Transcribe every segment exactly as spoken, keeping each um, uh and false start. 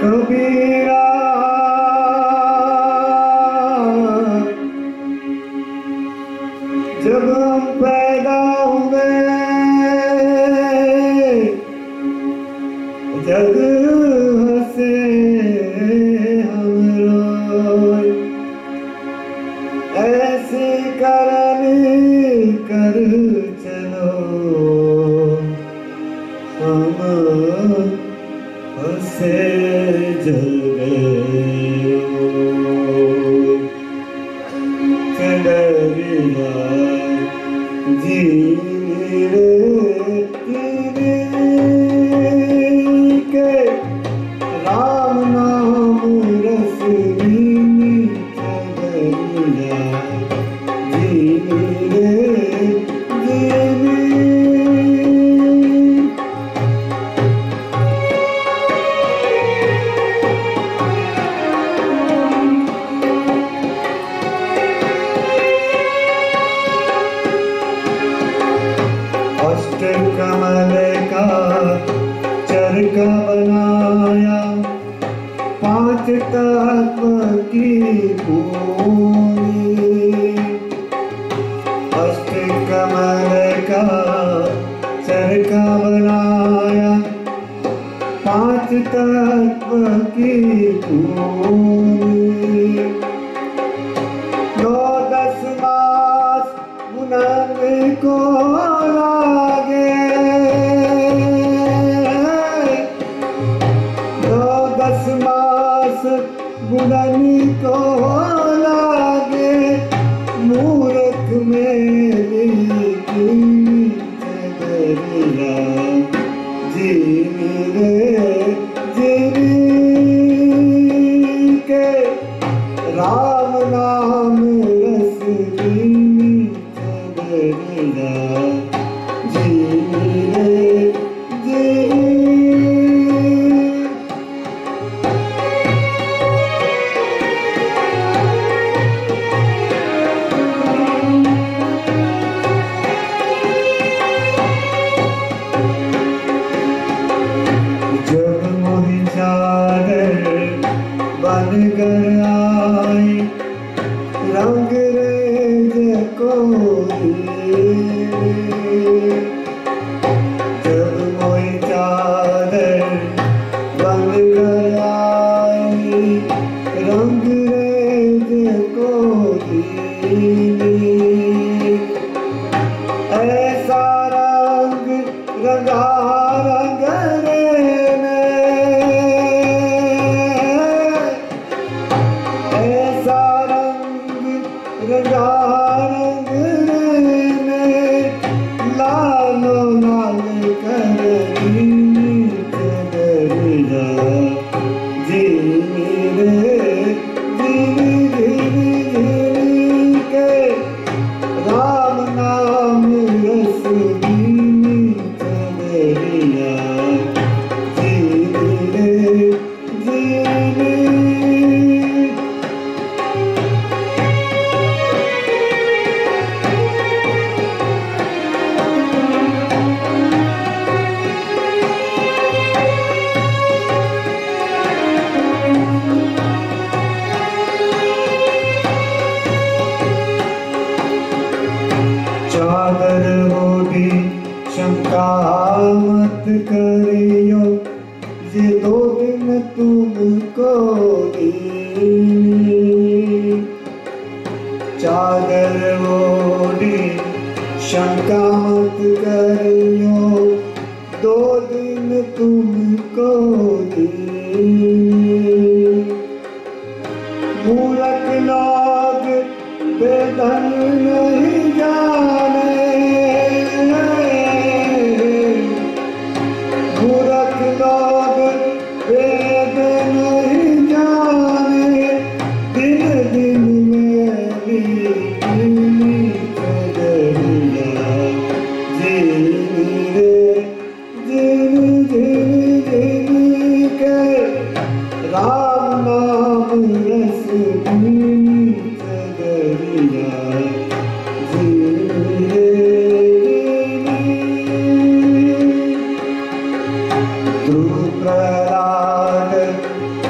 कबीरा जब हम पैदा हुए जग हंसे हम रोए, ऐसी करनी कर चलो हम हंसे जगे चंदरिया जीने रे के राम नाम रस बीनी चंदरिया जीने रे जीने। अष्ट कमल का चरखा बनाया, पांच तत्व की भूमि। अष्ट कमल का चरखा बनाया, पांच तत्व की भूमि। दो दस मास बुनन को लागे, दो दस मास बुनन को लागे, मूर्ख मेरी चंदरिया जीनी रे जीनी के राम नाम रस बीनी चंदरिया जीनी रे जीनी। जब मोहि चादर बन कर आई, रंग रेज कोई। जब मोहि चादर बन कर आई, रंग रेज कोई। ऐसा रंग रंगा रंग रंगा रंग ने लालो लाल कर जीनी चंदरिया जीनी रे जीनी जीनी जीनी के राम नाम रस बीनी चंदरिया जीनी रे जीनी। चादर ओढ़ी शंका मत करियो, ये दो दिन तुमको दीनी। चादर ओढ़ी शंका मत करियो, दो दिन तुमको दीनी। मूर्ख लोग बेधन नहीं जाने, मूर्ख लोग वेद नहीं जाने। दिन दिन मेरी जीनी चंदरिया जीनी रे जीनी जीनी जीनी के राम नाम रस बीनी चंदरिया जीनी रे जीनी। तू प्रहलाद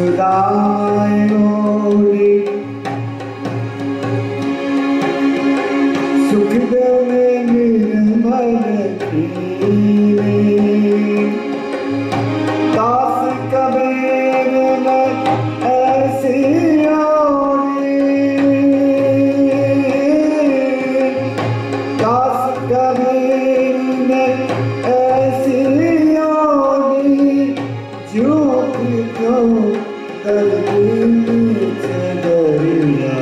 सुदायोरी सुखदेव ने निर्मल कीने दास कबीर ने ऐसी ओरी दास कबीर ने ऐसी ओरी जो जो दर्दी से दरिया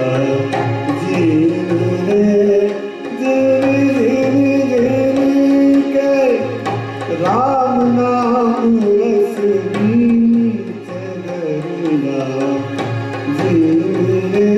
जीने राम नाम रस बीच दरिया जीने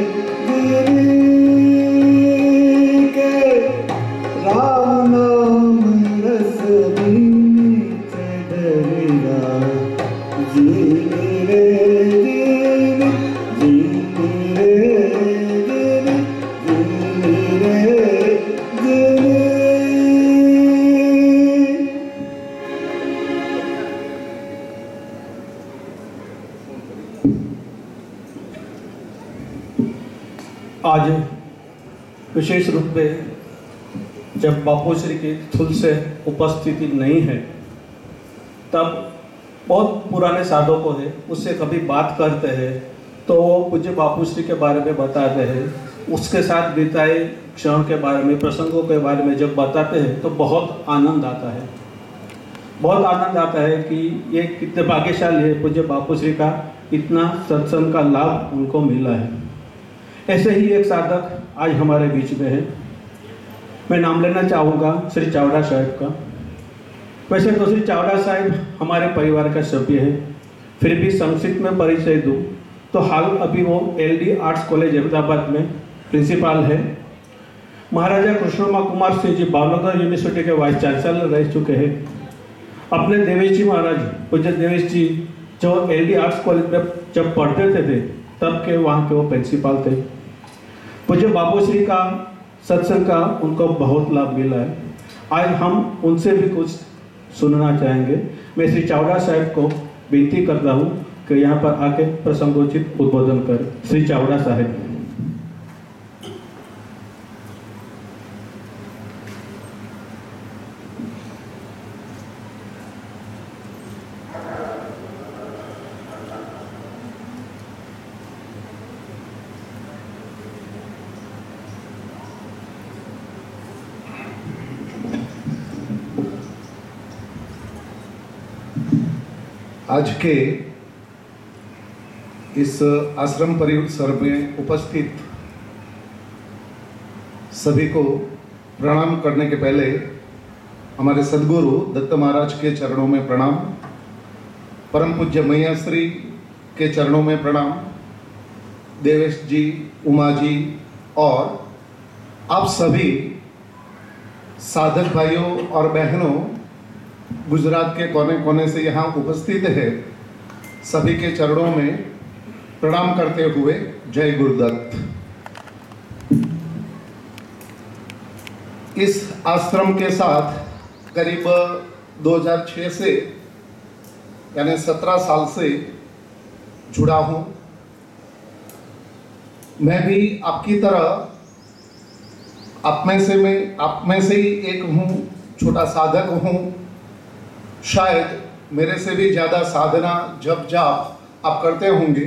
के राम नाम रस बीच दरिया जीने रे जीने जीने रे जीने रे जीने आज विशेष रूप में जब बापू श्री की स्थूल से उपस्थिति नहीं है तब बहुत पुराने साधकों है उससे कभी बात करते हैं तो वो पूज्य बापू श्री के बारे में बताते हैं, उसके साथ बिताए क्षण के बारे में, प्रसंगों के बारे में जब बताते हैं तो बहुत आनंद आता है। बहुत आनंद आता है कि ये कितने भाग्यशाली है, पूज्य बापू श्री का इतना सत्संग का लाभ उनको मिला है। ऐसे ही एक साधक आज हमारे बीच में है। मैं नाम लेना चाहूँगा श्री चावड़ा साहब का। वैसे तो श्री चावड़ा साहब हमारे परिवार का सभ्य है, फिर भी संक्षिप्त में परिचय दूँ तो हाल अभी वो L D arts college Ahmedabad में प्रिंसिपल है। महाराजा कृष्णमा कुमार सिंह जी भावनगर यूनिवर्सिटी के वाइस चांसलर रह चुके हैं। अपने देवेश जी महाराज पूज्य देवेश जी जो एल डी आर्ट्स कॉलेज में जब पढ़ते थे, थे तब के वहाँ के वो प्रिंसिपल थे। पूज्य बापू श्री का सत्संग का उनको बहुत लाभ मिला है। आज हम उनसे भी कुछ सुनना चाहेंगे। मैं श्री चावड़ा साहब को विनती करता हूँ कि यहाँ पर आके प्रसंगोचित उद्बोधन कर। श्री चावड़ा साहब। आज के इस आश्रम परिसर में उपस्थित सभी को प्रणाम करने के पहले हमारे सद्गुरु दत्त महाराज के चरणों में प्रणाम, परम पूज्य मैया श्री के चरणों में प्रणाम, देवेश जी, उमा जी और आप सभी साधक भाइयों और बहनों गुजरात के कोने कोने से यहाँ उपस्थित है, सभी के चरणों में प्रणाम करते हुए जय गुरुदत्त। इस आश्रम के साथ करीब दो हज़ार छह से यानी सत्रह साल से जुड़ा हूँ। मैं भी आपकी तरह आप में से मैं आप में से ही एक हूँ, छोटा साधक हूँ। शायद मेरे से भी ज़्यादा साधना जप जाप आप करते होंगे,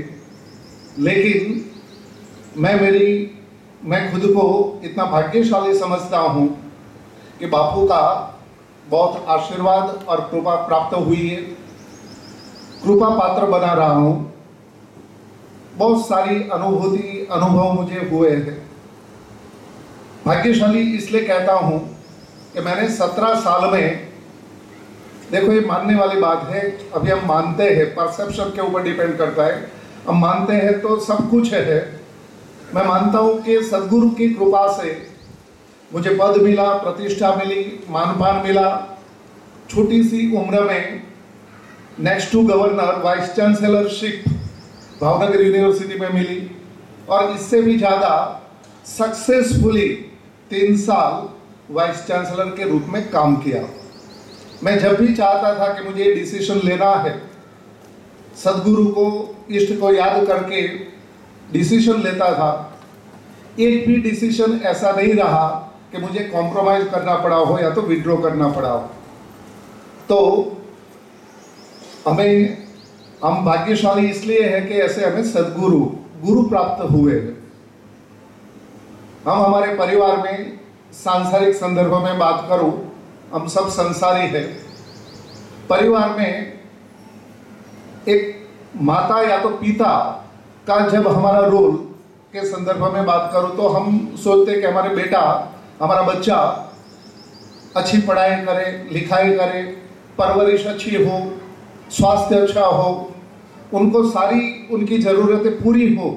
लेकिन मैं मेरी मैं खुद को इतना भाग्यशाली समझता हूँ कि बापू का बहुत आशीर्वाद और कृपा प्राप्त हुई है, कृपा पात्र बना रहा हूँ। बहुत सारी अनुभूति अनुभव मुझे हुए हैं। भाग्यशाली इसलिए कहता हूँ कि मैंने सत्रह साल में, देखो ये मानने वाली बात है, अभी हम मानते हैं, परसेप्शन के ऊपर डिपेंड करता है। हम मानते हैं तो सब कुछ है। मैं मानता हूँ कि सद्गुरु की कृपा से मुझे पद मिला, प्रतिष्ठा मिली, मानपान मिला। छोटी सी उम्र में next to governor vice chancellorship Bhavnagar university में मिली और इससे भी ज़्यादा सक्सेसफुली तीन साल वाइस चांसलर के रूप में काम किया। मैं जब भी चाहता था कि मुझे डिसीजन लेना है सदगुरु को, इष्ट को याद करके डिसीजन लेता था, एक भी डिसीजन ऐसा नहीं रहा कि मुझे कॉम्प्रोमाइज करना पड़ा हो या तो विड्रॉ करना पड़ा हो। तो हमें हम भाग्यशाली इसलिए है कि ऐसे हमें सदगुरु गुरु प्राप्त हुए। हम हमारे परिवार में सांसारिक संदर्भ में बात करूं, हम सब संसारी हैं। परिवार में एक माता या तो पिता का जब हमारा रोल के संदर्भ में बात करूं तो हम सोचते कि हमारे बेटा, हमारा बच्चा अच्छी पढ़ाई करे, लिखाई करे, परवरिश अच्छी हो, स्वास्थ्य अच्छा हो, उनको सारी उनकी ज़रूरतें पूरी हो।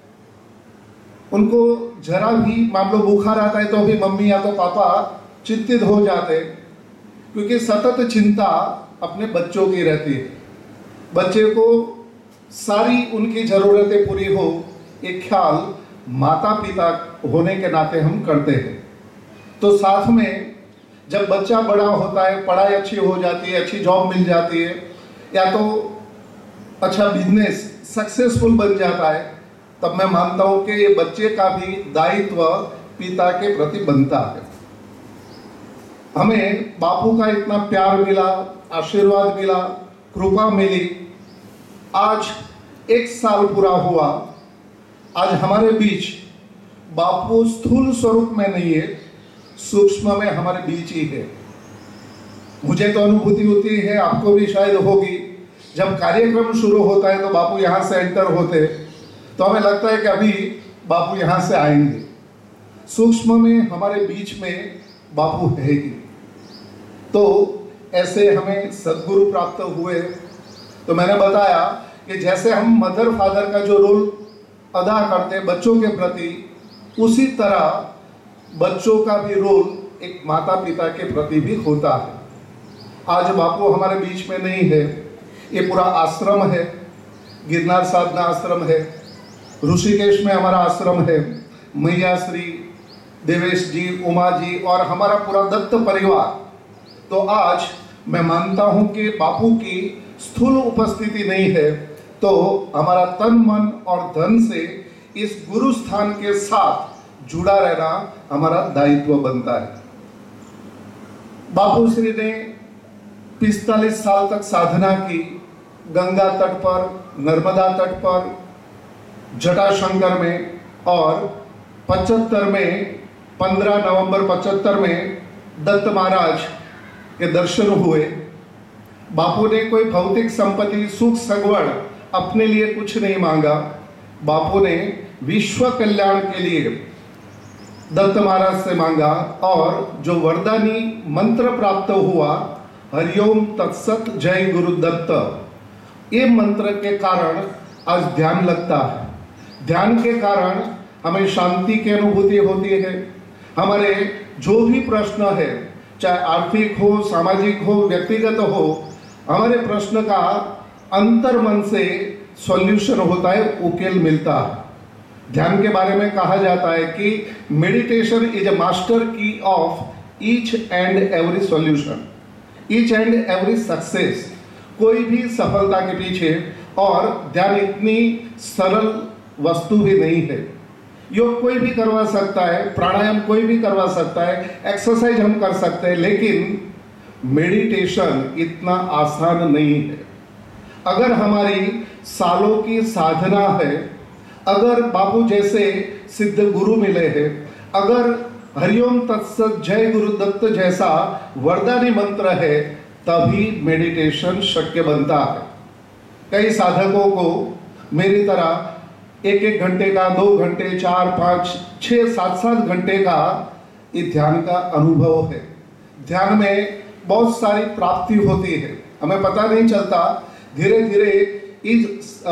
उनको जरा भी मान लो बुखार आता है तो भी मम्मी या तो पापा चिंतित हो जाते, क्योंकि सतत चिंता अपने बच्चों की रहती है। बच्चे को सारी उनकी ज़रूरतें पूरी हो, एक ख्याल माता पिता होने के नाते हम करते हैं। तो साथ में जब बच्चा बड़ा होता है, पढ़ाई अच्छी हो जाती है, अच्छी जॉब मिल जाती है, या तो अच्छा बिजनेस सक्सेसफुल बन जाता है, तब मैं मानता हूँ कि ये बच्चे का भी दायित्व पिता के प्रति बनता है। हमें बापू का इतना प्यार मिला, आशीर्वाद मिला, कृपा मिली। आज एक साल पूरा हुआ। आज हमारे बीच बापू स्थूल स्वरूप में नहीं है, सूक्ष्म में हमारे बीच ही है। मुझे तो अनुभूति होती है, आपको भी शायद होगी, जब कार्यक्रम शुरू होता है तो बापू यहाँ से एंटर होते तो हमें लगता है कि अभी बापू यहाँ से आएंगे। सूक्ष्म में हमारे बीच में बापू है ही। तो ऐसे हमें सदगुरु प्राप्त हुए। तो मैंने बताया कि जैसे हम मदर फादर का जो रोल अदा करते हैं बच्चों के प्रति, उसी तरह बच्चों का भी रोल एक माता पिता के प्रति भी होता है। आज बापू हमारे बीच में नहीं है। ये पूरा आश्रम है, गिरनार साधना आश्रम है, ऋषिकेश में हमारा आश्रम है, मैया श्री, देवेश जी, उमा जी और हमारा पूरा दत्त परिवार। तो आज मैं मानता हूँ कि बापू की स्थूल उपस्थिति नहीं है, तो हमारा तन मन और धन से इस गुरु स्थान के साथ जुड़ा रहना हमारा दायित्व बनता है। बापू श्री ने पिस्तालीस साल तक साधना की, गंगा तट पर, नर्मदा तट पर, जटाशंकर में, और पचहत्तर में, पंद्रह नवंबर पचहत्तर में दत्त महाराज के दर्शन हुए। बापू ने कोई भौतिक संपत्ति, सुख सगवड़ अपने लिए कुछ नहीं मांगा। बापू ने विश्व कल्याण के लिए दत्त महाराज से मांगा, और जो वरदानी मंत्र प्राप्त हुआ, हरिओम तत्सत जय गुरु दत्त, ये मंत्र के कारण आज ध्यान लगता है। ध्यान के कारण हमें शांति की अनुभूति होती है। हमारे जो भी प्रश्न है, चाहे आर्थिक हो, सामाजिक हो, व्यक्तिगत हो, हमारे प्रश्न का अंतर मन से सॉल्यूशन होता है, उकेल मिलता है। ध्यान के बारे में कहा जाता है कि meditation is a master key of each and every solution, each and every success. कोई भी सफलता के पीछे, और ध्यान इतनी सरल वस्तु भी नहीं है। योग कोई भी करवा सकता है, प्राणायाम कोई भी करवा सकता है, एक्सरसाइज हम कर सकते हैं, लेकिन मेडिटेशन इतना आसान नहीं है। अगर हमारी सालों की साधना है, अगर बापू जैसे सिद्ध गुरु मिले हैं, अगर हरिओम तत्सत जय गुरु दत्त जैसा वरदानी मंत्र है, तभी मेडिटेशन शक्य बनता है। कई साधकों को मेरी तरह एक एक घंटे का, दो घंटे, चार पाँच छः सात सात घंटे का ये ध्यान का अनुभव है। ध्यान में बहुत सारी प्राप्ति होती है, हमें पता नहीं चलता। धीरे धीरे इस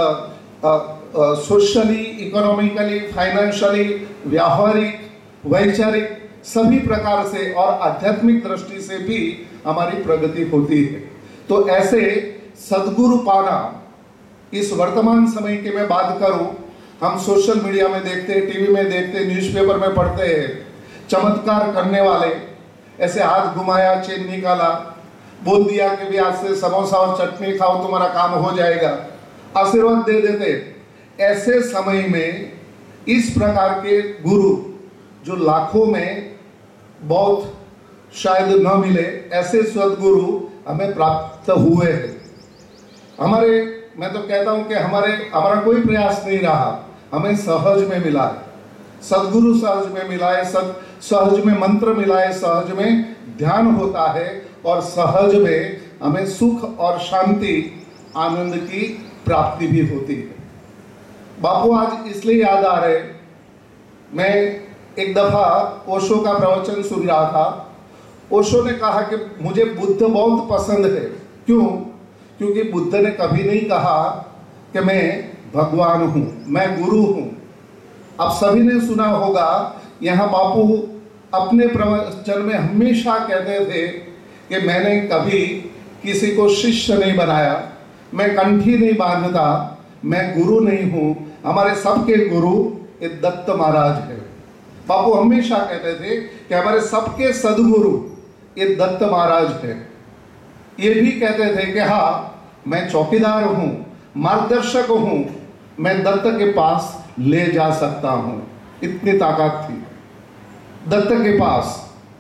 सोशली, इकोनॉमिकली, फाइनेंशियली, व्यावहारिक, वैचारिक सभी प्रकार से और आध्यात्मिक दृष्टि से भी हमारी प्रगति होती है। तो ऐसे सदगुरु पाना, इस वर्तमान समय की मैं बात करूं, हम सोशल मीडिया में देखते हैं, टीवी में देखते हैं, न्यूज़पेपर में पढ़ते हैं, चमत्कार करने वाले ऐसे हाथ घुमाया, चेन निकाला, बोल दिया कि भी आज से समोसा और चटनी खाओ तुम्हारा काम हो जाएगा। आशीर्वाद दे देते। ऐसे समय में इस प्रकार के गुरु जो लाखों में बहुत शायद न मिले, ऐसे सद्गुरु हमें प्राप्त हुए हैं। हमारे मैं तो कहता हूं कि हमारे हमारा कोई प्रयास नहीं रहा, हमें सहज में मिला है, सद्गुरु सहज में मिला है, सद सहज में मंत्र मिला है, सहज में ध्यान होता है और सहज में हमें सुख और शांति आनंद की प्राप्ति भी होती है। बापू आज इसलिए याद आ रहे, मैं एक दफा ओशो का प्रवचन सुन रहा था। ओशो ने कहा कि मुझे बुद्ध बहुत पसंद है। क्यों? क्योंकि बुद्ध ने कभी नहीं कहा कि मैं भगवान हूं, मैं गुरु हूं। आप सभी ने सुना होगा, यहाँ बापू अपने प्रवचन में हमेशा कहते थे कि मैंने कभी किसी को शिष्य नहीं बनाया, मैं कंठी नहीं बांधता, मैं गुरु नहीं हूं, हमारे सबके गुरु ये दत्त महाराज है। बापू हमेशा कहते थे कि हमारे सबके सदगुरु ये दत्त महाराज है। ये भी कहते थे कि हाँ, मैं चौकीदार हूं, मार्गदर्शक हूं, मैं दत्त के पास ले जा सकता हूं। इतनी ताकत थी दत्त के पास।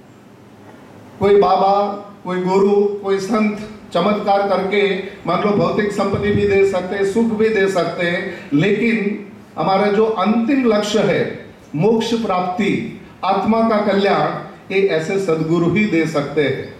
कोई बाबा, कोई गुरु, कोई संत चमत्कार करके मान लो भौतिक संपत्ति भी दे सकते, सुख भी दे सकते, लेकिन हमारा जो अंतिम लक्ष्य है मोक्ष प्राप्ति, आत्मा का कल्याण, ये ऐसे सद्गुरु ही दे सकते हैं।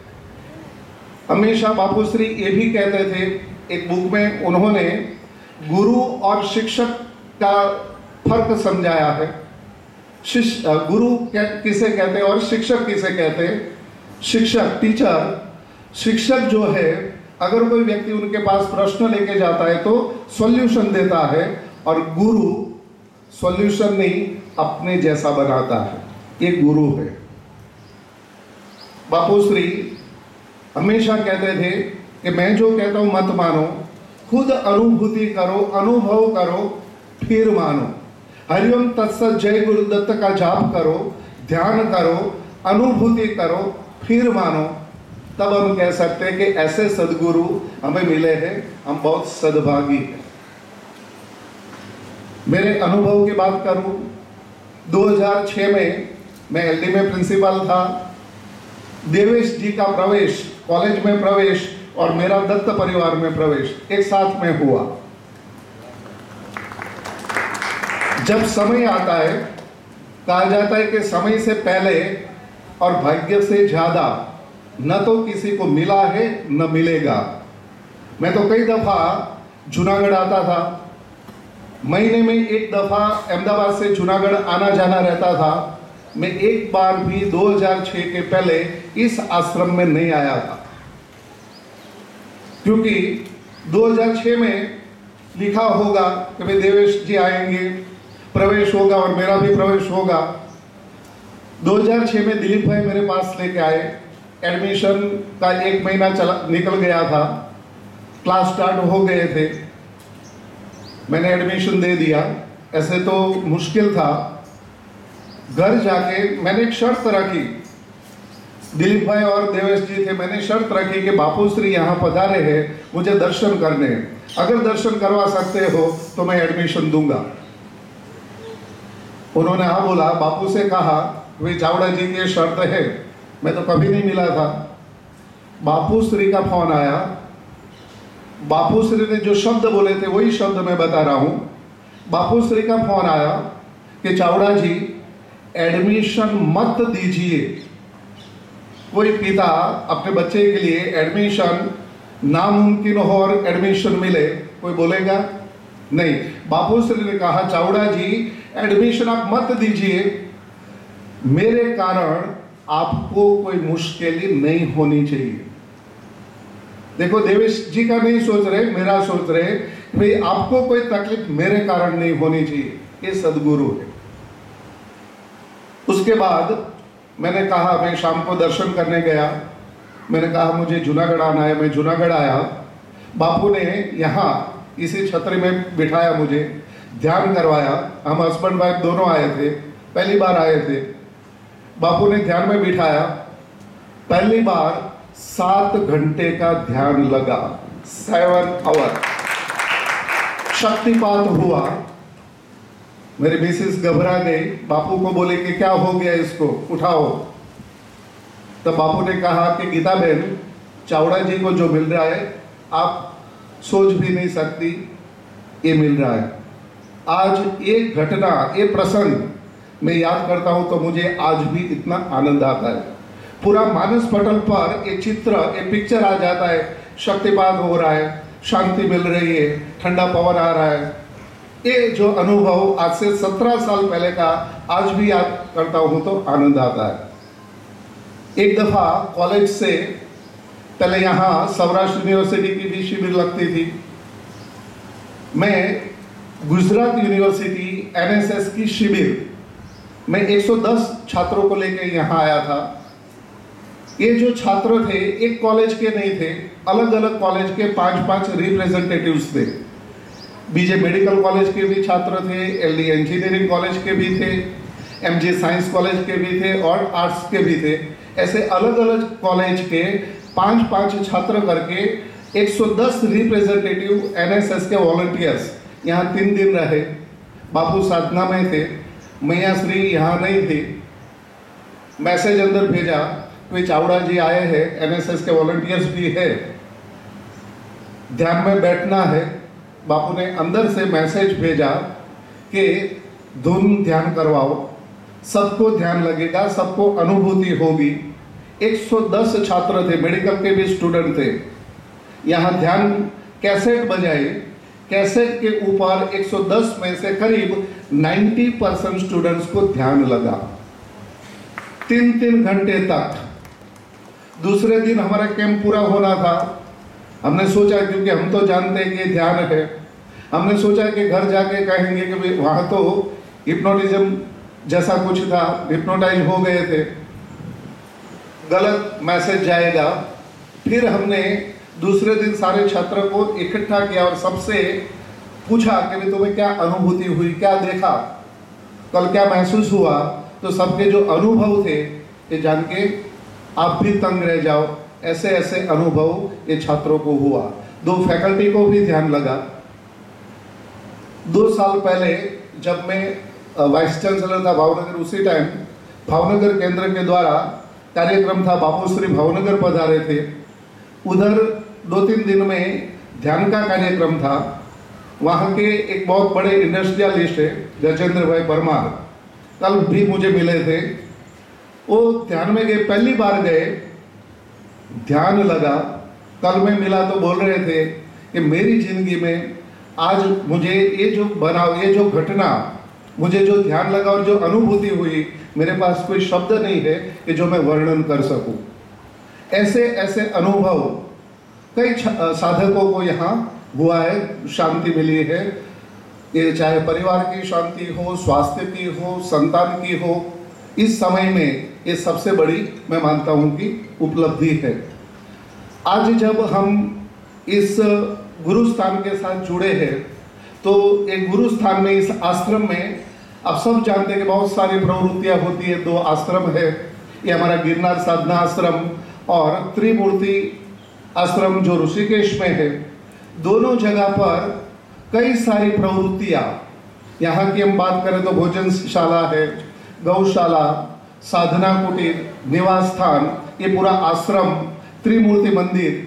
हमेशा बापू श्री ये भी कहते थे, एक बुक में उन्होंने गुरु और शिक्षक का फर्क समझाया है। शिष्य गुरु किसे कहते हैं और शिक्षक किसे कहते हैं? शिक्षक, टीचर, शिक्षक जो है, अगर कोई व्यक्ति उनके पास प्रश्न लेके जाता है तो सॉल्यूशन देता है, और गुरु सॉल्यूशन नहीं अपने जैसा बनाता है, ये गुरु है। बापू श्री हमेशा कहते थे कि मैं जो कहता हूं मत मानो, खुद अनुभूति करो, अनुभव करो, फिर मानो। हरिओम तत्सत जय गुरुदत्त का जाप करो, ध्यान करो, अनुभूति करो, फिर मानो। तब हम कह सकते हैं कि ऐसे सद्गुरु हमें मिले हैं, हम बहुत सद्भागी हैं। मेरे अनुभव की बात करूं, दो हज़ार छह में मैं एलडी में प्रिंसिपल था। देवेश जी का प्रवेश, कॉलेज में प्रवेश और मेरा दत्त परिवार में प्रवेश एक साथ में हुआ। जब समय आता है, कहा जाता है कि समय से पहले और भाग्य से ज्यादा न तो किसी को मिला है न मिलेगा। मैं तो कई दफा जूनागढ़ आता था, महीने में एक दफा अहमदाबाद से जूनागढ़ आना जाना रहता था। मैं एक बार भी दो हज़ार छह के पहले इस आश्रम में नहीं आया था, क्योंकि दो हज़ार छह में लिखा होगा कि भाई देवेश जी आएंगे, प्रवेश होगा और मेरा भी प्रवेश होगा। दो हज़ार छह में दिलीप भाई मेरे पास लेके आए, एडमिशन का एक महीना चला निकल गया था, क्लास स्टार्ट हो गए थे, मैंने एडमिशन दे दिया। ऐसे तो मुश्किल था। घर जाके मैंने एक शर्त रखी, दिलीप भाई और देवेश जी थे, मैंने शर्त रखी कि बापू श्री यहाँ पधारे हैं, मुझे दर्शन करने हैं, अगर दर्शन करवा सकते हो तो मैं एडमिशन दूंगा। उन्होंने हाँ बोला। बापू से कहा भाई चावड़ा जी की ये शर्त है, मैं तो कभी नहीं मिला था। बापू श्री का फोन आया, बापू श्री ने जो शब्द बोले थे वही शब्द मैं बता रहा हूं। बापू श्री का फोन आया कि चावड़ा जी एडमिशन मत दीजिए। कोई पिता अपने बच्चे के लिए एडमिशन नामुमकिन हो और एडमिशन मिले, कोई बोलेगा नहीं। बापू श्री ने कहा चावड़ा जी एडमिशन आप मत दीजिए, मेरे कारण आपको कोई मुश्किल नहीं होनी चाहिए। देखो देवेश जी का नहीं सोच रहे, मेरा सोच रहे भाई आपको कोई तकलीफ मेरे कारण नहीं होनी चाहिए। ये सद्गुरु है। उसके बाद मैंने कहा, मैं शाम को दर्शन करने गया, मैंने कहा मुझे जूनागढ़ आना है, मैं जूनागढ़ आया। बापू ने यहाँ इसी छतरी में बिठाया, मुझे ध्यान करवाया। हम हस्बैंड वाइफ दोनों आए थे, पहली बार आए थे। बापू ने ध्यान में बिठाया, पहली बार सात घंटे का ध्यान लगा, सेवन आवर। शक्तिपात हुआ। मेरी मिसेस घबरा गई, बापू को बोले कि क्या हो गया, इसको उठाओ। तब बापू ने कहा कि गीता बहन, चावड़ा जी को जो मिल रहा है आप सोच भी नहीं सकती, ये मिल रहा है। आज एक घटना, एक प्रसंग मैं याद करता हूं तो मुझे आज भी इतना आनंद आता है। पूरा मानस पटल पर एक चित्र, एक पिक्चर आ जाता है, शक्तिपात हो रहा है, शांति मिल रही है, ठंडा पवन आ रहा है। ये जो अनुभव आज से सत्रह साल पहले का आज भी याद करता हूं तो आनंद आता है। एक दफा कॉलेज से पहले यहाँ सौराष्ट्र यूनिवर्सिटी की भी शिविर लगती थी। मैं गुजरात यूनिवर्सिटी एनएसएस की शिविर में एक सौ दस छात्रों को लेकर यहाँ आया था। ये जो छात्र थे एक कॉलेज के नहीं थे, अलग अलग कॉलेज के पांच पांच रिप्रेजेंटेटिव्स थे। बीजे मेडिकल कॉलेज के भी छात्र थे, एलडी इंजीनियरिंग कॉलेज के भी थे, एमजी साइंस कॉलेज के भी थे और आर्ट्स के भी थे। ऐसे अलग अलग कॉलेज के पांच पांच छात्र करके एक सौ दस रिप्रेजेंटेटिव एनएसएस के वॉलंटियर्स यहाँ तीन दिन रहे। बापू साधना में थे, मैया श्री यहाँ नहीं थी। मैसेज अंदर भेजा, कोई चावड़ा जी आए हैं, एनएसएस के वॉलंटियर्स भी है, ध्यान में बैठना है। बापू ने अंदर से मैसेज भेजा कि धुन ध्यान करवाओ, सबको ध्यान लगेगा, सबको अनुभूति होगी। एक सौ दस छात्र थे, मेडिकल के भी स्टूडेंट थे। यहाँ ध्यान कैसेट बजाए, कैसेट के ऊपर एक सौ दस में से करीब नब्बे परसेंट स्टूडेंट्स को ध्यान लगा, तीन तीन घंटे तक। दूसरे दिन हमारा कैंप पूरा होना था। हमने सोचा, क्योंकि हम तो जानते हैं कि ध्यान है, हमने सोचा कि घर जाके कहेंगे कि वहाँ तो हिप्नोटिज्म जैसा कुछ था, हिप्नोटाइज हो गए थे, गलत मैसेज जाएगा। फिर हमने दूसरे दिन सारे छात्रों को इकट्ठा किया और सबसे पूछा कि भाई तुम्हें क्या अनुभूति हुई, क्या देखा, कल क्या महसूस हुआ। तो सबके जो अनुभव थे ये जान के आप भी तंग रह जाओ, ऐसे ऐसे अनुभव ये छात्रों को हुआ। दो फैकल्टी को भी ध्यान लगा। दो साल पहले जब मैं वाइस चांसलर था भावनगर, उसी टाइम भावनगर केंद्र के द्वारा कार्यक्रम था, बापू श्री भावनगर पधारे थे। उधर दो तीन दिन में ध्यान का कार्यक्रम था। वहाँ के एक बहुत बड़े इंडस्ट्रियलिस्ट है गजेंद्र भाई परमार, कल भी मुझे मिले थे। वो ध्यान में गए, पहली बार गए, ध्यान लगा। कल मैं मिला तो बोल रहे थे कि मेरी जिंदगी में आज मुझे ये जो बना, ये जो घटना, मुझे जो ध्यान लगा और जो अनुभूति हुई, मेरे पास कोई शब्द नहीं है कि जो मैं वर्णन कर सकूं। ऐसे ऐसे अनुभव कई साधकों को यहाँ हुआ है, शांति मिली है। ये चाहे परिवार की शांति हो, स्वास्थ्य की हो, संतान की हो, इस समय में ये सबसे बड़ी मैं मानता हूँ कि उपलब्धि है। आज जब हम इस गुरु स्थान के साथ जुड़े हैं तो एक गुरु स्थान में, इस आश्रम में, आप सब जानते हैं कि बहुत सारी प्रवृत्तियां होती है। दो आश्रम है, ये हमारा गिरनार साधना आश्रम और त्रिमूर्ति आश्रम जो ऋषिकेश में है। दोनों जगह पर कई सारी प्रवृत्तियां, यहाँ की हम बात करें तो भोजनशाला है, गौशाला, साधना कुटीर, निवास स्थान, ये पूरा आश्रम, त्रिमूर्ति मंदिर।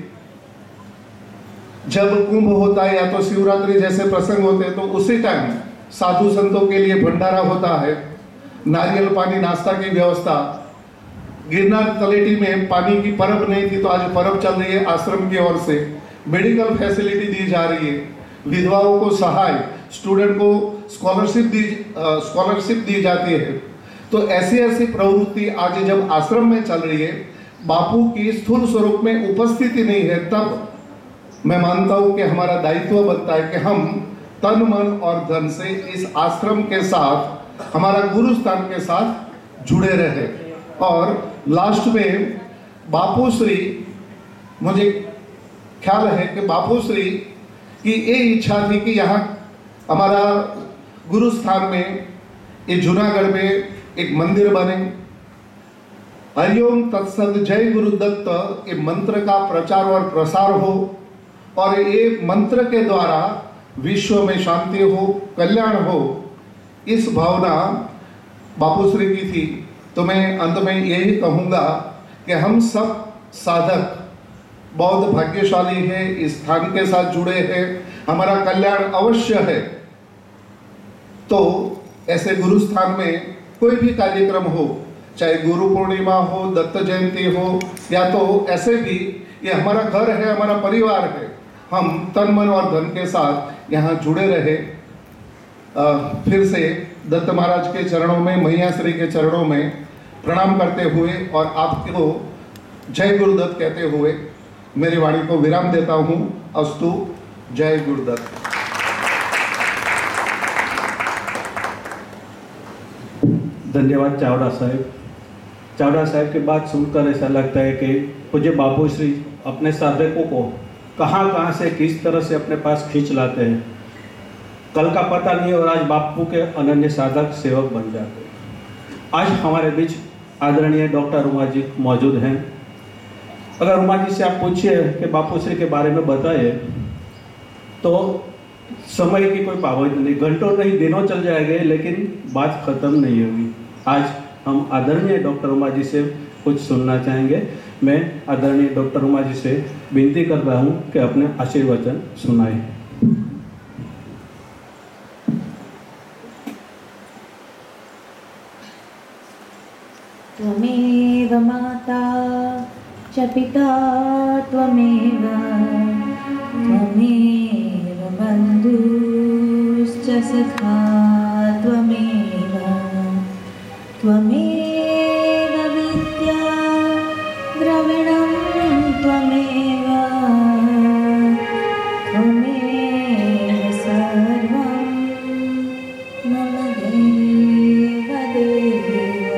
जब कुंभ होता है या तो शिवरात्रि जैसे प्रसंग होते हैं तो उसी टाइम साधु संतों के लिए भंडारा होता है, नारियल पानी नाश्ता की व्यवस्था। गिरनार तलेटी में पानी की परब नहीं थी तो आज परब चल रही है आश्रम की ओर से। मेडिकल फैसिलिटी दी जा रही है, विधवाओं को सहाय, स्टूडेंट को स्कॉलरशिप दी स्कॉलरशिप दी जाती है। तो ऐसी ऐसी प्रवृत्ति आज जब आश्रम में चल रही है, बापू की स्थूल स्वरूप में उपस्थिति नहीं है, तब मैं मानता हूं कि हमारा दायित्व बनता है कि हम तन मन और धन से इस आश्रम के साथ, हमारा गुरु स्थान के साथ जुड़े रहे। और लास्ट में बापू श्री, मुझे ख्याल है कि बापू श्री की ये इच्छा थी कि यहाँ हमारा गुरु स्थान में, ये जूनागढ़ में एक मंदिर बने। हरिओम तत्सत जय गुरुदत्त, ये मंत्र का प्रचार और प्रसार हो और ये मंत्र के द्वारा विश्व में शांति हो, कल्याण हो, इस भावना बापूश्री की थी। तो मैं अंत में यही कहूँगा कि हम सब साधक बहुत भाग्यशाली है, इस स्थान के साथ जुड़े हैं, हमारा कल्याण अवश्य है। तो ऐसे गुरु स्थान में कोई भी कार्यक्रम हो, चाहे गुरु पूर्णिमा हो, दत्त जयंती हो, या तो ऐसे भी ये हमारा घर है, हमारा परिवार है, हम तन मन और धन के साथ यहाँ जुड़े रहे। आ, फिर से दत्त महाराज के चरणों में, मैया श्री के चरणों में प्रणाम करते हुए और आपको जय गुरुदत्त कहते हुए मेरी वाणी को विराम देता हूँ। अस्तु, जय गुरुदत्त। धन्यवाद चावड़ा साहब। चावड़ा साहब की बात सुनकर ऐसा लगता है कि पूज्य बापूश्री अपने साधकों को कहाँ कहाँ से किस तरह से अपने पास खींच लाते हैं, कल का पता नहीं और आज बापू के अनन्य साधक सेवक बन जाते हैं। आज हमारे बीच आदरणीय डॉक्टर उमा जी मौजूद हैं। अगर उमा जी से आप पूछिए कि बापूश्री के बारे में बताइए तो समय की कोई पाबंदी नहीं, घंटों नहीं दिनों चल जाएंगे, लेकिन बात खत्म नहीं होगी। आज हम आदरणीय डॉक्टर उमा जी से कुछ सुनना चाहेंगे। मैं आदरणीय डॉक्टर उमा जी से विनती कर रहा हूँ कि अपने आशीर्वचन सुनाएं। त्वमेव माता च पिता त्वमेव त्वमेव बन्धुश्च सखा त्वमेव त्वमेव विद्या द्रविणं त्वमेव त्वमेव सर्वं मम देव देव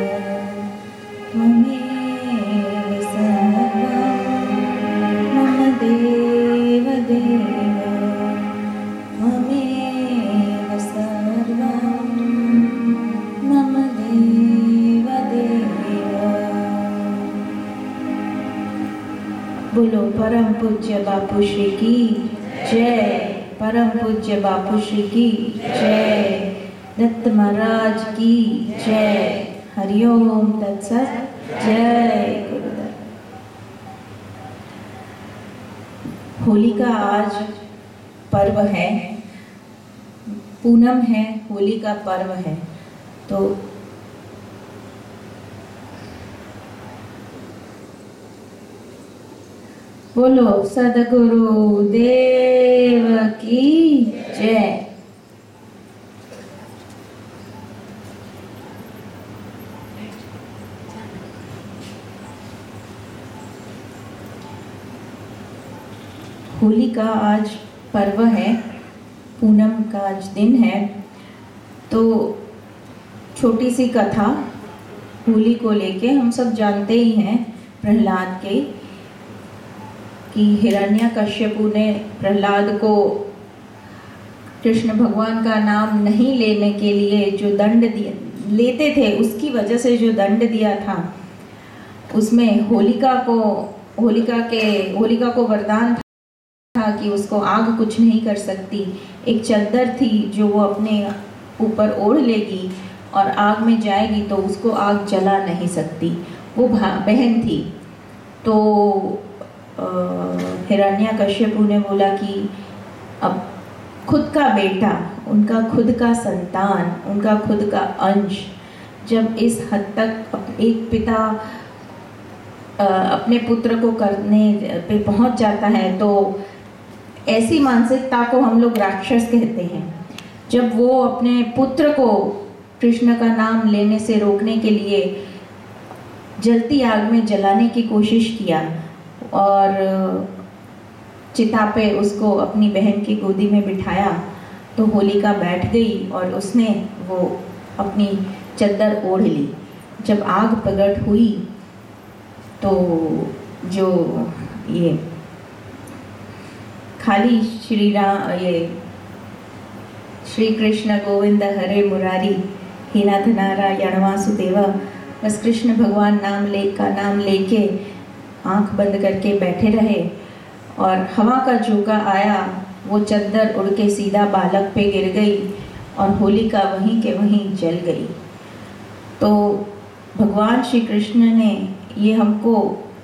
त्वमेव सर्वं मम देव देव त्वमेव सर्वं मम देव देव। बोलो परम पूज्य बापूश्री की जय, परम पूज्य बापूश्री की जय, दत्त महाराज की जय। हरिओम तत्सत। जय गुरुदेव। होली का आज पर्व है, पूनम है, होली का पर्व है। तो बोलो सदगुरु देव की जय। होली का आज पर्व है, पूनम का आज दिन है। तो छोटी सी कथा होली को लेके हम सब जानते ही हैं प्रहलाद के, कि हिरण्यकश्यपु ने प्रहलाद को कृष्ण भगवान का नाम नहीं लेने के लिए जो दंड दिया लेते थे, उसकी वजह से जो दंड दिया था, उसमें होलिका को होलिका के होलिका को वरदान था कि उसको आग कुछ नहीं कर सकती। एक चादर थी जो वो अपने ऊपर ओढ़ लेगी और आग में जाएगी तो उसको आग जला नहीं सकती। वो बहन थी। तो हिरण्यकश्यपु ने बोला कि अब खुद का बेटा, उनका खुद का संतान, उनका खुद का अंश जब इस हद तक एक पिता अपने पुत्र को करने पे पहुंच जाता है, तो ऐसी मानसिकता को हम लोग राक्षस कहते हैं। जब वो अपने पुत्र को कृष्ण का नाम लेने से रोकने के लिए जलती आग में जलाने की कोशिश किया और चिता पे उसको अपनी बहन की गोदी में बिठाया, तो होलिका बैठ गई और उसने वो अपनी चद्दर ओढ़ ली। जब आग प्रकट हुई तो जो ये खाली श्री राम ये श्री कृष्ण गोविंद हरे मुरारी हे नाथ नारायण वासुदेव, बस कृष्ण भगवान नाम ले का नाम लेके आंख बंद करके बैठे रहे और हवा का झोंका आया वो चद्दर उड़ के सीधा बालक पे गिर गई और होलिका वहीं के वहीं जल गई। तो भगवान श्री कृष्ण ने ये हमको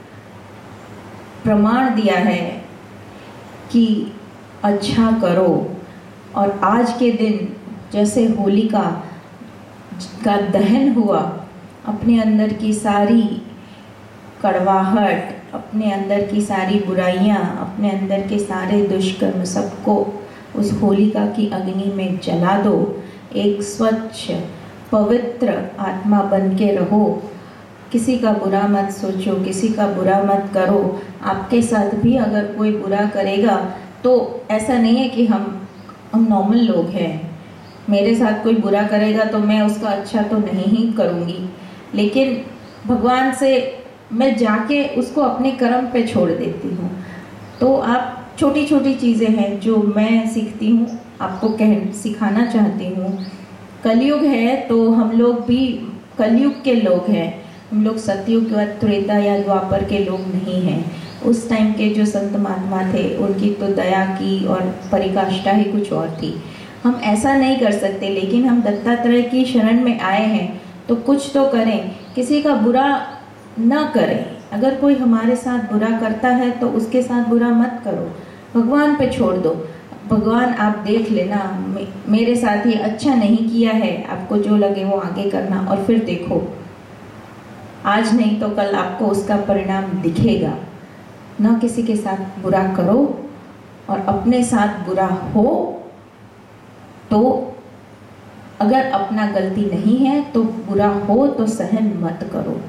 प्रमाण दिया है कि अच्छा करो। और आज के दिन जैसे होलिका का दहन हुआ, अपने अंदर की सारी कड़वाहट, अपने अंदर की सारी बुराइयां, अपने अंदर के सारे दुष्कर्म सबको उस होलिका की अग्नि में जला दो। एक स्वच्छ पवित्र आत्मा बन के रहो। किसी का बुरा मत सोचो, किसी का बुरा मत करो। आपके साथ भी अगर कोई बुरा करेगा तो ऐसा नहीं है कि हम हम नॉर्मल लोग हैं, मेरे साथ कोई बुरा करेगा तो मैं उसका अच्छा तो नहीं ही करूँगी, लेकिन भगवान से मैं जाके उसको अपने कर्म पे छोड़ देती हूँ। तो आप छोटी छोटी चीज़ें हैं जो मैं सीखती हूँ, आपको कह सिखाना चाहती हूँ। कलयुग है तो हम लोग भी कलयुग के लोग हैं, हम लोग सतयुग या त्रेता या द्वापर के लोग नहीं हैं। उस टाइम के जो संत महात्मा थे उनकी तो दया की और परिकाष्ठा ही कुछ और थी। हम ऐसा नहीं कर सकते, लेकिन हम दत्तात्रेय की शरण में आए हैं तो कुछ तो करें, किसी का बुरा न करें। अगर कोई हमारे साथ बुरा करता है तो उसके साथ बुरा मत करो, भगवान पे छोड़ दो। भगवान आप देख लेना, मे, मेरे साथ ये अच्छा नहीं किया है, आपको जो लगे वो आगे करना और फिर देखो, आज नहीं तो कल आपको उसका परिणाम दिखेगा। न किसी के साथ बुरा करो, और अपने साथ बुरा हो तो अगर अपना गलती नहीं है तो बुरा हो तो सहन मत करो।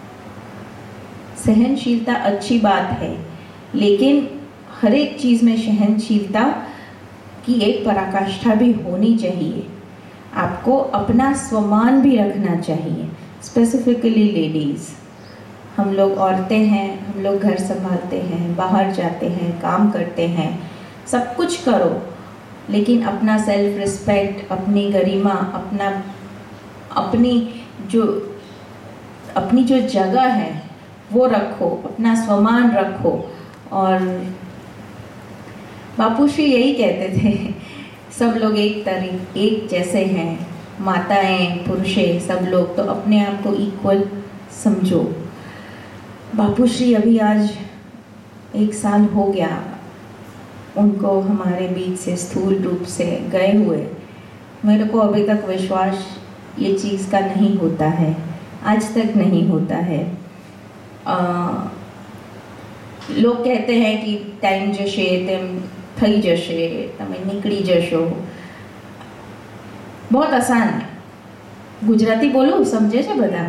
सहनशीलता अच्छी बात है, लेकिन हर एक चीज़ में सहनशीलता की एक पराकाष्ठा भी होनी चाहिए। आपको अपना स्वमान भी रखना चाहिए। स्पेसिफिकली लेडीज़, हम लोग औरतें हैं, हम लोग घर संभालते हैं, बाहर जाते हैं, काम करते हैं, सब कुछ करो, लेकिन अपना सेल्फ रिस्पेक्ट, अपनी गरिमा, अपना अपनी जो अपनी जो जगह है वो रखो, अपना स्वमान रखो। और बापू श्री यही कहते थे, सब लोग एक तरह एक जैसे हैं, माताएं पुरुषें सब लोग, तो अपने आप को इक्वल समझो। बापू श्री अभी आज एक साल हो गया उनको हमारे बीच से स्थूल रूप से गए हुए। मेरे को अभी तक विश्वास ये चीज़ का नहीं होता है, आज तक नहीं होता है। आ, लोग कहते हैं कि टाइम जशे तेम थई जशे, तमे निकली जशो। बहुत आसान है। गुजराती बोलो समझे छे बता,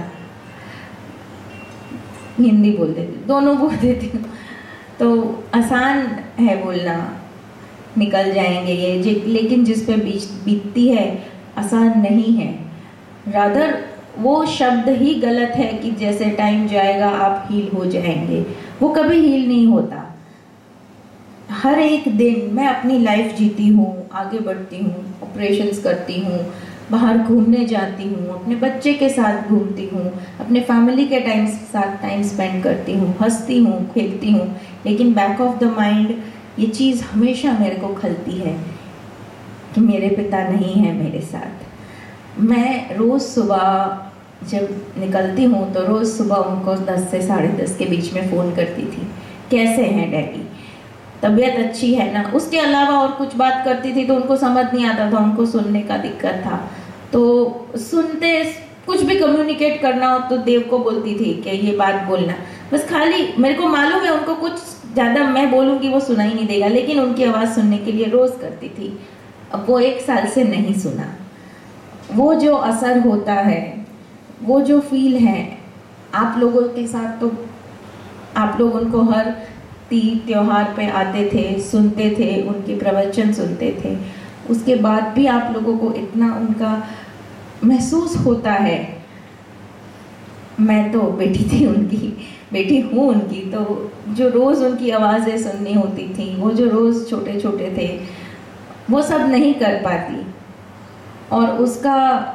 हिंदी बोल देती, दोनों बोल देती हूँ। तो आसान है बोलना, निकल जाएंगे ये, लेकिन जिस पे बीत बीतती है आसान नहीं है। रादर वो शब्द ही गलत है कि जैसे टाइम जाएगा आप हील हो जाएंगे, वो कभी हील नहीं होता। हर एक दिन मैं अपनी लाइफ जीती हूँ, आगे बढ़ती हूँ, ऑपरेशंस करती हूँ, बाहर घूमने जाती हूँ, अपने बच्चे के साथ घूमती हूँ, अपने फैमिली के टाइम साथ टाइम स्पेंड करती हूँ, हंसती हूँ, खेलती हूँ, लेकिन बैक ऑफ द माइंड ये चीज़ हमेशा मेरे को खलती है कि मेरे पिता नहीं है मेरे साथ। मैं रोज़ सुबह जब निकलती हूँ तो रोज़ सुबह उनको दस से साढ़े दस के बीच में फ़ोन करती थी, कैसे हैं डैडी, तबीयत अच्छी है ना। उसके अलावा और कुछ बात करती थी तो उनको समझ नहीं आता था, उनको सुनने का दिक्कत था। तो सुनते कुछ भी कम्युनिकेट करना हो तो देव को बोलती थी कि ये बात बोलना, बस खाली मेरे को मालूम है उनको कुछ ज़्यादा मैं बोलूँगी वो सुनाई नहीं देगा, लेकिन उनकी आवाज़ सुनने के लिए रोज़ करती थी। अब वो एक साल से नहीं सुना। वो जो असर होता है, वो जो फील है आप लोगों के साथ, तो आप लोग उनको हर तीज त्योहार पे आते थे, सुनते थे, उनके प्रवचन सुनते थे, उसके बाद भी आप लोगों को इतना उनका महसूस होता है। मैं तो बेटी थी उनकी, बेटी हूँ उनकी, तो जो रोज़ उनकी आवाज़ें सुननी होती थी, वो जो रोज़ छोटे छोटे थे, वो सब नहीं कर पाती। और उसका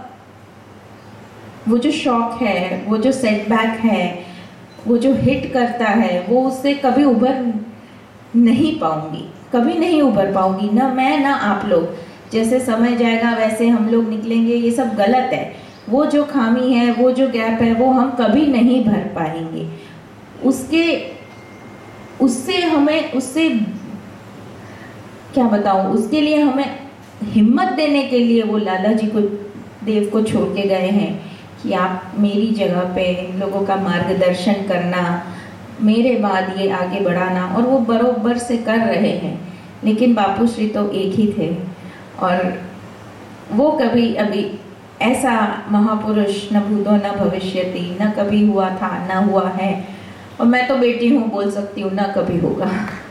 वो जो शौक है, वो जो सेटबैक है, वो जो हिट करता है, वो उससे कभी उभर नहीं पाऊंगी। कभी नहीं उभर पाऊंगी, ना मैं ना आप लोग। जैसे समय जाएगा वैसे हम लोग निकलेंगे, ये सब गलत है। वो जो खामी है, वो जो गैप है, वो हम कभी नहीं भर पाएंगे। उसके उससे हमें उससे क्या बताऊं, उसके लिए हमें हिम्मत देने के लिए वो लाला जी को देव को छोड़ के गए हैं कि आप मेरी जगह पे इन लोगों का मार्गदर्शन करना, मेरे बाद ये आगे बढ़ाना, और वो बरोबर से कर रहे हैं। लेकिन बापू श्री तो एक ही थे, और वो कभी अभी ऐसा महापुरुष न भूतो न भविष्यति, न कभी हुआ था न हुआ है, और मैं तो बेटी हूँ, बोल सकती हूँ न कभी होगा।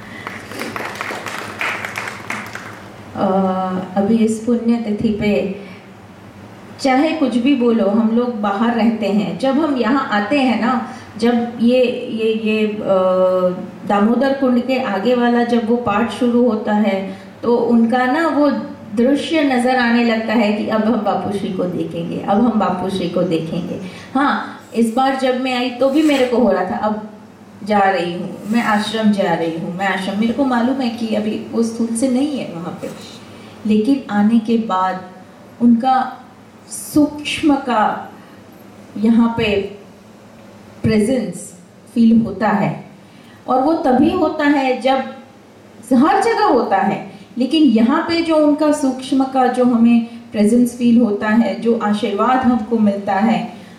अभी इस पुण्य तिथि पे चाहे कुछ भी बोलो, हम लोग बाहर रहते हैं, जब हम यहाँ आते हैं ना, जब ये ये ये दामोदर कुंड के आगे वाला जब वो पाठ शुरू होता है, तो उनका ना वो दृश्य नज़र आने लगता है कि अब हम बापूश्री को देखेंगे, अब हम बापूश्री को देखेंगे। हाँ, इस बार जब मैं आई तो भी मेरे को हो रहा था, अब जा रही हूँ मैं आश्रम, जा रही हूँ मैं आश्रम। मेरे को मालूम है कि अभी वो स्थूल से नहीं है वहाँ पे, लेकिन आने के बाद उनका सूक्ष्म का यहाँ पे प्रेजेंस फील होता है। और वो तभी होता है जब, हर जगह होता है, लेकिन यहाँ पे जो उनका सूक्ष्म का जो हमें प्रेजेंस फील होता है, जो आशीर्वाद हमको मिलता है।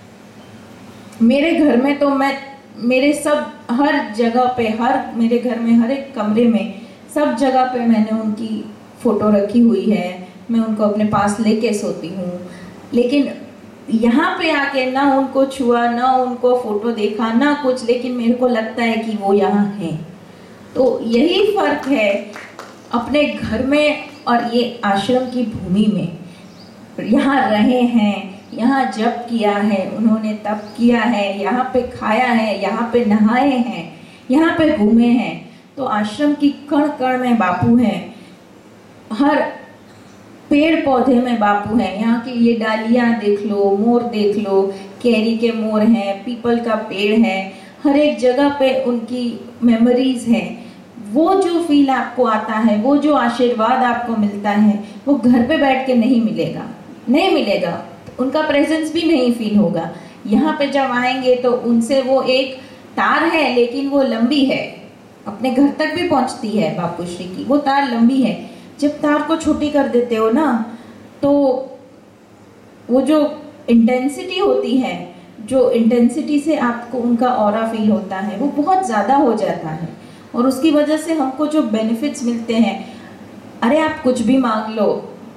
मेरे घर में तो मैं, मेरे सब हर जगह पे, हर मेरे घर में हर एक कमरे में, सब जगह पे मैंने उनकी फ़ोटो रखी हुई है, मैं उनको अपने पास लेके सोती हूँ। लेकिन यहाँ पे आके ना उनको छुआ, ना उनको फ़ोटो देखा, ना कुछ, लेकिन मेरे को लगता है कि वो यहाँ हैं। तो यही फ़र्क है अपने घर में और ये आश्रम की भूमि में। यहाँ रहे हैं, यहाँ जप किया है उन्होंने, तप किया है, यहाँ पे खाया है, यहाँ पे नहाए हैं, यहाँ पे घूमे हैं। तो आश्रम की कण कण में बापू हैं, हर पेड़ पौधे में बापू हैं। यहाँ की ये डालियाँ देख लो, मोर देख लो, कैरी के मोर हैं, पीपल का पेड़ है, हर एक जगह पे उनकी मेमोरीज हैं। वो जो फील आपको आता है, वो जो आशीर्वाद आपको मिलता है, वो घर पे बैठ के नहीं मिलेगा, नहीं मिलेगा। उनका प्रेजेंस भी नहीं फील होगा। यहाँ पे जब आएंगे तो उनसे वो एक तार है, लेकिन वो लंबी है, अपने घर तक भी पहुँचती है बापूश्री की, वो तार लंबी है। जब तार को छोटी कर देते हो ना, तो वो जो इंटेंसिटी होती है, जो इंटेंसिटी से आपको उनका ऑरा फील होता है, वो बहुत ज़्यादा हो जाता है। और उसकी वजह से हमको जो बेनिफिट्स मिलते हैं, अरे आप कुछ भी मांग लो,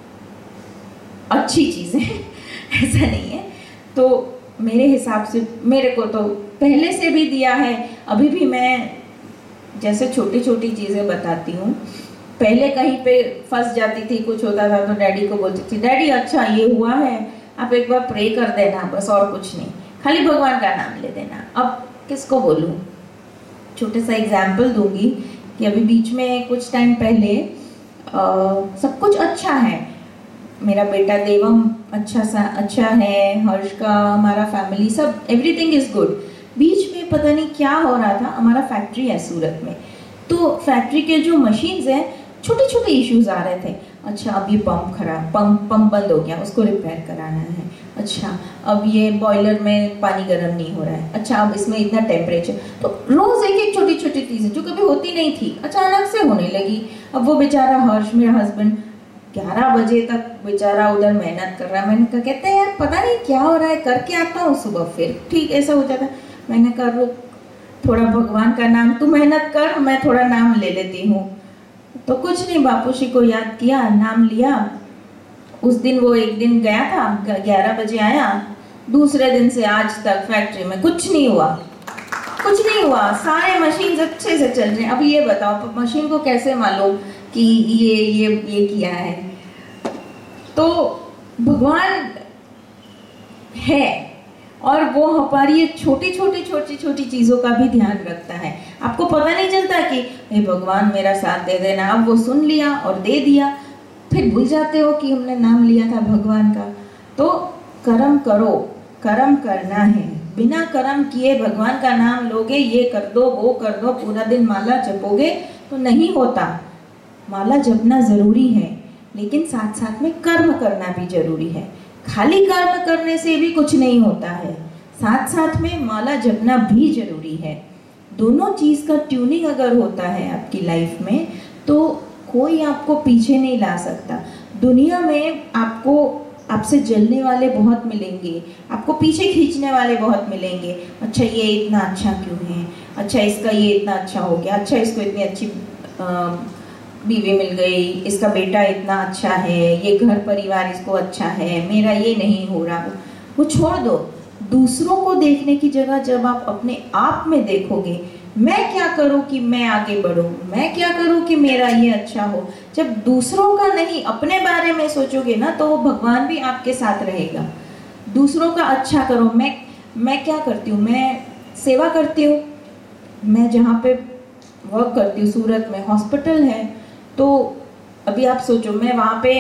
अच्छी चीज़ है, ऐसा नहीं है। तो मेरे हिसाब से मेरे को तो पहले से भी दिया है, अभी भी मैं जैसे छोटी छोटी चीज़ें बताती हूँ। पहले कहीं पे फंस जाती थी, कुछ होता था तो डैडी को बोलती थी, डैडी अच्छा ये हुआ है, आप एक बार प्रे कर देना, बस और कुछ नहीं, खाली भगवान का नाम ले देना। अब किसको बोलूँ? छोटे सा एग्जाम्पल दूंगी कि अभी बीच में कुछ टाइम पहले आ, सब कुछ अच्छा है, मेरा बेटा देवम अच्छा सा अच्छा है, हर्ष का, हमारा फैमिली सब एवरीथिंग इज़ गुड। बीच में पता नहीं क्या हो रहा था, हमारा फैक्ट्री है सूरत में, तो फैक्ट्री के जो मशीन्स हैं, छोटे छोटे इश्यूज आ रहे थे। अच्छा अब ये पंप खराब, पंप पंप बंद हो गया, उसको रिपेयर कराना है। अच्छा अब ये बॉयलर में पानी गर्म नहीं हो रहा है। अच्छा अब इसमें इतना टेम्परेचर। तो रोज़ एक एक छोटी छोटी चीज़ें जो कभी होती नहीं थी अचानक से होने लगी। अब वो बेचारा हर्ष, मेरा हस्बैंड, ग्यारह बजे तक बेचारा उधर मेहनत कर रहा है। मैंने कहा, कहते हैं यार पता नहीं क्या हो रहा है, करके आता हूँ सुबह, फिर ठीक ऐसा हो जाता। मैंने कहा रुक, थोड़ा भगवान का नाम, तू मेहनत कर, मैं थोड़ा नाम ले लेती हूँ। तो कुछ नहीं, बापूश्री को याद किया, नाम लिया। उस दिन वो एक दिन गया था, ग्यारह बजे आया, दूसरे दिन से आज तक फैक्ट्री में कुछ नहीं हुआ, कुछ नहीं हुआ, सारे मशीन अच्छे से चल रहे हैं। अब ये बताओ मशीन को कैसे मालूम कि ये ये ये किया है? तो भगवान है, और वो हमारी ये छोटी छोटी छोटी छोटी चीज़ों का भी ध्यान रखता है। आपको पता नहीं चलता कि हे भगवान मेरा साथ दे देना, अब वो सुन लिया और दे दिया, फिर भूल जाते हो कि हमने नाम लिया था भगवान का। तो कर्म करो, कर्म करना है, बिना कर्म किए भगवान का नाम लोगे, ये कर दो वो कर दो, पूरा दिन माला जपोगे तो नहीं होता। माला जपना ज़रूरी है, लेकिन साथ साथ में कर्म करना भी ज़रूरी है। खाली कर्म करने से भी कुछ नहीं होता है, साथ साथ में माला जपना भी ज़रूरी है। दोनों चीज़ का ट्यूनिंग अगर होता है आपकी लाइफ में तो कोई आपको पीछे नहीं ला सकता। दुनिया में आपको आपसे जलने वाले बहुत मिलेंगे, आपको पीछे खींचने वाले बहुत मिलेंगे। अच्छा ये इतना अच्छा क्यों है, अच्छा इसका ये इतना अच्छा हो गया, अच्छा इसको इतनी अच्छी आ, बीवी मिल गई, इसका बेटा इतना अच्छा है, ये घर परिवार इसको अच्छा है, मेरा ये नहीं हो रहा। वो छोड़ दो, दूसरों को देखने की जगह जब आप अपने आप में देखोगे, मैं क्या करूं कि मैं आगे बढ़ूं, मैं क्या करूं कि मेरा ये अच्छा हो, जब दूसरों का नहीं अपने बारे में सोचोगे ना तो वो भगवान भी आपके साथ रहेगा। दूसरों का अच्छा करो। मैं मैं क्या करती हूँ, मैं सेवा करती हूँ। मैं जहाँ पे वर्क करती हूँ सूरत में हॉस्पिटल है, तो अभी आप सोचो मैं वहाँ पे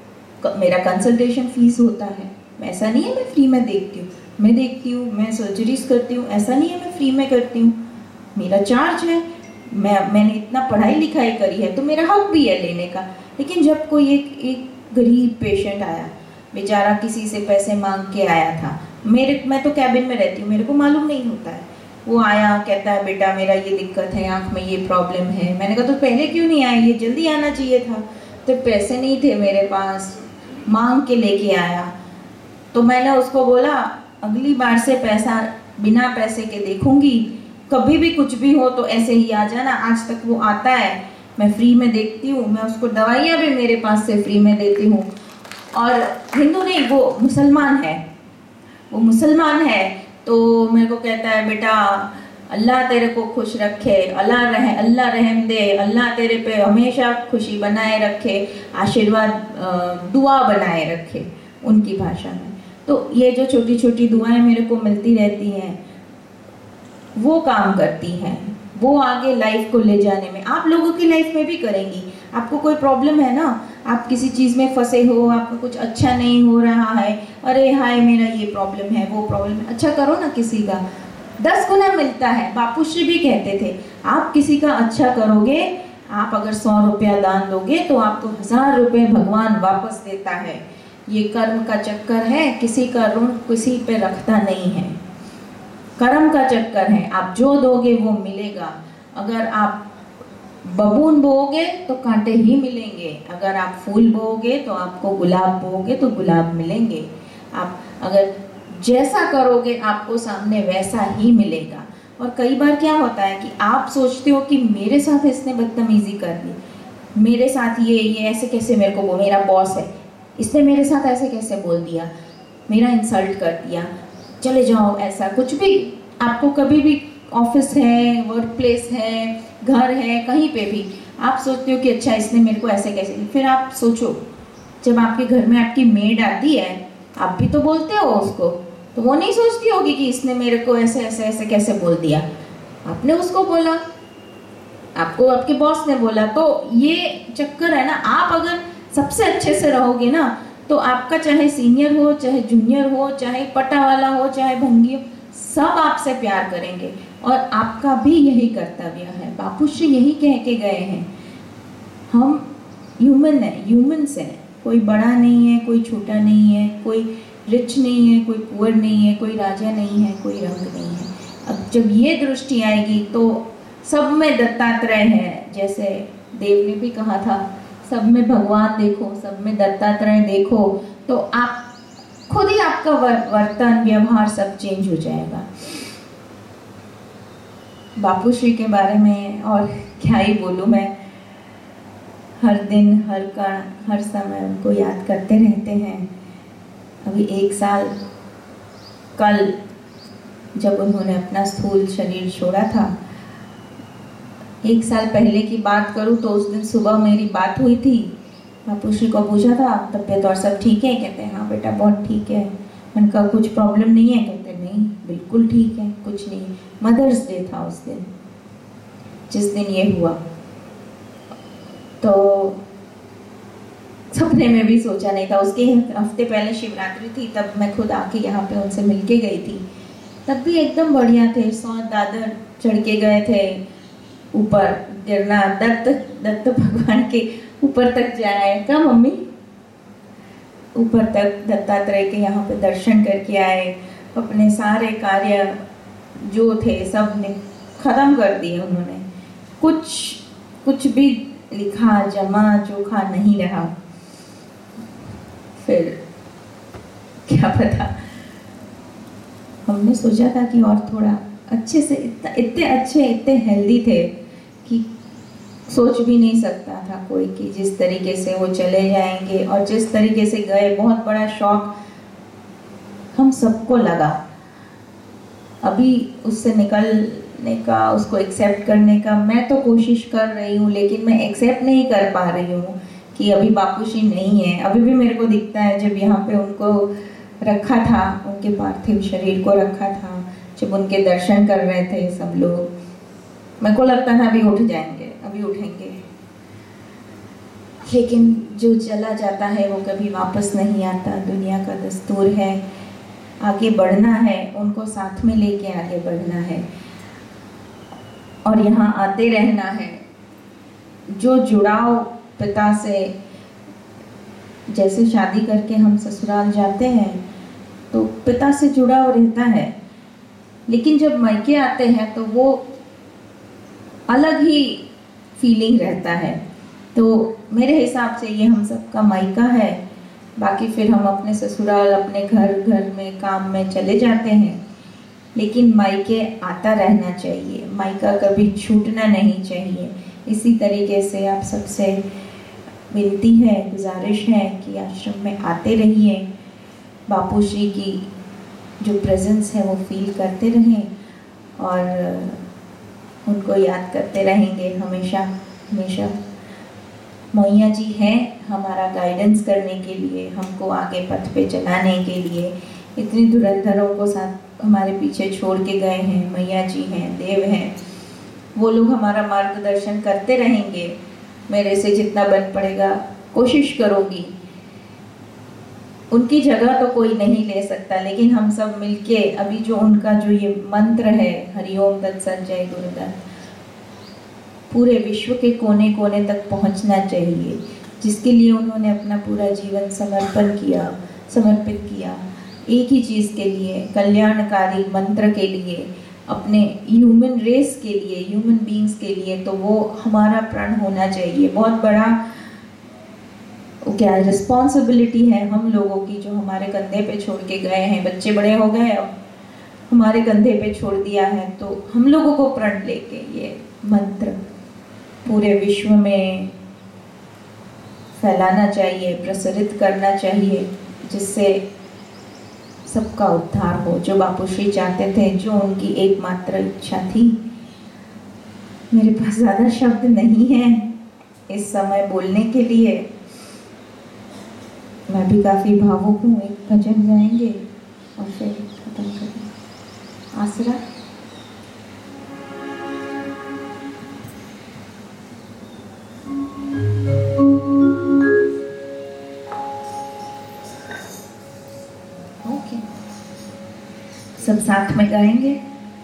मेरा कंसल्टेशन फीस होता है। ऐसा नहीं है मैं फ्री में देखती हूँ, मैं देखती हूँ, मैं सर्जरीज करती हूँ, ऐसा नहीं है मैं फ्री में करती हूँ, मेरा चार्ज है। मैं मैंने इतना पढ़ाई लिखाई करी है तो मेरा हक भी है लेने का। लेकिन जब कोई एक एक गरीब पेशेंट आया, बेचारा किसी से पैसे मांग के आया था, मेरे मैं तो कैबिन में रहती हूँ, मेरे को मालूम नहीं होता है। वो आया, कहता है बेटा मेरा ये दिक्कत है, आँख में ये प्रॉब्लम है। मैंने कहा तो पहले क्यों नहीं आया, ये जल्दी आना चाहिए था। तो पैसे नहीं थे मेरे पास, मांग के लेके आया। तो मैंने उसको बोला अगली बार से पैसा बिना पैसे के देखूंगी, कभी भी कुछ भी हो तो ऐसे ही आ जाना। आज तक वो आता है, मैं फ्री में देखती हूँ, मैं उसको दवाइयाँ भी मेरे पास से फ्री में देती हूँ। और हिंदू नहीं, वो मुसलमान है, वो मुसलमान है। तो मेरे को कहता है बेटा अल्लाह तेरे को खुश रखे, अल्लाह रह अल्लाह रहम दे, अल्लाह तेरे पे हमेशा खुशी बनाए रखे, आशीर्वाद दुआ बनाए रखे उनकी भाषा में। तो ये जो छोटी छोटी दुआएं मेरे को मिलती रहती हैं वो काम करती हैं, वो आगे लाइफ को ले जाने में आप लोगों की लाइफ में भी करेंगी। आपको कोई प्रॉब्लम है ना, आप किसी चीज़ में फंसे हो, आपको कुछ अच्छा नहीं हो रहा है, अरे हाय मेरा ये प्रॉब्लम है वो प्रॉब्लम है, अच्छा करो ना, किसी का दस गुना मिलता है। बापूश्री भी कहते थे आप किसी का अच्छा करोगे, आप अगर सौ रुपया दान दोगे तो आपको हजार रुपये भगवान वापस देता है। ये कर्म का चक्कर है, किसी का ऋण किसी पे रखता नहीं है, कर्म का चक्कर है। आप जो दोगे वो मिलेगा। अगर आप बबून बोओगे तो कांटे ही मिलेंगे, अगर आप फूल बोओगे तो आपको गुलाब बोओगे तो गुलाब मिलेंगे। आप अगर जैसा करोगे आपको सामने वैसा ही मिलेगा। और कई बार क्या होता है कि आप सोचते हो कि मेरे साथ इसने बदतमीजी कर दी, मेरे साथ ये ये ऐसे कैसे, मेरे को वो मेरा बॉस है, इसने मेरे साथ ऐसे कैसे बोल दिया, मेरा इंसल्ट कर दिया, चले जाओ, ऐसा कुछ भी। आपको कभी भी ऑफिस है, वर्क प्लेस है, घर है, कहीं पे भी आप सोचते हो कि अच्छा इसने मेरे को ऐसे कैसे। फिर आप सोचो जब आपके घर में आपकी मेड आती है, आप भी तो बोलते हो उसको, तो वो नहीं सोचती होगी कि इसने मेरे को ऐसे ऐसे ऐसे कैसे बोल दिया, आपने उसको बोला, आपको आपके बॉस ने बोला। तो ये चक्कर है ना। आप अगर सबसे अच्छे से रहोगे ना तो आपका चाहे सीनियर हो, चाहे जूनियर हो, चाहे पटा वाला हो, चाहे भंगी हो, सब आपसे प्यार करेंगे और आपका भी यही कर्तव्य है। बापूश्री यही कह के गए हैं, हम ह्यूमन है, ह्यूमन्स हैं, कोई बड़ा नहीं है, कोई छोटा नहीं है, कोई रिच नहीं है, कोई पुअर नहीं है, कोई राजा नहीं है, कोई रंग नहीं है। अब जब ये दृष्टि आएगी तो सब में दत्तात्रेय है, जैसे देव ने भी कहा था, सब में भगवान देखो, सब में दत्तात्रेय देखो, तो आप खुद ही आपका वर्तन व्यवहार सब चेंज हो जाएगा। बापूश्री के बारे में और क्या ही बोलूँ मैं, हर दिन हर का हर समय उनको याद करते रहते हैं। अभी एक साल कल जब उन्होंने अपना स्थूल शरीर छोड़ा था, एक साल पहले की बात करूँ तो उस दिन सुबह मेरी बात हुई थी। बापूश्री को पूछा था तबीयत और सब ठीक है, कहते हैं हाँ बेटा बहुत ठीक है। मैंने कहा कुछ प्रॉब्लम नहीं है, कहते नहीं बिल्कुल ठीक है, कुछ नहीं। मदर्स डे था उस दिन, जिस दिन ये हुआ। तो सपने में भी सोचा नहीं था। उसके हफ्ते पहले शिवरात्रि थी, तब मैं खुद आके यहाँ पे उनसे मिलके गई थी। तब भी एकदम बढ़िया थे, सौ दादर चढ़ के गए थे ऊपर, गिरना, दत्त दत्त भगवान के ऊपर तक जाए क्या मम्मी, ऊपर तक दत्तात्रेय के यहाँ पे दर्शन करके आए, अपने सारे कार्य जो थे सब ने खत्म कर दिए उन्होंने, कुछ कुछ भी लिखा जमा जोखा नहीं रहा। फिर क्या पता, हमने सोचा था कि और थोड़ा अच्छे से, इतना इतने अच्छे इतने हेल्दी थे कि सोच भी नहीं सकता था कोई कि जिस तरीके से वो चले जाएंगे, और जिस तरीके से गए बहुत बड़ा शॉक हम सबको लगा। अभी उससे निकलने का, उसको एक्सेप्ट करने का मैं तो कोशिश कर रही हूँ, लेकिन मैं एक्सेप्ट नहीं कर पा रही हूँ कि अभी बापूजी नहीं है। अभी भी मेरे को दिखता है जब यहाँ पे उनको रखा था, उनके पार्थिव शरीर को रखा था, जब उनके दर्शन कर रहे थे सब लोग, मेरे को लगता था अभी उठ जाएंगे, अभी उठेंगे। लेकिन जो चला जाता है वो कभी वापस नहीं आता, दुनिया का दस्तूर है, आगे बढ़ना है, उनको साथ में लेके आगे बढ़ना है और यहाँ आते रहना है। जो जुड़ाव पिता से, जैसे शादी करके हम ससुराल जाते हैं तो पिता से जुड़ाव रहता है, लेकिन जब मायके आते हैं तो वो अलग ही फीलिंग रहता है। तो मेरे हिसाब से ये हम सबका मायका है। बाकी फिर हम अपने ससुराल, अपने घर घर में काम में चले जाते हैं, लेकिन मायके आता रहना चाहिए, मायका कभी छूटना नहीं चाहिए। इसी तरीके से आप सबसे विनती है, गुजारिश है कि आश्रम में आते रहिए, बापूजी की जो प्रेजेंस है वो फील करते रहें और उनको याद करते रहेंगे हमेशा हमेशा। मैया जी हैं हमारा गाइडेंस करने के लिए, हमको आगे पथ पे चलाने के लिए। इतनी धुरंधरों को साथ हमारे पीछे छोड़ के गए हैं, मैया जी हैं, देव हैं, वो लोग हमारा मार्गदर्शन करते रहेंगे। मेरे से जितना बन पड़ेगा कोशिश करूँगी। उनकी जगह तो कोई नहीं ले सकता, लेकिन हम सब मिलके अभी जो उनका जो ये मंत्र है, हरिओम तत्सत जय गुरुदत्त, पूरे विश्व के कोने कोने तक पहुंचना चाहिए, जिसके लिए उन्होंने अपना पूरा जीवन समर्पण किया, समर्पित किया, एक ही चीज़ के लिए, कल्याणकारी मंत्र के लिए, अपने ह्यूमन रेस के लिए, ह्यूमन बीइंग्स के लिए। तो वो हमारा प्रण होना चाहिए। बहुत बड़ा क्या रिस्पॉन्सिबिलिटी है हम लोगों की, जो हमारे कंधे पे छोड़ के गए हैं। बच्चे बड़े हो गए, अब हमारे कंधे पे छोड़ दिया है, तो हम लोगों को प्रण लेके ये मंत्र पूरे विश्व में फैलाना चाहिए, प्रसारित करना चाहिए, जिससे सबका उद्धार हो, जो बापूजी चाहते थे, जो उनकी एकमात्र इच्छा थी। मेरे पास ज़्यादा शब्द नहीं है इस समय बोलने के लिए। मैं भी काफ़ी भावुक हूँ। एक भजन गाएंगे और फिर खत्म करें। आसरा। ओके, सब साथ में गाएंगे।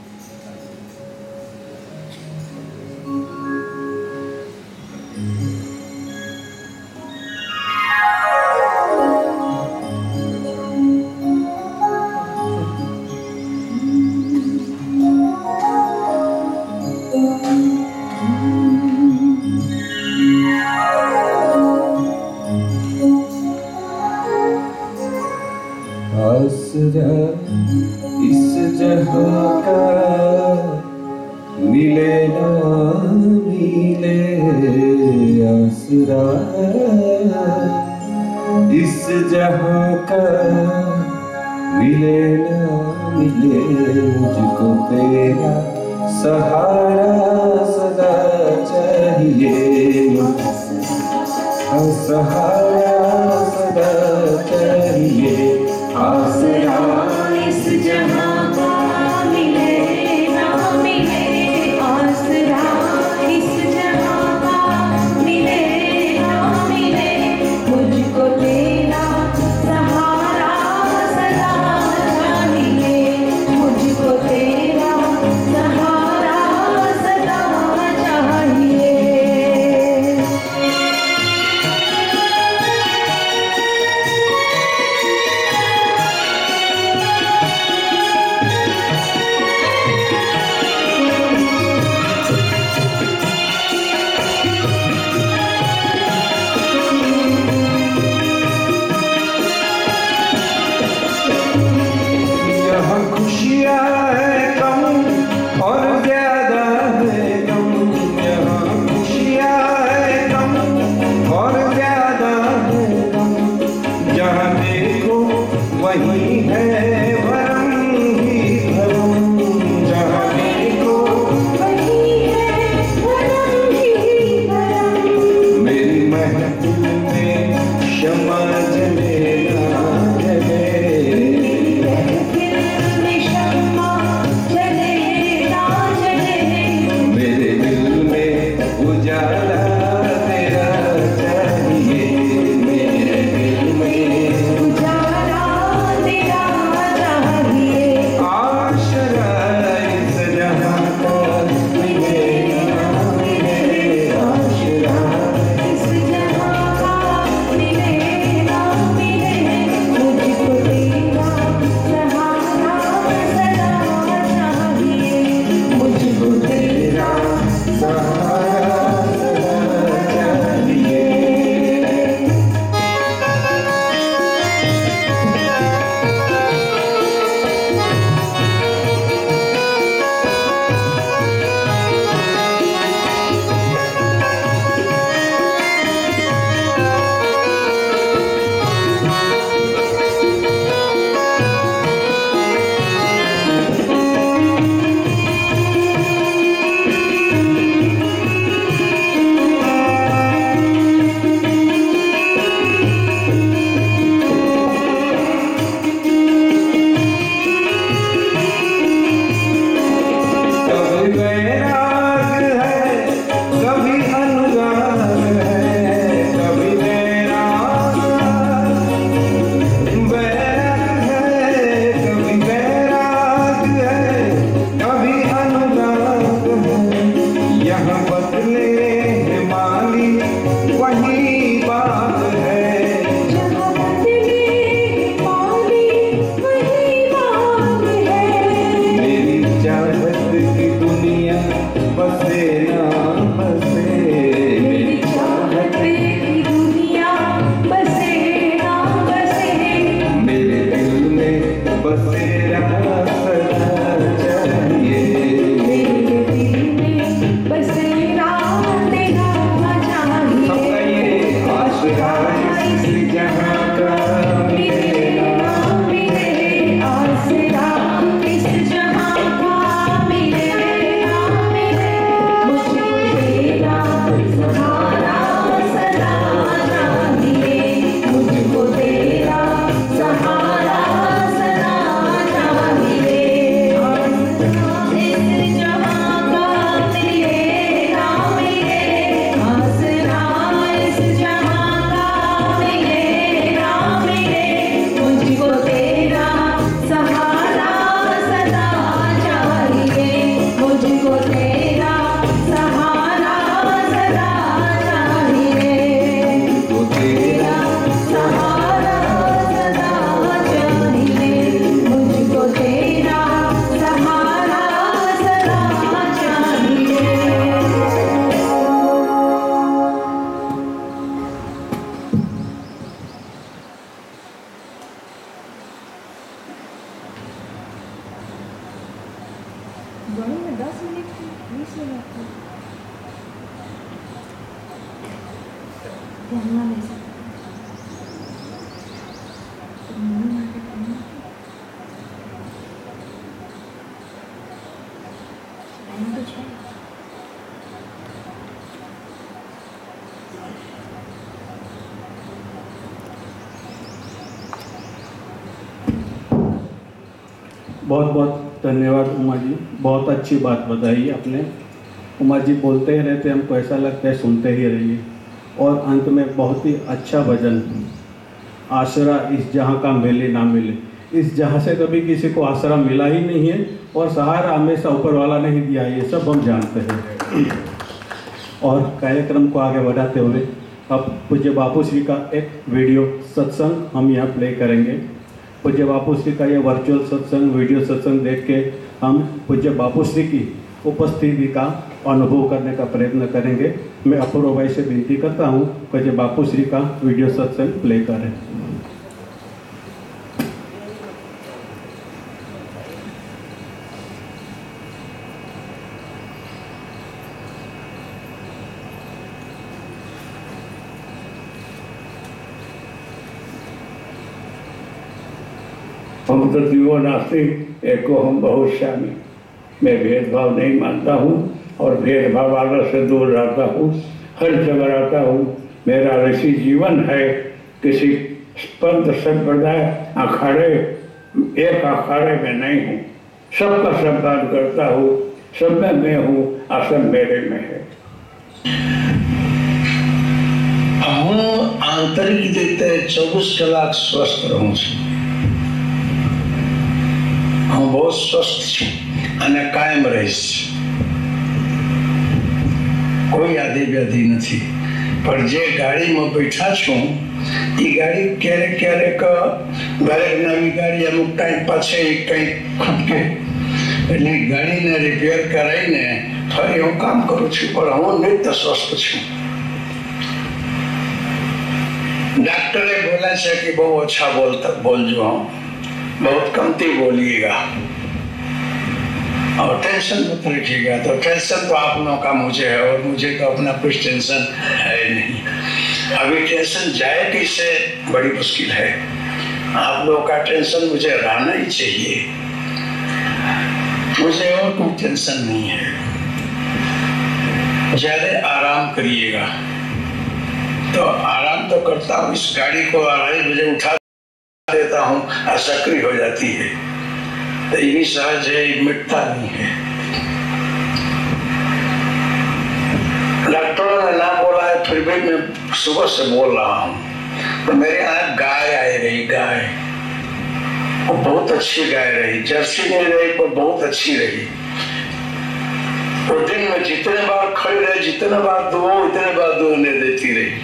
आसरा इस जहां का मिले ना मिले, आसरा इस जहां का मिले ना मिले, मुझको तेरा सहारा सदा चाहिए, सहारा सदा चाहिए। आसरा इस जहां का मिले ना मिले, आसरा इस जहां का मिले ना मिले, मुझको तेरा सहारा सदा चाहिए, मुझको तेरा सहारा सदा चाहिए। वही है भरम ही भरम चाहने को, वही है भरम ही भरम। मेरी महफिल में शमा जले ना जले, मेरी महफिल में शम्मा जले ना जले। मेरे दिल में उजाला तेरा चाहिए, मेरे दिल में उजाला तेरा चाहिए। आशरा इस जहां का मिले ना मिले, आशरा इस जहां का मिले ना मिले, मुझको तेरा सहारा सदा चाहिए। मुझको तेरा सहारा सदा चाहिए। कभी वैराग है, कभी अनुराग है, कभी वैराग वैराग है, कभी वैराग है, कभी अनुराग है। यहाँ बदले हिमाली वही बात है, जहाँ बदले पानी वही बात है। मेरी चाहत की दुनिया बसे ना बसे, मेरी चाहत की दुनिया बसे ना बसे। मेरे दिल में बसेरा सदा चाहिए। मेरे दिल में बसेरा तेरा चाहिए। सबका ये आशरा इस जहां का मिले ना मिले आसरा इस जहां का मिले ना मिले, मुझको तेरा सहारा सदा चाहिए। मुझको तेरा सहारा सदा चाहिए। इस जहां का मिले ना मिले, आसरा इस जहां का मिले ना मिले, मुझको तेरा सहारा सदा चाहिए। मुझको तेरा सहारा सदा चाहिए। तो तेरा सहारा सदा चाहिए। मुझको तेरा सहारा सदा चाहिए। ड्राइंग में दस मिनट की बीस मिनट की ध्यान में से कुछ है बहुत बहुत धन्यवाद उमा जी, बहुत अच्छी बात बताई आपने। उमा जी बोलते ही रहते, हमको ऐसा लगता है सुनते ही रहिए। और अंत में बहुत ही अच्छा भजन, आसरा इस जहाँ का मिले ना मिले। इस जहाँ से कभी किसी को आसरा मिला ही नहीं है और सहारा हमेशा ऊपर वाला नहीं दिया, ये सब हम जानते हैं। और कार्यक्रम को आगे बढ़ाते हुए अब पूज्य बापू श्री का एक वीडियो सत्संग हम यहाँ प्ले करेंगे। पूज्य बापू श्री का ये वर्चुअल सत्संग, वीडियो सत्संग देख के हम पूज्य बापू श्री की उपस्थिति का अनुभव करने का प्रयत्न करेंगे। मैं अपूर्व भाई से विनती करता हूँ पूज्य बापू श्री का वीडियो सत्संग प्ले करें। हम तो द्वियो नास्ति एको हम बहुत श्यामी। मैं भेदभाव नहीं मानता हूँ और भेदभाव वालों से दूर रहता हूँ, हर जगह रहता हूँ। मेरा ऋषि जीवन है, किसी पंथ संप्रदाय अखाड़े एक अखाड़े में नहीं हूँ, सबका सम्मान करता हूँ, सब में मैं हूँ, असल मेरे में है। હું આંતરિક રીતે ચોવીસ કલાક સ્વસ્થ રહું છું। હું બહુ સ્વસ્થ છું અને કાયમ રહીશ। કોઈ આદિ વ્યાધિ નથી। પણ જે ગાડીમાં બેઠા છું એ ગાડી ક્યારેક ક્યારેક દરેક નવી ગાડી અમુક ટાઈમ પાછે કંઈક ખટકે એટલે ગાડીને રિપેર કરાવીને ફરી હું કામ કરું છું, પણ હું નિત્ય સ્વસ્થ છું। डॉक्टरे बोला है कि बहुत अच्छा बोलता बोल जो हम बहुत कमती बोलिएगा और टेंशन मत रखिएगा। तो टेंशन तो आप लोगों का मुझे है और मुझे तो अपना कुछ टेंशन है नहीं। अभी टेंशन जाए कैसे बड़ी मुश्किल है। आप लोगों का टेंशन मुझे रहना ही चाहिए, मुझे और कोई टेंशन नहीं है। ज्यादा आराम करिएगा। तो आराम तो करता हूँ, इस गाड़ी को अढ़ाई बजे उठा देता हूँ और सक्रिय हो जाती है। तो ये भी सहज है, मिटता नहीं है। डॉक्टरों ने ना बोला है फिर भी मैं सुबह से बोल रहा हूँ। तो मेरे यहाँ गाय आई रही, गाय वो बहुत अच्छी गाय रही, जर्सी नहीं रही पर बहुत अच्छी रही। तो दिन में जितने बार खड़ी रहे, जितने बार दो इतने बार दूधने देती रही।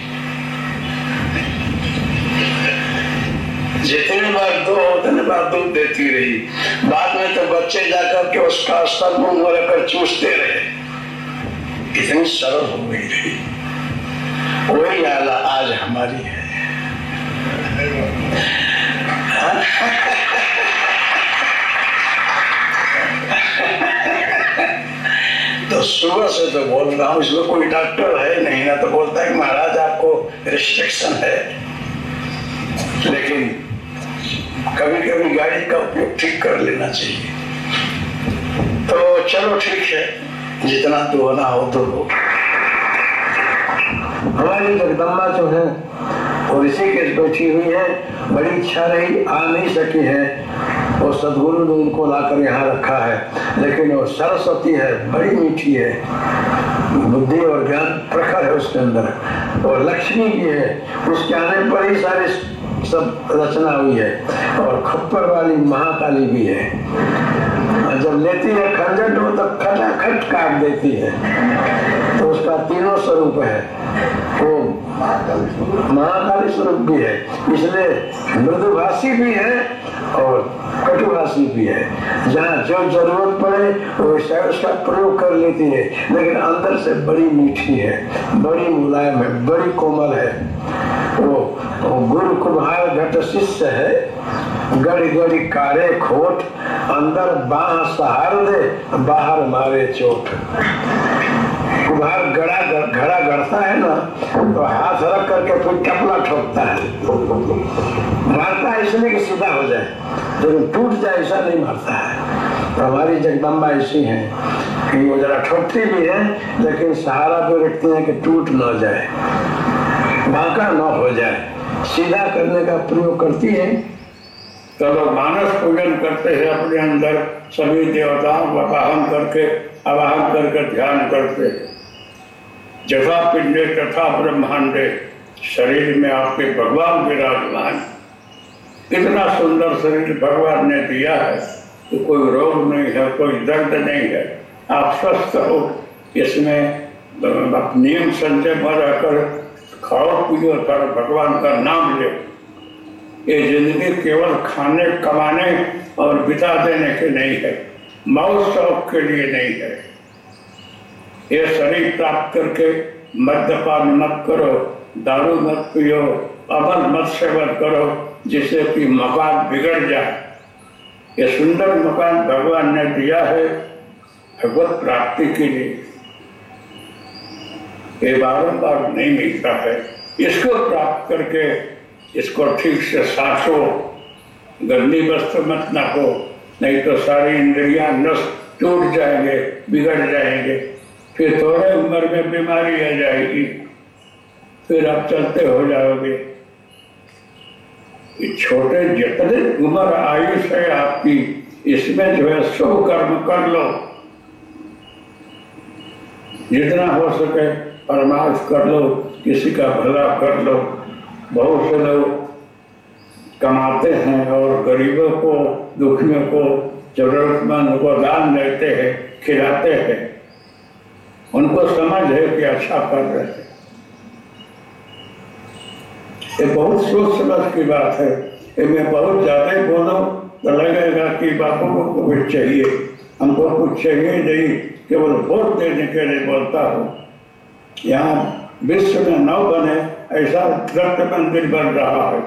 जितने बार दो उतने बार दूध देती रही। बाद में तो बच्चे जाकर के उसका स्तर मुंह में रखकर चूसते रहे। इतनी सरल हो गई रही। वही आला आज हमारी है। तो सुबह से तो बोल रहा हूँ, इसमें कोई डॉक्टर है नहीं ना तो बोलता है महाराज आपको रिस्ट्रिक्शन है। लेकिन कभी कभी गाड़ी का उपयोग ठीक कर लेना चाहिए। तो चलो ठीक है, जितना दोहना हो तो हो। हमारी जगदम्बा जो है वो ऋषिकेश बैठी हुई है। बड़ी इच्छा रही, आ नहीं सकी है, और सदगुरु ने उनको लाकर यहाँ रखा है। लेकिन वो सरस्वती है, बड़ी मीठी है, बुद्धि और ज्ञान प्रखर है उसके अंदर, और लक्ष्मी भी है। उसके आने पर ही सारे सब रचना हुई है। और खप्पर वाली महाकाली भी है। जब लेती है खंजर तो खटाखट काट देती है। तो उसका तीनों स्वरूप है, वो महाकाली स्वरूप भी है। इसलिए मृदुभाषी भी है और कटुभाषी भी है। जहाँ जो जरूरत पड़े वो उसका प्रयोग कर लेती है, लेकिन अंदर से बड़ी मीठी है, बड़ी मुलायम है, बड़ी कोमल है। वो, वो गुरु कुम्हार घट शिष्य है, गड़ी गड़ी कारे खोट, अंदर बाह सहार दे, बाहर मारे चोट। कुम्हार गड़ा घड़ा गढ़ता है ना, तो हाथ रख करके फिर टपला ठोकता है। मारता है इसलिए कि सीधा हो जाए, लेकिन टूट जाए ऐसा नहीं मारता है। तो हमारी जगदम्बा ऐसी है कि वो जरा ठोकती भी है, लेकिन सहारा पे रखती है कि टूट न जाए, बांका न हो जाए, सीधा करने का प्रयोग करती है। तो लोग मानस पूजन करते हैं, अपने अंदर सभी देवताओं का आवाहन करके आवाहन करके ध्यान करते। जथा पिंडे तथा ब्रह्मांडे, शरीर में आपके भगवान विराजमान। इतना सुंदर शरीर भगवान ने दिया है तो कोई रोग नहीं है, कोई दर्द नहीं है, आप स्वस्थ हो। इसमें नियम संचय में रहकर खाओ पियो कर भगवान का नाम ले। ये जिंदगी केवल खाने कमाने और बिता देने के नहीं है, मौज शौक के लिए नहीं है। ये शरीर प्राप्त करके मद्यपान मत करो, दारू मत पियो, अमल मत सेवन करो, जिससे कि मकान बिगड़ जाए। ये सुंदर मकान भगवान ने दिया है भगवत प्राप्ति के लिए। ये बारंबार नहीं मिलता है। इसको प्राप्त करके इसको ठीक से सासो, गंदी वस्तु मत नापो, नहीं तो सारी इंद्रियां नस टूट जाएंगे, बिगड़ जाएंगे, फिर थोड़े उम्र में बीमारी आ जाएगी, फिर आप चलते हो जाओगे। छोटे जितने उम्र आयुष है आपकी, इसमें जो है शुभ कर्म कर लो, जितना हो सके परमार्थ कर लो, किसी का भला कर लो। बहुत से लोग कमाते हैं और गरीबों को, दुखियों को, जरूरतमंद को दान देते हैं, खिलाते हैं, उनको समझ है कि अच्छा कर रहे हैं। ये बहुत सोच समझ की बात है। ये मैं बहुत ज़्यादा ही बोलूँ तो लगेगा कि बापू को कुछ चाहिए, हमको कुछ चाहिए नहीं, केवल वोट देने के लिए बोलता हूँ। यहाँ विश्व में न बने ऐसा दत्त मंदिर बन रहा है,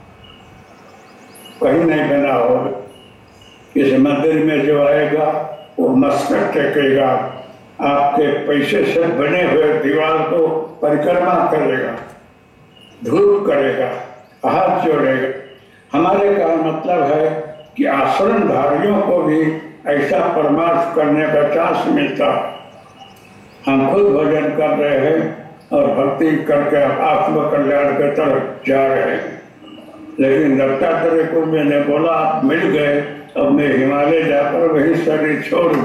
कहीं नहीं बना होगा। इस मंदिर में जो आएगा वो मस्तक टेकेगा, आपके पैसे से बने हुए दीवार को परिक्रमा करेगा, धूप करेगा, हाथ जोड़ेगा। हमारे का मतलब है कि आश्रमधारियों को भी ऐसा परमार्थ करने का चांस मिलता। हम खुद भजन कर रहे हैं और भक्ति करके आत्म कल्याण की तरफ जा रहे हैं, लेकिन दत्तात्रेय को मैंने बोला आप मिल गए, अब मैं हिमालय जाकर वही शरीर छोड़ूं।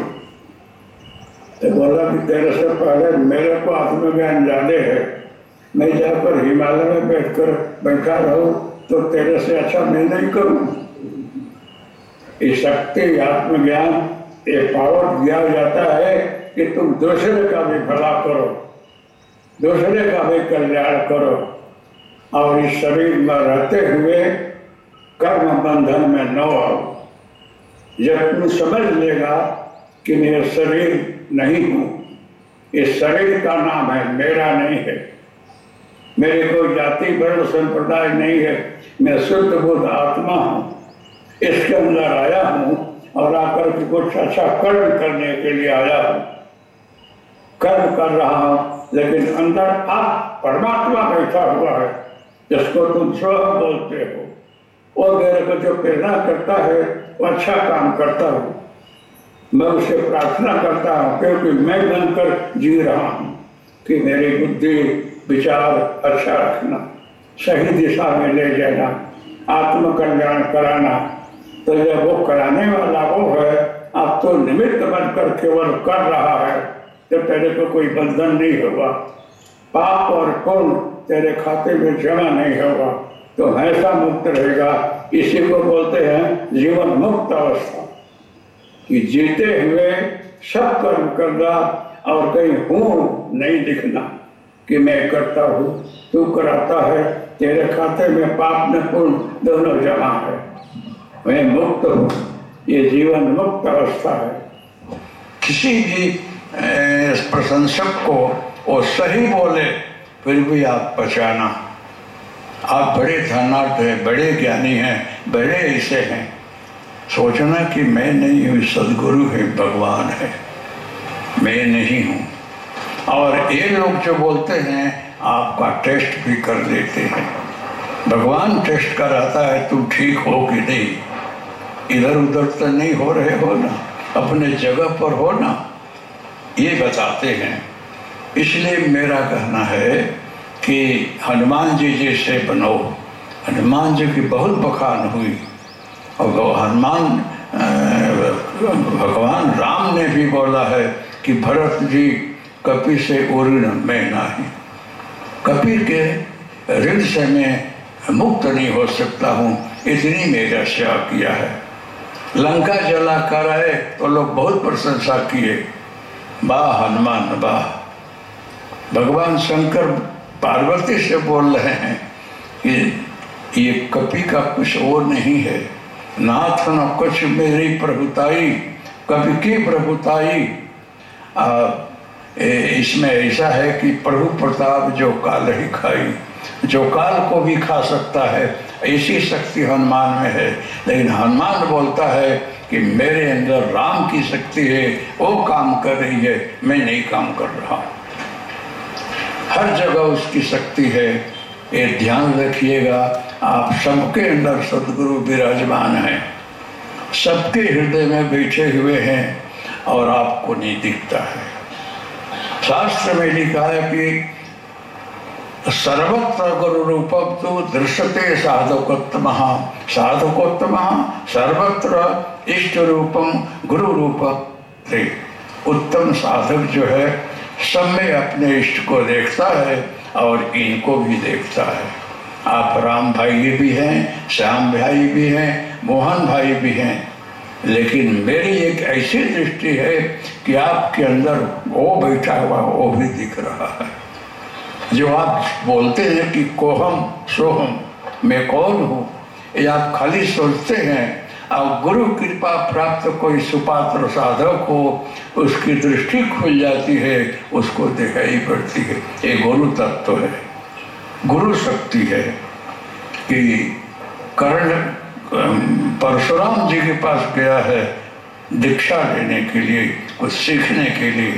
तो बोला कि तेरे से पहले मेरे को आत्मज्ञान ज्यादा है, मैं जाकर हिमालय में बैठकर बैठा रहूं तो तेरे से अच्छा मैं नहीं करूं। ये शक्ति आत्मज्ञान ये पावर दिया जाता है कि तुम दूसरे का भी भला करो, दूसरे का भी कल्याण करो, और इस शरीर में रहते हुए कर्म बंधन में न आओ। जब तुम समझ लेगा कि मैं शरीर नहीं हूँ, इस शरीर का नाम है, मेरा नहीं है, मेरे कोई जाति वर्ण संप्रदाय नहीं है, मैं शुद्ध बुद्ध आत्मा हूँ, इसके अंदर आया हूँ और आकर के कुछ अच्छा कर्म करने के लिए आया हूँ। कर्म कर रहा हूँ, लेकिन अंदर आप परमात्मा बैठा हुआ है जिसको तुम स्वयं बोलते हो, और मेरे को जो प्रेरणा करता है वो अच्छा काम करता हूँ। मैं उसे प्रार्थना करता हूँ क्योंकि मैं बनकर जी रहा हूँ कि मेरी बुद्धि विचार अच्छा रखना, सही दिशा में ले जाना, आत्म कल्याण कराना। तो जब वो कराने वाला वो है, आप तो निमित्त बनकर केवल कर रहा है, तो तेरे को कोई बंधन नहीं होगा, पाप और पुण्य तेरे खाते में जमा नहीं होगा, तो हमेशा मुक्त रहेगा। इसी को बोलते हैं जीवन मुक्त अवस्था, कि जीते हुए सब कर्म करना और कहीं हूँ नहीं दिखना कि मैं करता हूँ, तू कराता है, तेरे खाते में पाप न पुण्य दोनों जमा है, मैं मुक्त हूँ। ये जीवन मुक्त अवस्था है। किसी भी प्रशंसक को वो सही बोले फिर भी आप बचाना, आप बड़े धनाढ़ हैं, बड़े ज्ञानी हैं, बड़े ऐसे हैं, सोचना कि मैं नहीं हूँ, सदगुरु है, भगवान है, मैं नहीं हूँ। और ये लोग जो बोलते हैं आपका टेस्ट भी कर लेते हैं, भगवान टेस्ट कराता है तुम ठीक हो कि नहीं, इधर उधर तो नहीं हो रहे हो ना, अपने जगह पर हो ना, ये बताते हैं। इसलिए मेरा कहना है कि हनुमान जी जैसे बनो। हनुमान जी की बहुत बखान हुई, और हनुमान भगवान राम ने भी बोला है कि भरत जी कपि से उऋण मैं नहीं, कपि के ऋण से मैं मुक्त नहीं हो सकता हूँ, इतनी मेरा सेवा किया है। लंका जला कर आए तो लोग बहुत प्रशंसा किए, वाह हनुमान वाह। भगवान शंकर पार्वती से बोल रहे हैं कि ये कपि का कुछ और नहीं है, नाथ न कुछ मेरी प्रभुताई, कपि की प्रभुताई। इसमें ऐसा है कि प्रभु प्रताप जो काल ही खाई, जो काल को भी खा सकता है, ऐसी शक्ति हनुमान में है। लेकिन हनुमान बोलता है कि मेरे अंदर राम की शक्ति है, वो काम कर रही है, मैं नहीं काम कर रहा। हर जगह उसकी शक्ति है, ये ध्यान रखिएगा। आप सबके अंदर सदगुरु विराजमान हैं, सबके हृदय में बैठे हुए हैं और आपको नहीं दिखता है। शास्त्र में लिखा है कि सर्वत्र गुरु रूपम तो दृश्यते साधकोत्तम, साधकोत्तम सर्वत्र इष्ट रूपम गुरु रूपम। उत्तम साधक जो है सब में अपने इष्ट को देखता है और इनको भी देखता है। आप राम भाई भी हैं, श्याम भाई भी हैं, मोहन भाई भी हैं, लेकिन मेरी एक ऐसी दृष्टि है कि आपके अंदर वो बैठा हुआ वो भी दिख रहा है। जो आप बोलते हैं कि कोहम सोहम, मैं कौन हूँ, ये आप खाली सोचते हैं। और गुरु कृपा प्राप्त कोई सुपात्र साधक हो, उसकी दृष्टि खुल जाती है, उसको दिखाई पड़ती है। ये गुरु तत्व है, गुरु शक्ति है। कि कर्ण परशुराम जी के पास गया है दीक्षा लेने के लिए, कुछ सीखने के लिए।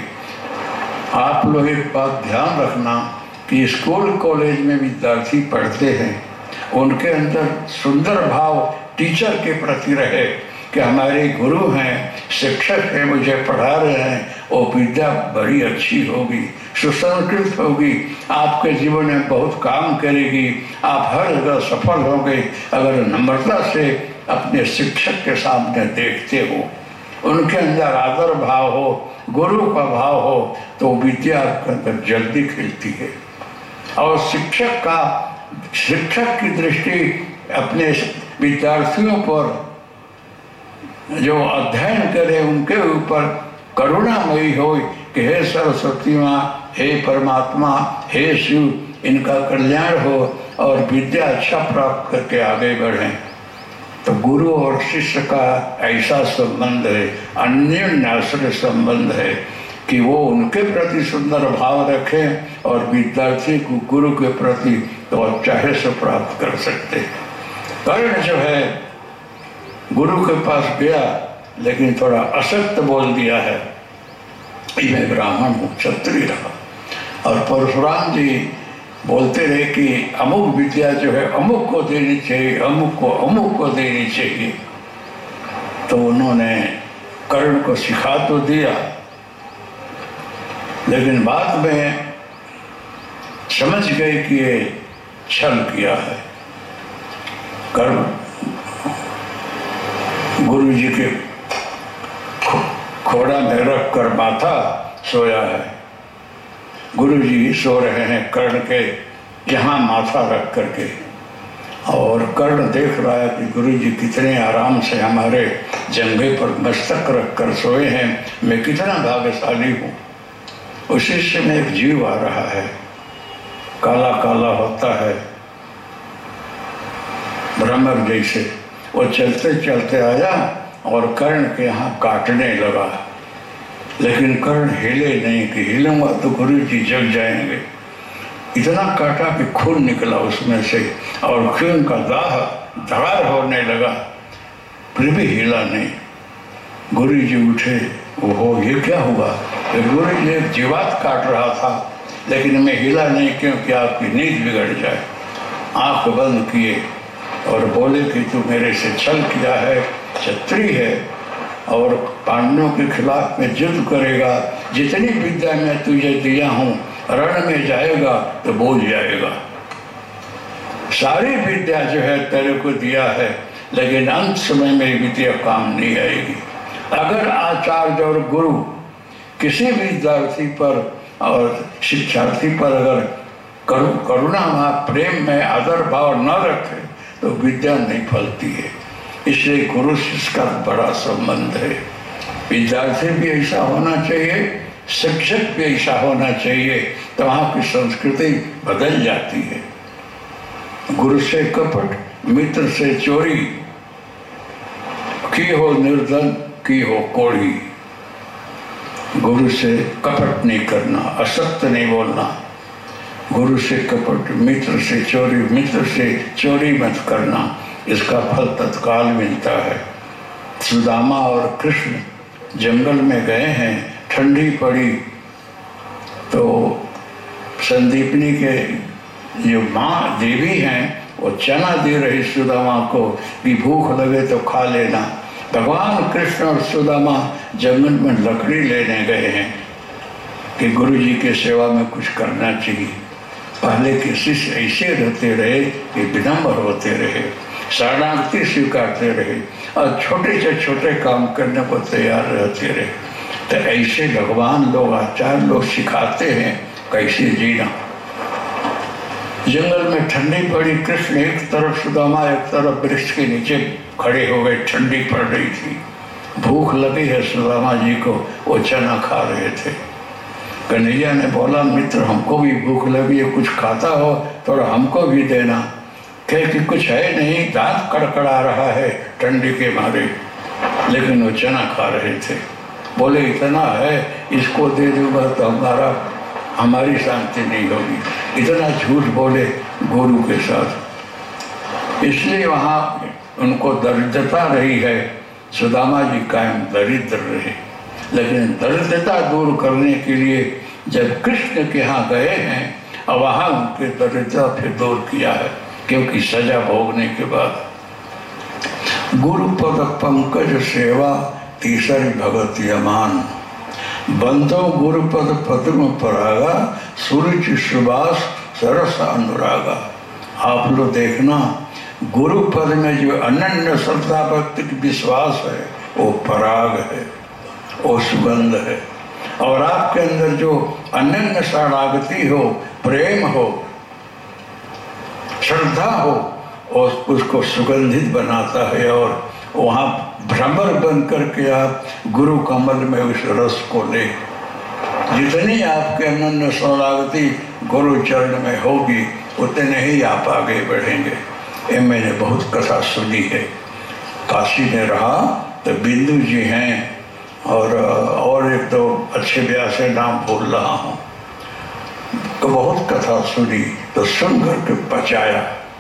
आप लोग एक बात ध्यान रखना कि स्कूल कॉलेज में विद्यार्थी पढ़ते हैं, उनके अंदर सुंदर भाव टीचर के प्रति रहे कि हमारे गुरु हैं, शिक्षक हैं, मुझे पढ़ा रहे हैं, वो विद्या बड़ी अच्छी होगी, सुसंस्कृत होगी, आपके जीवन में बहुत काम करेगी, आप हर जगह सफल होंगे अगर नम्रता से अपने शिक्षक के सामने देखते हो, उनके अंदर आदर भाव हो, गुरु का भाव हो, तो विद्या आपके अंदर जल्दी खिलती है। और शिक्षक का शिक्षक की दृष्टि अपने विद्यार्थियों पर जो अध्ययन करे उनके ऊपर करुणामयी हो कि हे सरस्वती माँ, हे परमात्मा, हे शिव, इनका कल्याण हो और विद्या अच्छा प्राप्त करके आगे बढ़ें। तो गुरु और शिष्य का ऐसा संबंध है, अन्योन्याश्रय संबंध है कि वो उनके प्रति सुंदर भाव रखें और विद्यार्थी को गुरु के प्रति तो चाहे से प्राप्त कर सकते हैं। कर्ण जो है गुरु के पास गया, लेकिन थोड़ा असत्य बोल दिया है, मैं ब्राह्मण हूँ, क्षत्रिय रहा। और परशुराम जी बोलते रहे कि अमुक विद्या जो है अमुक को देनी चाहिए, अमुक को अमुक को देनी चाहिए। तो उन्होंने कर्ण को सिखा तो दिया, लेकिन बाद में समझ गए कि ये छल किया है। कर्ण गुरु जी के खोड़ा में रख कर माथा सोया है। गुरु जी सो रहे हैं कर्ण के यहाँ माथा रख करके, और कर्ण देख रहा है कि गुरु जी कितने आराम से हमारे जंघे पर मस्तक रख कर सोए हैं, मैं कितना भाग्यशाली हूँ। उसी समय एक जीव आ रहा है, काला काला होता है भ्रमर जैसे, वो चलते चलते आया और कर्ण के यहाँ काटने लगा, लेकिन कर्ण हिले नहीं कि हिलूंगा तो गुरु जी जग जाएंगे। इतना काटा कि खून निकला उसमें से और खून का दाह धार होने लगा, फिर भी हिला नहीं। गुरु जी उठे, ओहो ये क्या हुआ? तो गुरु जी एक जीवात काट रहा था, लेकिन मैं हिला नहीं क्योंकि आपकी नींद बिगड़ जाए। आंख बंद किए और बोले कि तू मेरे से छल किया है, क्षत्रिय है और पांडवों के खिलाफ में युद्ध करेगा, जितनी विद्या मैं तुझे दिया हूँ रण में जाएगा तो बोझ जाएगा। सारी विद्या जो है तेरे को दिया है, लेकिन अंत समय में विद्या काम नहीं आएगी। अगर आचार्य और गुरु किसी विद्यार्थी पर और शिक्षार्थी पर अगर करु करुणा प्रेम में आदर भाव न रखे तो विद्या नहीं फलती है। इसलिए गुरु शिष्य का बड़ा संबंध है। विद्यार्थी भी ऐसा होना चाहिए, शिक्षक भी ऐसा होना चाहिए, तो वहाँ की संस्कृति बदल जाती है। गुरु से कपट, मित्र से चोरी, की हो निर्धन, की हो कोढ़ी। गुरु से कपट नहीं करना, असत्य नहीं बोलना। गुरु से कपट, मित्र से चोरी, मित्र से चोरी मत करना, इसका फल तत्काल मिलता है। सुदामा और कृष्ण जंगल में गए हैं, ठंडी पड़ी तो संदीपनी के जो माँ देवी हैं वो चना दे रही सुदामा को कि भूख लगे तो खा लेना। भगवान कृष्ण और सुदामा जंगल में लकड़ी लेने गए हैं कि गुरु जी के सेवा में कुछ करना चाहिए। पहले के शिष्य ऐसे रहते रहे कि विनम्र होते रहे, शरणागति स्वीकारते रहे और छोटे से छोटे काम करने को तैयार रहते रहे। तो ऐसे भगवान लोग, आचार्य लोग सिखाते हैं कैसे जीना। जंगल में ठंडी पड़ी, कृष्ण एक तरफ, सुदामा एक तरफ वृक्ष के नीचे खड़े हो गए। ठंडी पड़ रही थी, भूख लगी है सुदामा जी को, वो चना खा रहे थे। कन्हैया ने बोला, मित्र हमको भी भूख लगी है, कुछ खाता हो थोड़ा हमको भी देना। कहे कि कुछ है नहीं, दांत कड़कड़ा रहा है ठंडी के मारे, लेकिन वो चना खा रहे थे। बोले इतना है, इसको दे दूंगा तो हमारा हमारी शांति नहीं होगी। इतना झूठ बोले गुरु के साथ, इसलिए वहाँ उनको दरिद्रता रही है। सुदामा जी कायम दरिद्र रहे, लेकिन दरिद्रता दूर करने के लिए जब कृष्ण के यहाँ गए हैं और वहाँ उनके दरिद्रता फिर दूर किया है, क्योंकि सजा भोगने के बाद। गुरु पद पंकज सेवा तीसरी भगत यमान, बंधो गुरुपद पद्म परागा, सूर्य सुबास सरस अनुरागा। आप लोग देखना, गुरु पद में जो अनन्य श्रद्धा भक्ति की विश्वास है वो पराग है, वो सुगंध है। और आपके अंदर जो अनन्य शरणागति हो, प्रेम हो, श्रद्धा हो, और उसको सुगंधित बनाता है। और वहाँ भ्रमर बन करके आप गुरु कमल में उस रस को ले। जितनी आपके अनन्य शरणागति गुरु चरण में होगी उतने ही आप आगे बढ़ेंगे। ये मैंने बहुत कथा सुनी है। काशी में रहा तो बिंदु जी हैं, और और एक तो अच्छे ब्याह से नाम भूल रहा हूँ, तो बहुत कथा सुनी, तो सुन करके पचाया।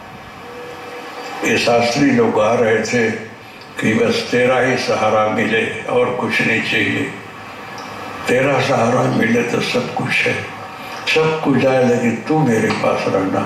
ये शास्त्री लोग गा रहे थे कि बस तेरा ही सहारा मिले और कुछ नहीं चाहिए। तेरा सहारा मिले तो सब कुछ है, सब कुछ आए, लेकिन तू मेरे पास रहना।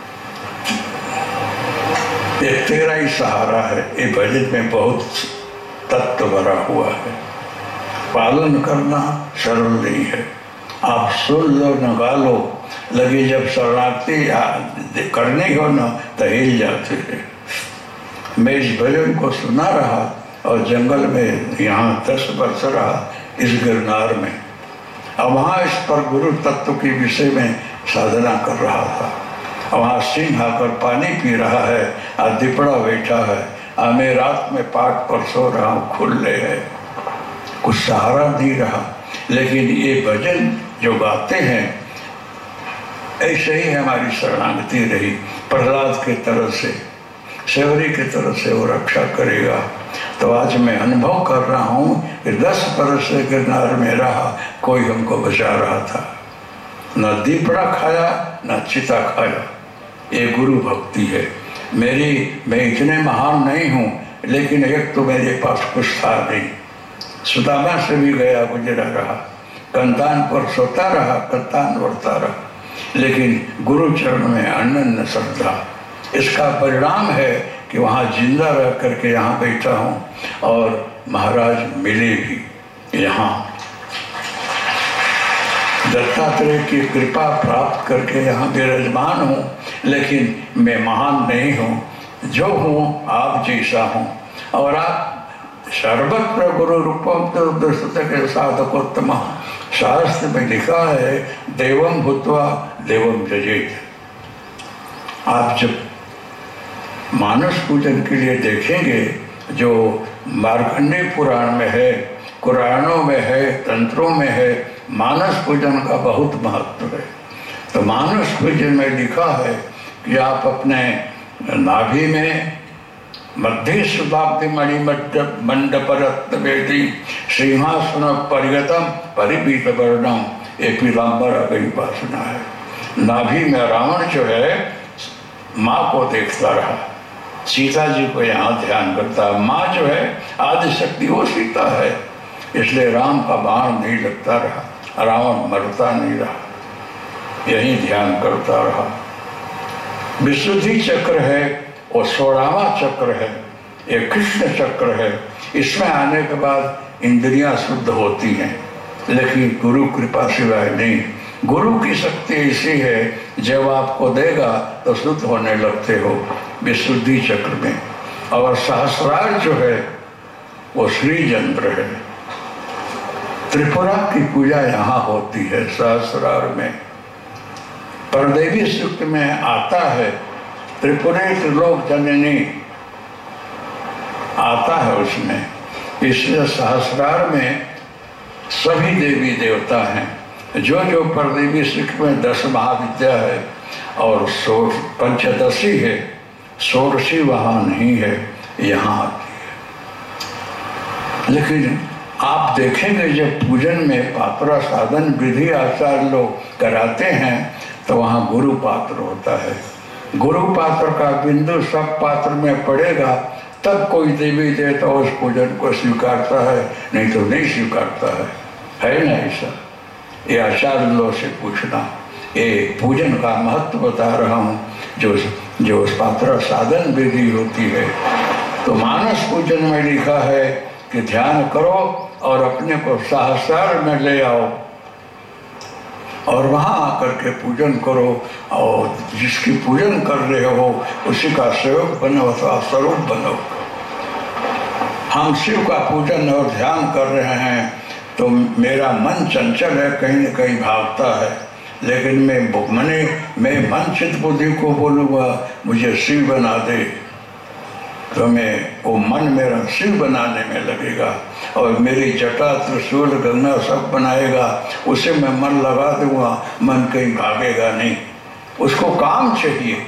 ये तेरा ही सहारा है। ये भजन में बहुत तत्व भरा हुआ है। पालन करना सरल नहीं है। आप सुन लो न गा लो, लगे जब शरणार्थी करने हो ना तो हिल जाते हैं। मैं इस भजन को सुना रहा और जंगल में यहाँ दस वर्ष रहा इस गिरनार में, और वहाँ इस पर गुरु तत्व के विषय में साधना कर रहा था। और वहाँ सिंह आकर पानी पी रहा है और दिपड़ा बैठा है, और मैं रात में पाठ पर सो रहा हूँ, खुले है, कुछ सहारा नहीं रहा। लेकिन ये भजन जो गाते हैं ऐसे ही हमारी शरणागति रही। प्रहलाद के तरह से, सेवरी की तरफ से वो रक्षा करेगा। तो आज मैं अनुभव कर रहा हूँ कि दस बरस से गिरनार में रहा, कोई हमको बचा रहा था। न दीपड़ा खाया न चिता खाया। ये गुरु भक्ति है मेरी। मैं इतने महान नहीं हूँ, लेकिन एक तो मेरे पास कुछ था नहीं। सुदामा से भी गया गुजरा रहा, कंतान पर सोता रहा, कंतान बढ़ता रहा, लेकिन गुरु चरण में अनन्य श्रद्धा। इसका परिणाम है कि वहाँ जिंदा रह करके यहाँ बैठा हूँ, और महाराज मिले भी यहाँ। दत्तात्रेय की कृपा प्राप्त करके यहाँ विराजमान हूँ, लेकिन मैं महान नहीं हूँ। जो हूँ आप जैसा हूँ। और आप सर्वत्र गुरु रूपम तो दृष्टि के साधकोत्तम, शास्त्र में लिखा है देवम भूत्वा देवम जजेत। आप जब मानस पूजन के लिए देखेंगे, जो मार्कंडेय पुराण में है, कुरानों में है, तंत्रों में है, मानस पूजन का बहुत महत्व है। तो मानस पूजन में लिखा है कि आप अपने नाभि में मध्य सुदाब्दी मणिमंडप मंडप रत्न वेदी सिंहासन परिगतम परिपीत वर्णम, ये पीताम्बर अगली उपासना है। नाभि में रावण जो है माँ को देखता रहा, सीता जी को यहाँ ध्यान करता। माँ जो है आदि शक्ति वो सीता है, इसलिए राम का बाण नहीं लगता रहा, रावण मरता नहीं रहा, यही ध्यान करता रहा। विशुद्धि चक्र है और सोलहवां चक्र है, ये कृष्ण चक्र है। इसमें आने के बाद इंद्रियां शुद्ध होती हैं, लेकिन गुरु कृपा सिवाय नहीं। गुरु की शक्ति ऐसी है, जब आपको देगा तो शुद्ध होने लगते हो विशुद्धि चक्र में। और सहस्रार जो है वो श्री यंत्र है। त्रिपुरा की पूजा यहाँ होती है सहस्रार में। परदेवी सूक्त में आता है त्रिपुरे त्रिलोक जननी आता है उसमें। इसलिए सहस्रार में सभी देवी देवता हैं। जो जो परदेवी सूक्त में दस महाविद्या है और सोल पंचदशी है, षोडशी वहाँ नहीं है, यहाँ आती है। लेकिन आप देखेंगे जब पूजन में पात्रा साधन विधि आचार लोग कराते हैं तो वहाँ गुरु पात्र होता है। गुरु पात्र का बिंदु सब पात्र में पड़ेगा, तब कोई देवी देवता उस पूजन को स्वीकारता है, नहीं तो नहीं स्वीकारता है। है ना ऐसा? ये आचार्य लोग से पूछना। ये पूजन का महत्व बता रहा हूँ। जो जो पात्र साधन विधि होती है, तो मानस पूजन में लिखा है कि ध्यान करो और अपने को सहस्रार में ले आओ और वहाँ आकर के पूजन करो, और जिसकी पूजन कर रहे हो उसी का सेवक बनो अथवा स्वरूप बनो। हम शिव का पूजन और ध्यान कर रहे हैं तो मेरा मन चंचल है, कहीं न कहीं भागता है, लेकिन मैं मने मैं मन चित बुद्धि को बोलूँगा मुझे शिव बना दे, तो मैं वो मन मेरा शिव बनाने में लगेगा और मेरी जटा त्रिशूल गंगा सब बनाएगा, उसे मैं मन लगा दूंगा, मन कहीं भागेगा नहीं। उसको काम चाहिए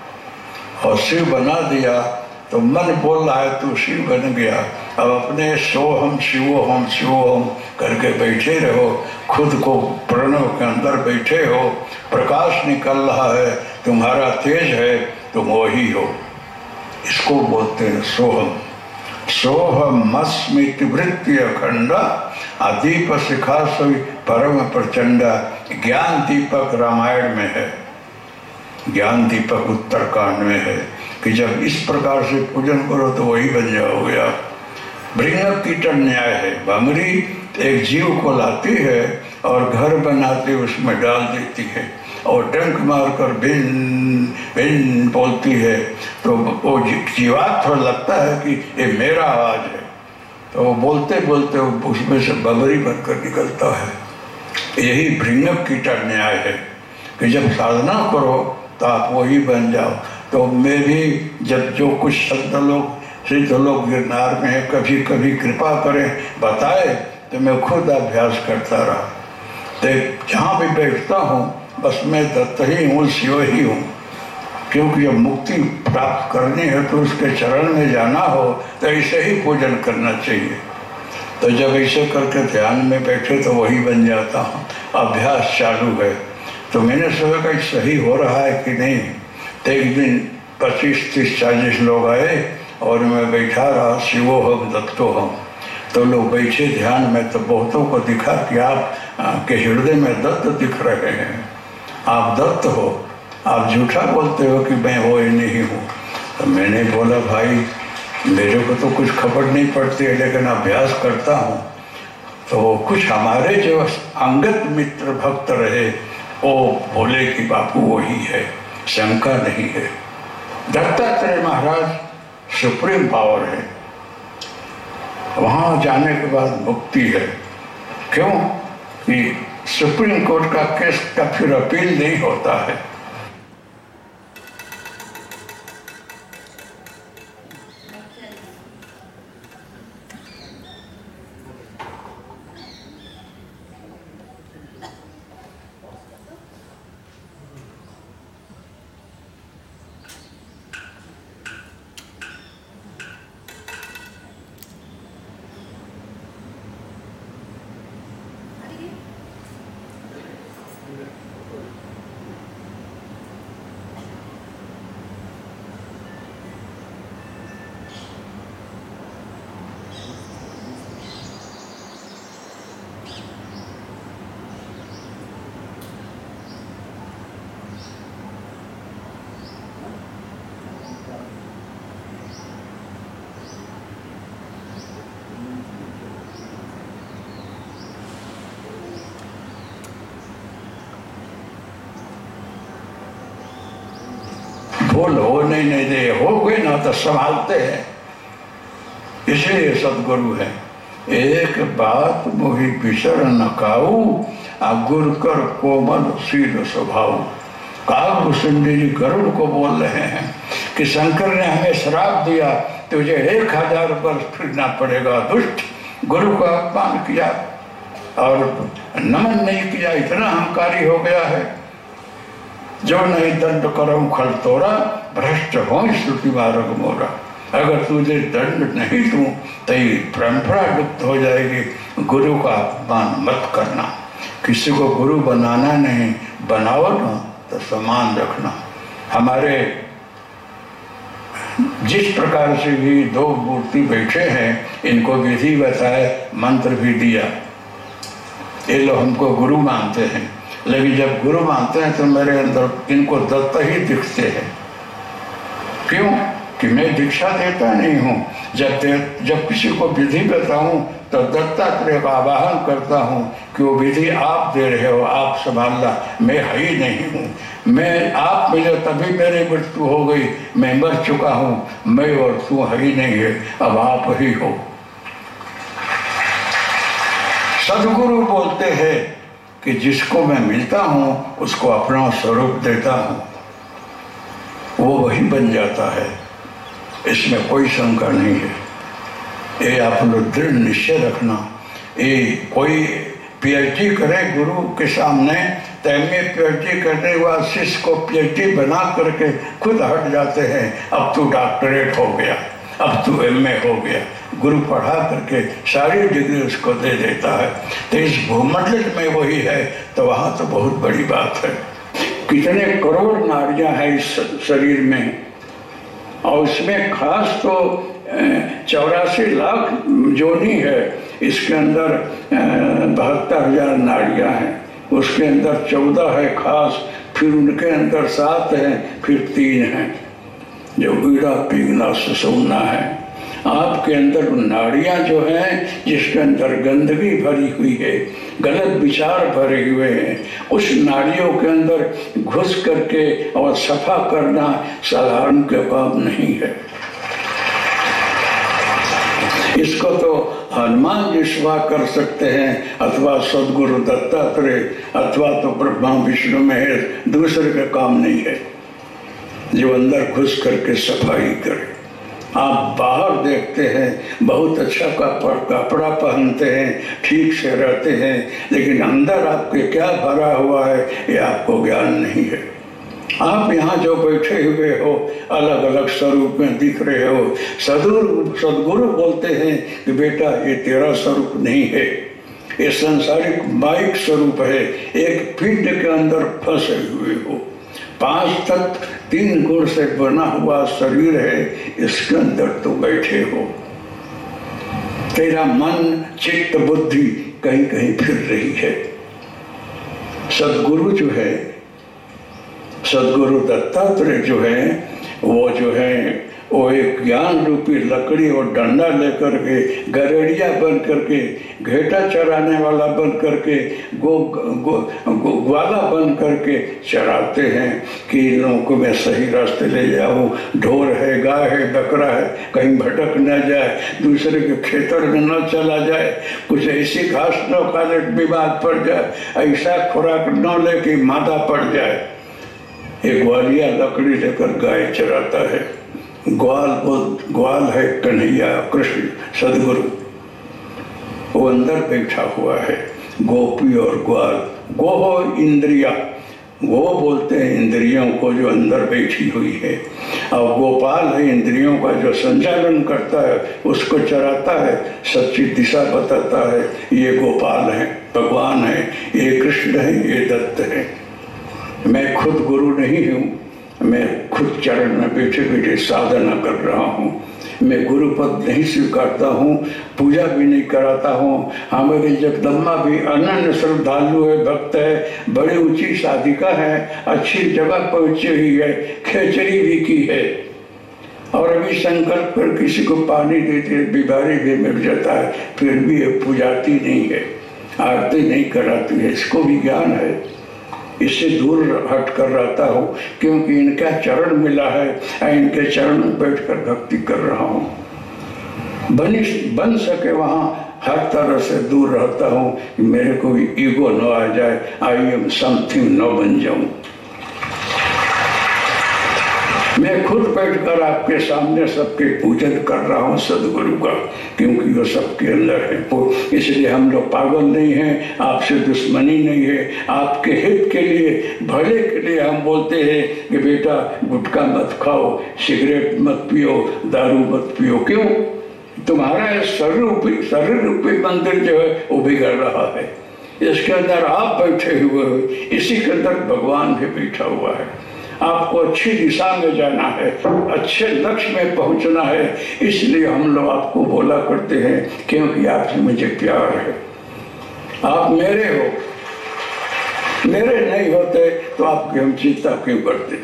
और शिव बना दिया तो मन बोल रहा है तू शिव बन गया। अब अपने सोहम शिवोहम शिवोहम करके बैठे रहो, खुद को प्रणव के अंदर बैठे हो, प्रकाश निकल रहा है, तुम्हारा तेज है, तुम वही हो। इसको बोलते हैं सोहम। सोहम अस्मिति वृत्ति अखंडा अदीप शिखा सवि परम प्रचंडा। ज्ञान दीपक रामायण में है, ज्ञान दीपक उत्तरकांड में है कि जब इस प्रकार से पूजन करो तो वही बन जाओगे आप। भृंग कीटन न्याय है। भंगरी एक जीव को लाती है और घर बनाते उसमें डाल देती है और डंक मारकर बिन बिन बोलती है, तो वो जीवात्मा लगता है कि ये मेरा आवाज है, तो वो बोलते बोलते उसमें से बबरी बनकर निकलता है। यही भृंग कीटा न्याय है कि जब साधना करो तो आप वही बन जाओ। तो मैं भी जब जो कुछ संत लोग सिद्ध लोग गिरनार में है, कभी कभी कृपा करें बताए तो मैं खुद अभ्यास करता रहा। तो जहाँ भी बैठता हूँ बस मैं दत्त ही हूँ, शिव ही हूँ, क्योंकि जब मुक्ति प्राप्त करनी है तो उसके चरण में जाना हो तो ऐसे ही पूजन करना चाहिए। तो जब ऐसे करके ध्यान में बैठे तो वही बन जाता हूँ। अभ्यास चालू है। तो मैंने सोचा कि सही हो रहा है कि नहीं। तो एक दिन पच्चीस तीस चालीस लोग आए और मैं बैठा रहा, शिवो हम दत्तो हम। तो लोग बैठे ध्यान में, तो बहुतों को दिखा कि आप के हृदय में दत्त दिख रहे हैं, आप दत्त हो, आप झूठा बोलते हो कि मैं वो ही नहीं हूँ। तो मैंने बोला भाई मेरे को तो कुछ खबर नहीं पड़ती है, लेकिन अभ्यास करता हूँ। तो कुछ हमारे जो अंगत मित्र भक्त रहे वो बोले कि बापू वही है, शंका नहीं है। दत्तात्रेय महाराज सुप्रीम पावर है, वहाँ जाने के बाद मुक्ति है। क्यों कि सुप्रीम कोर्ट का केस का फिर अपील नहीं होता है। भूल होने नहीं दे, हो गई ना तो संभालते हैं। इसलिए सदगुरु है। एक बात मोहि बिसर न काऊ, आ गुर कर कोमल शील स्वभाव। कालभूषुंडी जी गरुड़ को बोल रहे हैं कि शंकर ने हमें श्राप दिया, तुझे एक हजार वर्ष फिरना पड़ेगा। दुष्ट, गुरु का अपमान किया और नमन नहीं किया, इतना अहंकारी हो गया है। जो नहीं दंड करम खल तोरा, भ्रष्ट हो श्रुति मार्ग मोरा। अगर तुझे दंड नहीं दूं तो ये परंपरा लुप्त हो जाएगी। गुरु का अपमान मत करना, किसी को गुरु बनाना नहीं, बनाओ ना तो सम्मान रखना। हमारे जिस प्रकार से भी दो मूर्ति बैठे हैं, इनको विधि बताए, मंत्र भी दिया। ये लोग हमको गुरु मानते हैं, लेकिन जब गुरु मानते हैं तो मेरे अंदर इनको दत्त ही दिखते हैं। क्यों? कि मैं दीक्षा देता नहीं हूँ। जब दे, जब किसी को विधि बताऊं तो दत्तात्रेय का आवाहन करता हूँ कि वो विधि आप दे रहे हो, आप संभालना, मैं ही नहीं हूँ। मैं आप मिले तभी मेरी मृत्यु हो गई, मैं मर चुका हूँ, मैं और तू ही नहीं है, अब आप ही हो। सदगुरु बोलते हैं कि जिसको मैं मिलता हूँ उसको अपना स्वरूप देता हूँ, वो वही बन जाता है, इसमें कोई शंका नहीं है। ये आप लोग दृढ़ निश्चय रखना। ये कोई पीएचडी करे गुरु के सामने तो एम ए पीएचडी करने के बाद शिष्य को पीएचडी बना करके खुद हट जाते हैं। अब तू डॉक्टरेट हो गया, अब तू एम ए हो गया। गुरु पढ़ा करके सारी डिग्री उसको दे देता है। तो इस भूमंडल में वही है तो वहाँ तो बहुत बड़ी बात है। कितने करोड़ नाड़ियाँ हैं इस शरीर में, और उसमें खास तो चौरासी लाख जोनी है। इसके अंदर बहत्तर हजार नाड़ियाँ हैं, उसके अंदर चौदह है खास, फिर उनके अंदर सात हैं, फिर तीन हैं जो ईड़ा पीगना सुसुमना है। आपके अंदर नाड़ियाँ जो हैं जिसके अंदर गंदगी भरी हुई है, गलत विचार भरे हुए हैं, उस नाड़ियों के अंदर घुस करके और सफा करना साधारण का काम नहीं है। इसको तो हनुमान जी सेवा कर सकते हैं, अथवा सदगुरु दत्तात्रेय, अथवा तो ब्रह्मा विष्णु महेश, दूसरे का काम नहीं है जो अंदर घुस करके सफाई करे। आप बाहर देखते हैं बहुत अच्छा कपड़ा पहनते हैं, ठीक से रहते हैं, लेकिन अंदर आपके क्या भरा हुआ है ये आपको ज्ञान नहीं है। आप यहाँ जो बैठे हुए हो अलग अलग स्वरूप में दिख रहे हो। सदगुरु सदगुरु बोलते हैं कि बेटा ये तेरा स्वरूप नहीं है, ये संसारिक माइक स्वरूप है। एक पिंड के अंदर फंसे हुए हो, पांच तत्व तीन गुण से बना हुआ शरीर है, इसके अंदर तो बैठे हो। तेरा मन चित्त बुद्धि कहीं कहीं फिर रही है। सदगुरु जो है, सदगुरु दत्तात्रेय जो है, वो जो है वो एक ज्ञान रूपी लकड़ी और डंडा लेकर के गरेड़िया बन करके, घेटा चराने वाला बन करके, गो, गो, गो ग्वाला बन करके चराते हैं कि इन लोगों को मैं सही रास्ते ले जाऊँ। ढोर है, गाय है, बकरा है, कहीं भटक न जाए, दूसरे के खेतर में न चला जाए, कुछ ऐसी घास न खा ले बीमार पड़ जाए, ऐसा खुराक न ले कि मादा पड़ जाए। एक ग्वालिया लकड़ी लेकर गाय चराता है। ग्वाल ग्वाल है कन्हैया कृष्ण सदगुरु, वो अंदर बैठा हुआ है। गोपी और ग्वाल, गो हो इंद्रिया, गो बोलते हैं इंद्रियों को जो अंदर बैठी हुई है, और गोपाल है इंद्रियों का जो संचालन करता है, उसको चराता है, सच्ची दिशा बताता है। ये गोपाल है, भगवान है, ये कृष्ण है, ये दत्त है। मैं खुद गुरु नहीं हूँ, मैं खुद चरण में बैठे बैठे साधना कर रहा हूँ। मैं गुरु पद नहीं स्वीकारता हूँ, पूजा भी नहीं कराता हूँ। हमारी जगदम्बा भी अनन्य श्रद्धालु है, भक्त है, बड़ी ऊंची साधिका है, अच्छी जगह पहुंची हुई है, खेचरी भी की है, और अभी संकल्प कर किसी को पानी देते बीमारी भी मिल जाता है, फिर भी ये पूजाती नहीं है, आरती नहीं कराती है। इसको भी ज्ञान है। इससे दूर हट कर रहता हूँ, क्योंकि इनका चरण मिला है और इनके चरण में बैठकर भक्ति कर रहा हूँ। बन बन सके वहाँ हर तरह से दूर रहता हूँ कि मेरे को भी ईगो न आ जाए, आई एम समथिंग न बन जाऊं। मैं खुद बैठकर आपके सामने सबके पूजन कर रहा हूँ सदगुरु का, क्योंकि वो सबके अंदर है। तो इसलिए हम लोग पागल नहीं हैं, आपसे दुश्मनी नहीं है, आपके हित के लिए, भले के लिए हम बोलते हैं कि बेटा गुटखा मत खाओ, सिगरेट मत पियो, दारू मत पियो। क्यों? तुम्हारा शरीर रूपी शरीर रूपी मंदिर जो है वो बिगड़ रहा है। इसके अंदर आप बैठे हुए हो, इसी के अंदर भगवान भी बैठा हुआ है। आपको अच्छी दिशा में जाना है, अच्छे लक्ष्य में पहुंचना है, इसलिए हम लोग आपको बोला करते हैं, क्योंकि आपसे मुझे प्यार है। आप मेरे हो, मेरे नहीं होते तो आपकी हम चिंता क्यों करते?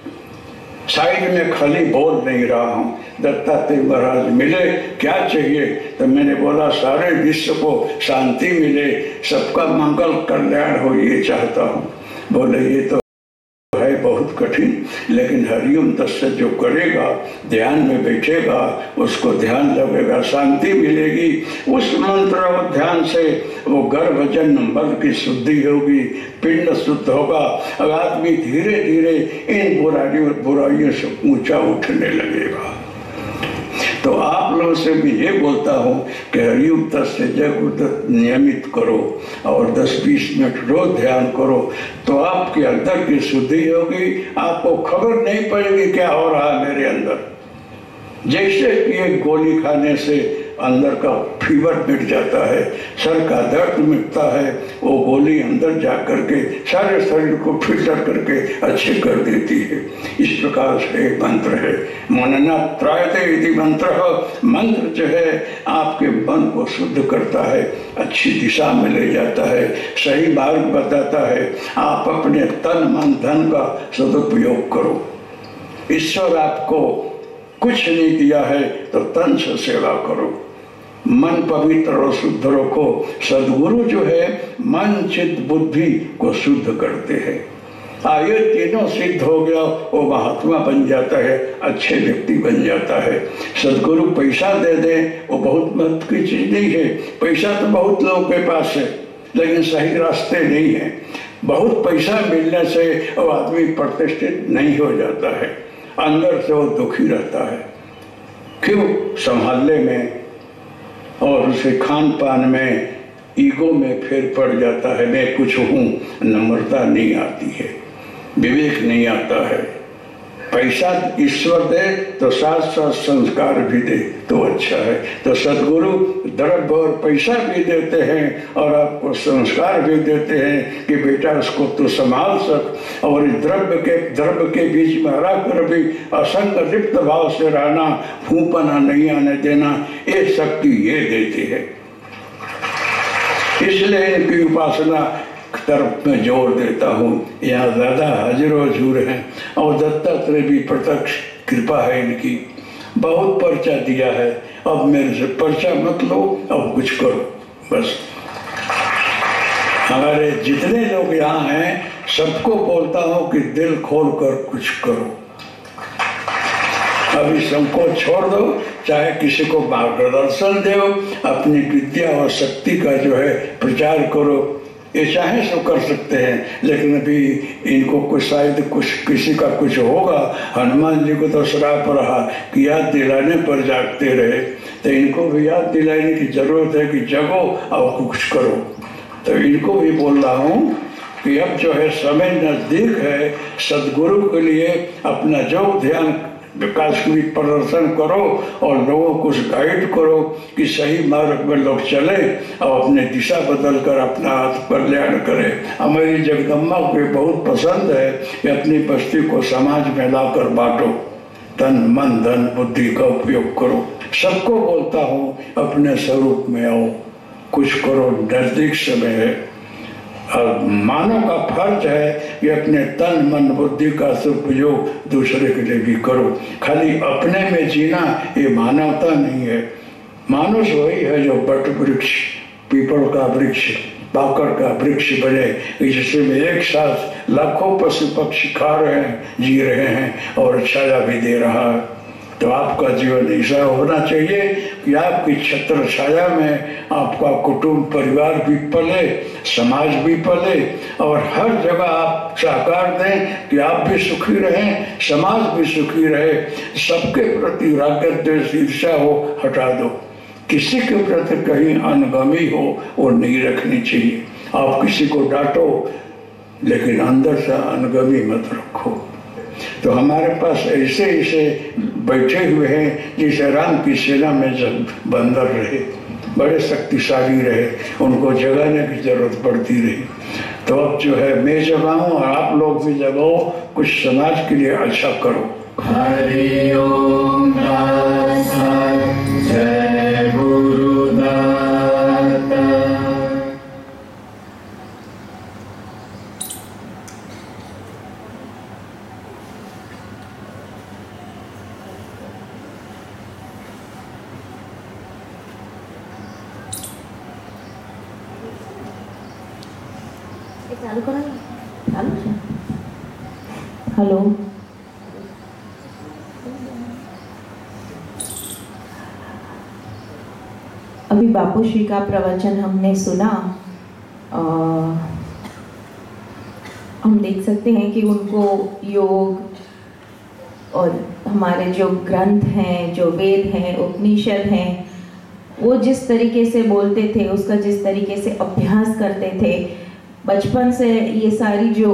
साइड में खाली बोल नहीं रहा हूँ। दत्तात्रेय महाराज मिले, क्या चाहिए? तो मैंने बोला सारे विश्व को शांति मिले, सबका मंगल कल्याण हो, ये चाहता हूँ। बोले ये तो है बहुत कठिन, लेकिन हरिओम तत्सत जो करेगा, ध्यान में बैठेगा, उसको ध्यान लगेगा, शांति मिलेगी। उस मंत्र और ध्यान से वो गर्भजन बल की शुद्धि होगी, पिंड शुद्ध होगा, और आदमी धीरे धीरे इन बुराइयों बुराइयों से ऊंचा उठने लगेगा। तो आप लोगों से भी ये बोलता हूँ कि हरिओम तत्सत जग नियमित करो और दस बीस मिनट रोज ध्यान करो, तो आपके अंदर की शुद्धि होगी। आपको खबर नहीं पड़ेगी क्या हो रहा है मेरे अंदर। जैसे कि एक गोली खाने से अंदर का फीवर मिट जाता है, सर का दर्द मिटता है, वो गोली अंदर जा करके सारे शरीर को फिल्टर करके अच्छे कर देती है। इस प्रकार से एक मंत्र है, मनना त्रायते इति मंत्र। मंत्र जो है आपके मन को शुद्ध करता है, अच्छी दिशा में ले जाता है, सही मार्ग बताता है। आप अपने तन मन धन का सदुपयोग करो। ईश्वर आपको कुछ नहीं दिया है तो तन से सेवा करो, मन पवित्र और शुद्ध रखो। सदगुरु जो है मन चित्त बुद्धि को शुद्ध करते हैं। आये तीनों सिद्ध हो गया, वो महात्मा बन जाता है, अच्छे व्यक्ति बन जाता है। सदगुरु पैसा दे दे वो बहुत महत्व की चीज नहीं है। पैसा तो बहुत लोगों के पास है, लेकिन सही रास्ते नहीं है। बहुत पैसा मिलने से वो आदमी प्रतिष्ठित नहीं हो जाता है, अंदर से वो दुखी रहता है। क्यों? संभालने में और उसे खान पान में, ईगो में फिर पड़ जाता है, मैं कुछ हूँ। नम्रता नहीं आती है, विवेक नहीं आता है। पैसा ईश्वर दे तो साथ साथ संस्कार भी दे तो अच्छा है। तो सदगुरु द्रव्य और पैसा भी देते हैं और आपको संस्कार भी देते हैं कि बेटा उसको तो संभाल सक, और इस द्रव्य के द्रव्य के बीच में रहकर भी असंग लिप्त भाव से रहना, फूंपना नहीं आने देना, ये शक्ति ये देती है। इसलिए इनकी उपासना तरफ में जोर देता हूँ। यहाँ ज्यादा हाजिर हजूर हैं और दत्तात्रेय भी प्रत्यक्ष कृपा है इनकी। बहुत पर्चा दिया है, अब मेरे से पर्चा मत लो, अब कुछ करो बस। हमारे जितने लोग यहाँ हैं सबको बोलता हूँ कि दिल खोल कर कुछ करो। अभी सबको छोड़ दो, चाहे किसी को मार्गदर्शन दो, अपनी विद्या और शक्ति का जो है प्रचार करो, ये चाहे सो कर सकते हैं। लेकिन अभी इनको कुछ शायद कुछ किसी का कुछ होगा। हनुमान जी को तो श्राप रहा कि याद दिलाने पर जागते रहे, तो इनको भी याद दिलाने की जरूरत है कि जगो और कुछ करो। तो इनको भी बोल रहा हूँ कि अब जो है समय नजदीक है, सदगुरु के लिए अपना जो ध्यान विकास की प्रदर्शन करो और लोगों को गाइड करो कि सही मार्ग में लोग चले और अपने दिशा बदल कर अपना कल्याण करें। हमारी जगदम्बा को बहुत पसंद है कि अपनी बस्ती को समाज में लाकर बांटो, तन मन धन बुद्धि का उपयोग करो। सबको बोलता हूँ अपने स्वरूप में आओ, कुछ करो, नजदीक समय है। और मानव का फर्ज है कि अपने तन मन बुद्धि का सदुपयोग दूसरे के लिए भी करो। खाली अपने में जीना ये मानवता नहीं है। मानुष वही है जो बट वृक्ष, पीपल का वृक्ष पाकड़ का वृक्ष बने, जिसमें एक साथ लाखों पशु पक्षी खा रहे हैं, जी रहे हैं और छाया भी दे रहा है। तो आपका जीवन ऐसा होना चाहिए कि आपकी छत्र छाया में आपका कुटुंब परिवार भी पले, समाज भी पले और हर जगह आप सहकार दें कि आप भी सुखी रहें, समाज भी सुखी रहे। सबके प्रति राग द्वेष ईर्ष्या हो हटा दो, किसी के प्रति कहीं अनगमी हो वो नहीं रखनी चाहिए। आप किसी को डांटो लेकिन अंदर से अनगमी मत रखो। तो हमारे पास ऐसे ऐसे बैठे हुए हैं जैसे राम की सेना में जब बंदर रहे, बड़े शक्तिशाली रहे, उनको जगाने की जरूरत पड़ती रही। तो अब जो है मैं जगाऊं और आप लोग भी जगाओ, कुछ समाज के लिए अच्छा करो। हरि ओम जय गुरुदाता। चालू करा, चालू है। हेलो, अभी बापूश्री का प्रवचन हमने सुना। आ, हम देख सकते हैं कि उनको योग और हमारे जो ग्रंथ हैं, जो वेद हैं, उपनिषद हैं, वो जिस तरीके से बोलते थे, उसका जिस तरीके से अभ्यास करते थे, बचपन से ये सारी जो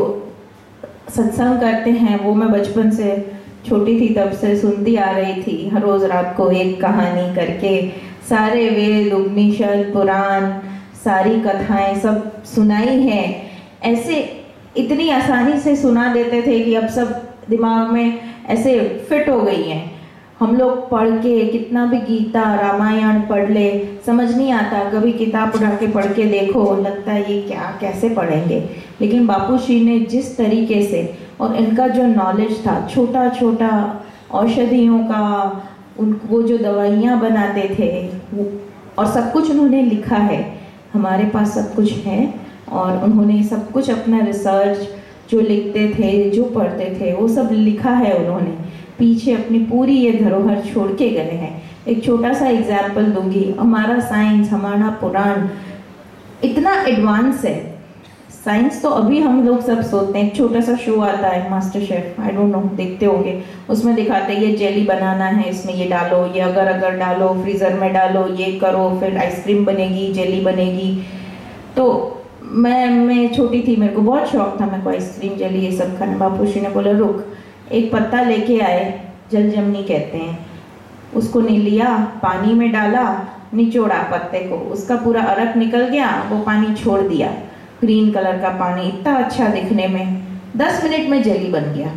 सत्संग करते हैं वो मैं बचपन से छोटी थी तब से सुनती आ रही थी। हर रोज़ रात को एक कहानी करके सारे वेद, उपनिषद, पुराण, सारी कथाएं सब सुनाई हैं। ऐसे इतनी आसानी से सुना देते थे कि अब सब दिमाग में ऐसे फिट हो गई हैं। हम लोग पढ़ के कितना भी गीता रामायण पढ़ ले, समझ नहीं आता। कभी किताब उठा के पढ़ के देखो, लगता है ये क्या, कैसे पढ़ेंगे। लेकिन बापूश्री ने जिस तरीके से, और इनका जो नॉलेज था, छोटा छोटा औषधियों का, उन वो जो दवाइयाँ बनाते थे वो, और सब कुछ उन्होंने लिखा है। हमारे पास सब कुछ है और उन्होंने सब कुछ अपना रिसर्च जो लिखते थे, जो पढ़ते थे, वो सब लिखा है उन्होंने। पीछे अपनी पूरी ये धरोहर छोड़ के गए हैं। एक छोटा सा एग्जाम्पल दूंगी। हमारा साइंस, हमारा पुराण इतना एडवांस है। साइंस तो अभी हम लोग सब सोचते हैं। छोटा सा शो आता है master chef, I don't know, देखते होंगे। उसमें दिखाते हैं ये जेली बनाना है, इसमें ये डालो, ये अगर अगर डालो, फ्रीज़र में डालो, ये करो, फिर आइसक्रीम बनेगी, जेली बनेगी। तो मैं मैं छोटी थी, मेरे को बहुत शौक था, मेरे को आइसक्रीम, जेली ये सब खाना। बापूश्री ने बोला रुक, एक पत्ता लेके आए, जलजमनी कहते हैं, उसको नहीं लिया, पानी में डाला, निचोड़ा पत्ते को, उसका पूरा अरक निकल गया, वो पानी छोड़ दिया, ग्रीन कलर का पानी, इतना अच्छा दिखने में, दस मिनट में जेली बन गया।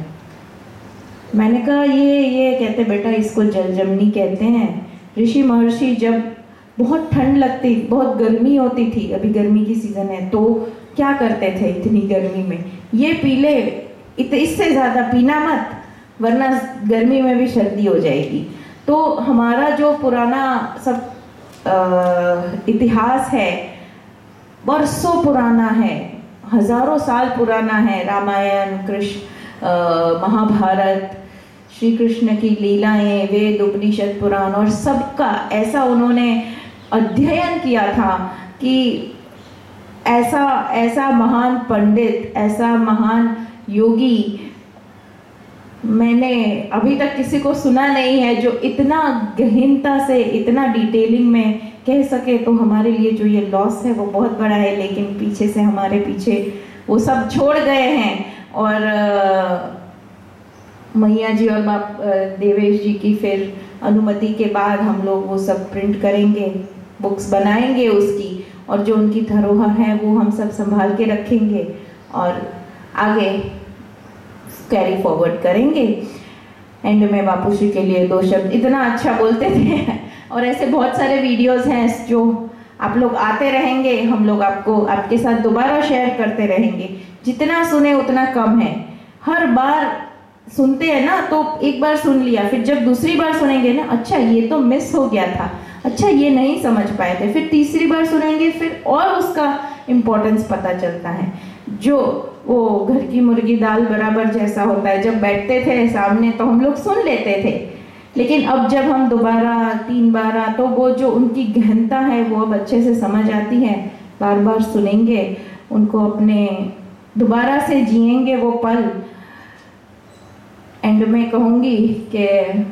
मैंने कहा ये ये कहते बेटा इसको जलजमनी कहते हैं। ऋषि महर्षि जब बहुत ठंड लगती, बहुत गर्मी होती थी, अभी गर्मी की सीज़न है, तो क्या करते थे इतनी गर्मी में, ये पी ले, इत इससे ज़्यादा पीना मत, वरना गर्मी में भी सर्दी हो जाएगी। तो हमारा जो पुराना सब आ, इतिहास है, बरसों पुराना है, हजारों साल पुराना है। रामायण, कृष्ण, महाभारत, श्री कृष्ण की लीलाएं, वेद, उपनिषद, पुराण, और सबका ऐसा उन्होंने अध्ययन किया था कि ऐसा ऐसा महान पंडित, ऐसा महान योगी मैंने अभी तक किसी को सुना नहीं है जो इतना गहनता से, इतना डिटेलिंग में कह सके। तो हमारे लिए जो ये लॉस है वो बहुत बड़ा है, लेकिन पीछे से हमारे पीछे वो सब छोड़ गए हैं। और मैया जी और बाप देवेश जी की फिर अनुमति के बाद हम लोग वो सब प्रिंट करेंगे, बुक्स बनाएंगे उसकी, और जो उनकी धरोहर है वो हम सब संभाल के रखेंगे और आगे कैरी फॉरवर्ड करेंगे। एंड में बापूश्री के लिए दो शब्द, इतना अच्छा बोलते थे। और ऐसे बहुत सारे वीडियोस हैं जो आप लोग आते रहेंगे, हम लोग आपको आपके साथ दोबारा शेयर करते रहेंगे। जितना सुने उतना कम है। हर बार सुनते हैं ना तो एक बार सुन लिया, फिर जब दूसरी बार सुनेंगे ना, अच्छा ये तो मिस हो गया था, अच्छा ये नहीं समझ पाए थे, फिर तीसरी बार सुनेंगे, फिर और उसका इम्पोर्टेंस पता चलता है। जो वो घर की मुर्गी दाल बराबर जैसा होता है, जब बैठते थे सामने तो हम लोग सुन लेते थे, लेकिन अब जब हम दोबारा तीन बार तो वो जो उनकी गहनता है वो अब अच्छे से समझ आती है। बार बार सुनेंगे उनको, अपने दोबारा से जिएंगे वो पल। एंड में कहूँगी कि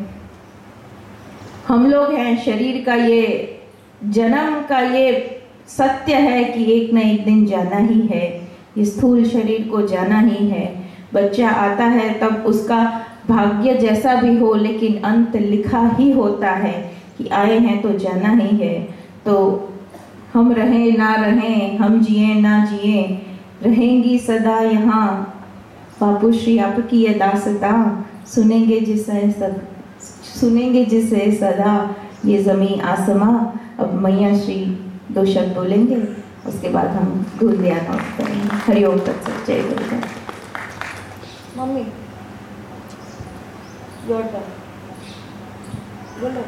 हम लोग हैं, शरीर का ये जन्म का ये सत्य है कि एक न एक दिन जाना ही है, इस स्थूल शरीर को जाना ही है। बच्चा आता है तब उसका भाग्य जैसा भी हो, लेकिन अंत लिखा ही होता है कि आए हैं तो जाना ही है। तो हम रहें ना रहें, हम जिए ना जिए, रहेंगी सदा यहाँ। बापू श्री आपकी ये दासता, सुनेंगे जिसे सद सुनेंगे जिसे सदा, ये ज़मीं आसमां। अब मैया श्री दो शब्द बोलेंगे, उसके बाद हम दूध दिया करेंगे। हरिओम तत्सत। जय गुरुदेव। मम्मी योर टर्न, बोलो।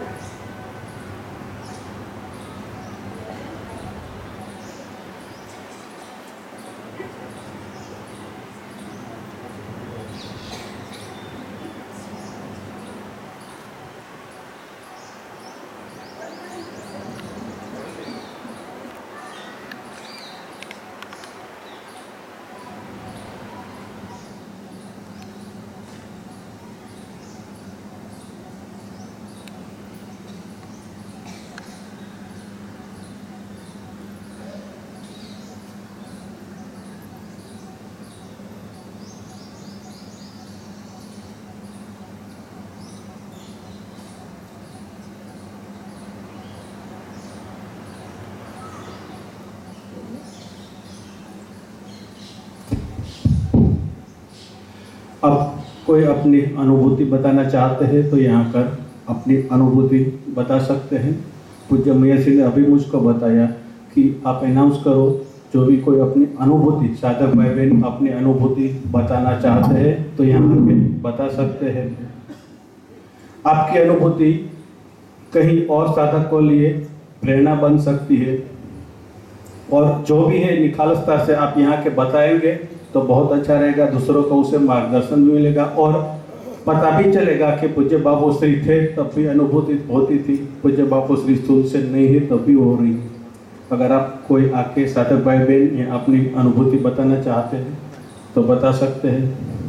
अब कोई अपनी अनुभूति बताना चाहते हैं तो यहाँ कर अपनी अनुभूति बता सकते हैं। पूज्य मैया श्री ने अभी मुझको बताया कि आप अनाउंस करो, जो भी कोई अपनी अनुभूति, साधक भाई बहन अपनी अनुभूति बताना चाहते हैं तो यहाँ आके बता सकते हैं। आपकी अनुभूति कहीं और साधक को लिए प्रेरणा बन सकती है, और जो भी है निखालसता से आप यहाँ के बताएंगे तो बहुत अच्छा रहेगा, दूसरों को उसे मार्गदर्शन भी मिलेगा और पता भी चलेगा कि पूज्य बापू श्री थे तब भी अनुभूति होती थी, पूज्य बापू श्री स्थूल से नहीं है तब भी हो रही है। अगर आप कोई आके साधक भाई बहन या अपनी अनुभूति बताना चाहते हैं तो बता सकते हैं।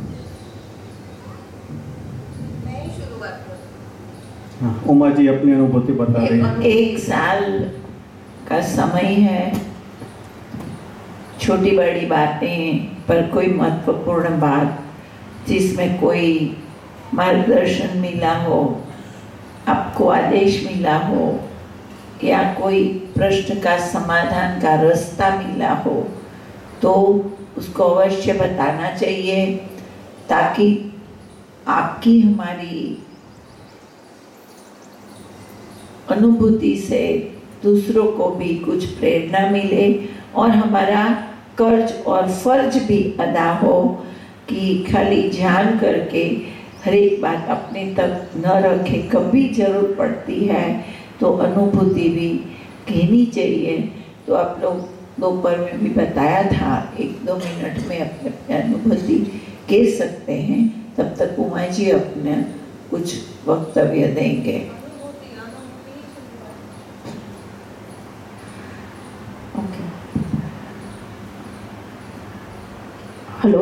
हाँ, उमा जी अपनी अनुभूति बता रही हैं। एक साल का समय है, छोटी बड़ी बातें पर कोई महत्वपूर्ण बात जिसमें कोई मार्गदर्शन मिला हो, आपको आदेश मिला हो या कोई प्रश्न का समाधान का रास्ता मिला हो तो उसको अवश्य बताना चाहिए, ताकि आपकी हमारी अनुभूति से दूसरों को भी कुछ प्रेरणा मिले और हमारा कर्ज और फर्ज भी अदा हो कि खाली ध्यान करके हर एक बात अपने तक न रखे। कभी जरूरत पड़ती है तो अनुभूति भी कहनी चाहिए। तो आप लोग दोपहर में भी बताया था, एक दो मिनट में अपने अपने अनुभूति कह सकते हैं। तब तक उमा जी अपने कुछ वक्तव्य देंगे। हेलो,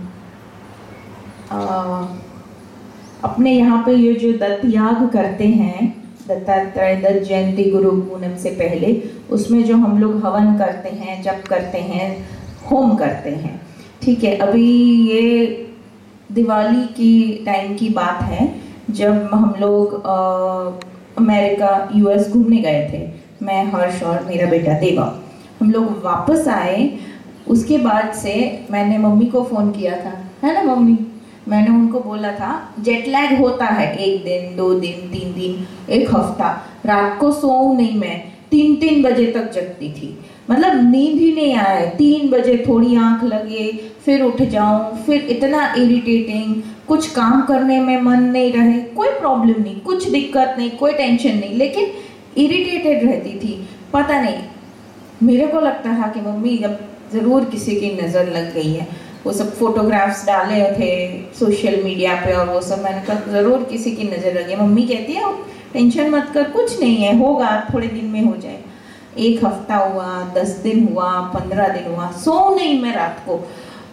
अपने यहाँ पे ये जो दत्त याग करते हैं, दत्तात्रेय दत्त जयंती गुरु पूनम से पहले, उसमें जो हम लोग हवन करते हैं, जप करते हैं, होम करते हैं, ठीक है। अभी ये दिवाली की टाइम की बात है जब हम लोग अमेरिका यूएस घूमने गए थे, मैं, हर्ष और मेरा बेटा देवा। हम लोग वापस आए, उसके बाद से मैंने मम्मी को फ़ोन किया था, है ना मम्मी, मैंने उनको बोला था जेट लैग होता है, एक दिन, दो दिन, तीन दिन, एक हफ्ता। रात को सोऊं नहीं, मैं तीन तीन बजे तक जगती थी, मतलब नींद ही नहीं आए। तीन बजे थोड़ी आंख लगे, फिर उठ जाऊं, फिर इतना इरिटेटिंग, कुछ काम करने में मन नहीं रहे, कोई प्रॉब्लम नहीं, कुछ दिक्कत नहीं, कोई टेंशन नहीं, लेकिन इरिटेटेड रहती थी। पता नहीं मेरे को लगता था कि मम्मी अब ज़रूर किसी की नज़र लग गई है। वो सब फोटोग्राफ्स डाले थे सोशल मीडिया पे और वो सब, मैंने कहा ज़रूर किसी की नज़र लगी। मम्मी कहती है टेंशन मत कर, कुछ नहीं है, होगा थोड़े दिन में हो जाए। एक हफ्ता हुआ, दस दिन हुआ, पंद्रह दिन हुआ, सो नहीं मैं रात को,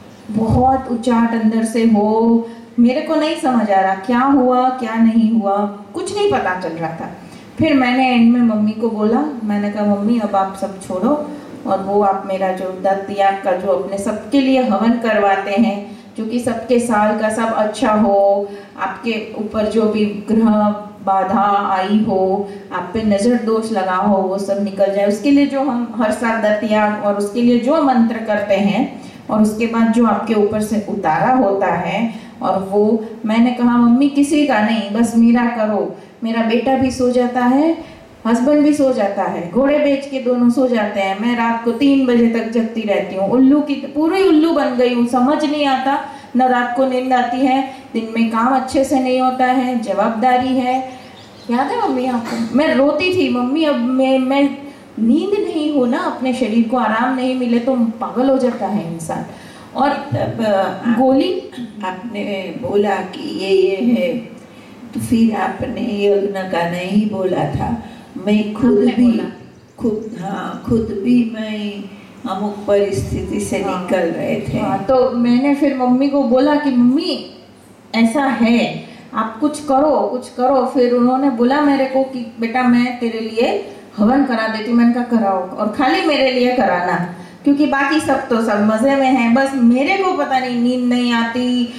बहुत उचाट अंदर से हो, मेरे को नहीं समझ आ रहा क्या हुआ क्या नहीं हुआ, कुछ नहीं पता चल रहा था। फिर मैंने एंड में मम्मी को बोला, मैंने कहा मम्मी अब आप सब छोड़ो और वो आप मेरा जो दत्त याग का जो अपने सबके लिए हवन करवाते हैं, जो कि सबके साल का सब अच्छा हो, आपके ऊपर जो भी ग्रह बाधा आई हो, आप पे नज़र दोष लगा हो, वो सब निकल जाए, उसके लिए जो हम हर साल दत्त याग और उसके लिए जो मंत्र करते हैं और उसके बाद जो आपके ऊपर से उतारा होता है, और वो मैंने कहा मम्मी किसी का नहीं, बस मेरा करो। मेरा बेटा भी सो जाता है, हस्बैंड भी सो जाता है, घोड़े बेच के दोनों सो जाते हैं, मैं रात को तीन बजे तक जगती रहती हूँ, उल्लू की पूरी उल्लू बन गई हूँ, समझ नहीं आता, न रात को नींद आती है, दिन में काम अच्छे से नहीं होता है, जवाबदारी है। याद है मम्मी आपको? मैं रोती थी मम्मी अब मैं मैं नींद नहीं हो ना, अपने शरीर को आराम नहीं मिले तो पागल हो जाता है इंसान। और तब गोली आपने बोला कि ये ये है, तो फिर आपने यज्ञ का नहीं बोला था। मैं खुद आपने भी बोला। खुद हाँ खुद भी मैं अमुक परिस्थिति से हाँ। निकल रहे थे। हाँ, तो मैंने फिर मम्मी को बोला कि मम्मी ऐसा है, आप कुछ करो कुछ करो। फिर उन्होंने बोला मेरे को कि बेटा मैं तेरे लिए हवन करा देती हूँ। मैंने कहा कराओ, और खाली मेरे लिए कराना, क्योंकि बाकी सब तो सब मज़े में हैं, बस मेरे को पता नहीं, नींद नहीं आती।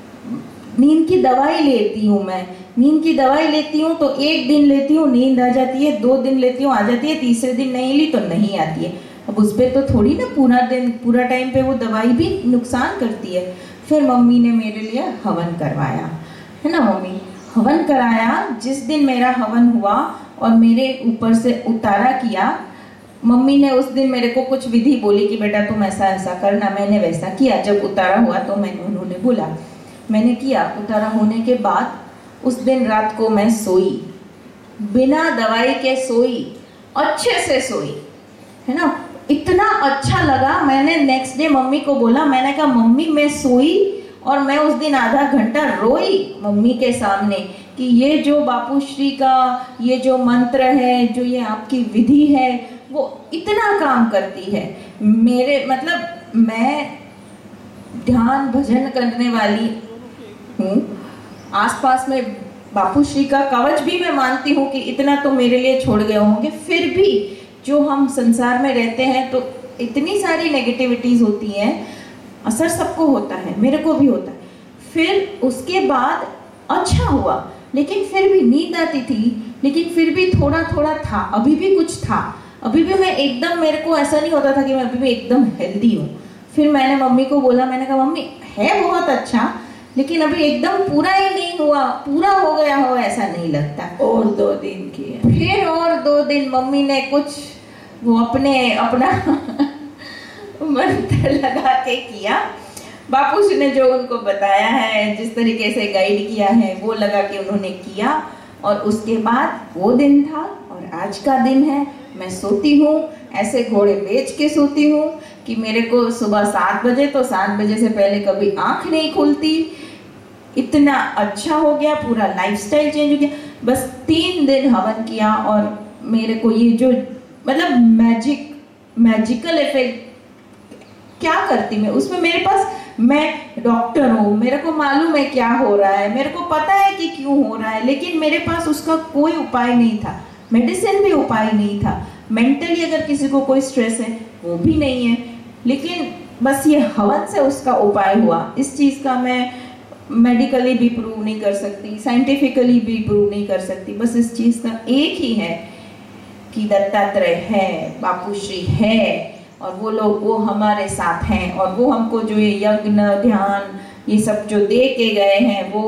नींद की दवाई लेती हूँ मैं, नींद की दवाई लेती हूँ तो एक दिन लेती हूँ नींद आ जाती है, दो दिन लेती हूँ आ जाती है, तीसरे दिन नहीं ली तो नहीं आती है। अब उस पर तो थोड़ी ना पूरा दिन पूरा टाइम पे वो दवाई भी नुकसान करती है। फिर मम्मी ने मेरे लिए हवन करवाया, है ना मम्मी, हवन कराया। जिस दिन मेरा हवन हुआ और मेरे ऊपर से उतारा किया, मम्मी ने उस दिन मेरे को कुछ विधि बोली कि बेटा तुम ऐसा ऐसा करना, मैंने वैसा किया। जब उतारा हुआ तो मैंने उन्होंने बोला, मैंने किया। उतारा होने के बाद उस दिन रात को मैं सोई, बिना दवाई के सोई, अच्छे से सोई, है ना। इतना अच्छा लगा, मैंने नेक्स्ट डे मम्मी को बोला, मैंने कहा मम्मी मैं सोई और मैं उस दिन आधा घंटा रोई मम्मी के सामने कि ये जो बापू श्री का ये जो मंत्र है, जो ये आपकी विधि है, वो इतना काम करती है। मेरे मतलब मैं ध्यान भजन करने वाली हूँ, आसपास में बापू श्री का कवच भी मैं मानती हूँ कि इतना तो मेरे लिए छोड़ गए होंगे। फिर भी जो हम संसार में रहते हैं तो इतनी सारी नेगेटिविटीज़ होती हैं, असर सबको होता है, मेरे को भी होता है। फिर उसके बाद अच्छा हुआ, लेकिन फिर भी नींद आती थी, लेकिन फिर भी थोड़ा थोड़ा था, अभी भी कुछ था, अभी भी मैं एकदम, मेरे को ऐसा नहीं होता था कि मैं अभी भी एकदम हेल्दी हूँ। फिर मैंने मम्मी को बोला, मैंने कहा मम्मी है बहुत अच्छा, लेकिन अभी एकदम पूरा ही नहीं हुआ, पूरा हो गया हो ऐसा नहीं लगता। और दो दिन किया। फिर और दो दिन मम्मी ने कुछ वो अपने अपना मंत्र लगा के किया, बापू जी ने जो उनको बताया है, जिस तरीके से गाइड किया है, वो लगा के उन्होंने किया। और उसके बाद वो दिन था और आज का दिन है। मैं सोती हूँ ऐसे घोड़े बेच के सोती हूँ कि मेरे को सुबह सात बजे तो सात बजे से पहले कभी आँख नहीं खुलती। इतना अच्छा हो गया, पूरा लाइफस्टाइल चेंज हो गया। बस तीन दिन हवन किया और मेरे को ये जो मतलब मैजिक मैजिकल इफेक्ट क्या करती मैं उसमें, मेरे पास, मैं डॉक्टर हूँ, मेरे को मालूम है क्या हो रहा है, मेरे को पता है कि क्यों हो रहा है, लेकिन मेरे पास उसका कोई उपाय नहीं था। मेडिसिन भी उपाय नहीं था, मेंटली अगर किसी को कोई स्ट्रेस है वो भी नहीं है, लेकिन बस ये हवन से उसका उपाय हुआ। इस चीज़ का मैं मेडिकली भी प्रूव नहीं कर सकती, साइंटिफिकली भी प्रूव नहीं कर सकती, बस इस चीज़ का एक ही है कि दत्तात्रेय है, बापू श्री है, और वो लोग वो हमारे साथ हैं, और वो हमको जो ये यज्ञ ध्यान ये सब जो दे के गए हैं वो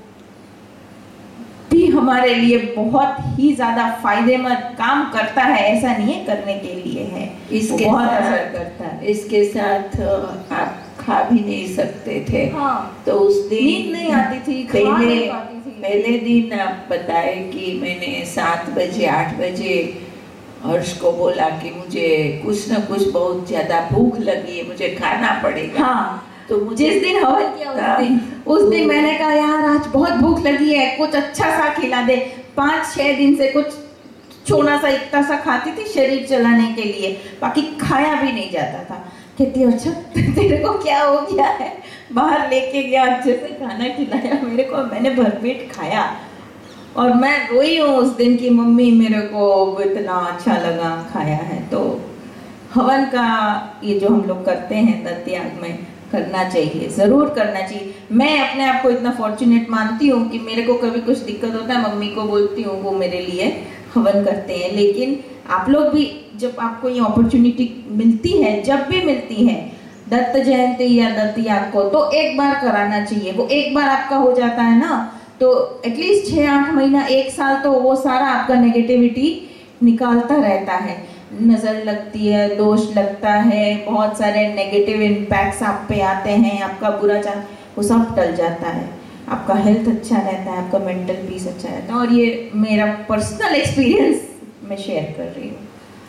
भी हमारे लिए बहुत ही ज़्यादा फायदेमंद काम करता है। ऐसा नहीं है करने के लिए है, इसके बहुत साथ- असर करता है। इसके साथ आप खा भी नहीं सकते थे। हाँ, तो उस दिन नींद नहीं आती थी, खा पहले नहीं पाती थी। पहले दिन आप बताए कि मैंने सात बजे आठ बजे हर्ष को बोला कि मुझे कुछ न कुछ बहुत ज्यादा भूख लगी है, मुझे खाना पड़ेगा। हाँ, तो मुझे जिस दिन हवन किया उस दिन उस दिन मैंने कहा यार आज बहुत भूख लगी है, कुछ अच्छा सा खिला दे। पाँच छह दिन से कुछ छोटा सा इतना सा खाती थी शरीर चलाने के लिए, बाकी खाया भी नहीं जाता था। कहती अच्छा तेरे को क्या हो गया है? बाहर लेके गया, अच्छे से खाना खिलाया मेरे को, मैंने भरपेट खाया और मैं रोई हूँ उस दिन की मम्मी मेरे को इतना अच्छा लगा खाया है। तो हवन का ये जो हम लोग करते हैं दत्तयाग में करना चाहिए, ज़रूर करना चाहिए। मैं अपने आप को इतना फॉर्चुनेट मानती हूँ कि मेरे को कभी कुछ दिक्कत होता है मम्मी को बोलती हूँ, वो मेरे लिए हवन करते हैं। लेकिन आप लोग भी जब आपको ये अपॉर्चुनिटी मिलती है, जब भी मिलती है दत्त जयंती या दत्तयाग को, तो एक बार कराना चाहिए। वो एक बार आपका हो जाता है ना, तो एटलीस्ट छः आठ महीना एक साल तो वो सारा आपका नेगेटिविटी निकालता रहता है। नज़र लगती है, दोष लगता है, बहुत सारे नेगेटिव इम्पैक्ट्स आप पे आते हैं, आपका बुरा चाह वो सब टल जाता है, आपका हेल्थ अच्छा रहता है, आपका मेंटल पीस अच्छा रहता है। और ये मेरा पर्सनल एक्सपीरियंस मैं शेयर कर रही हूँ।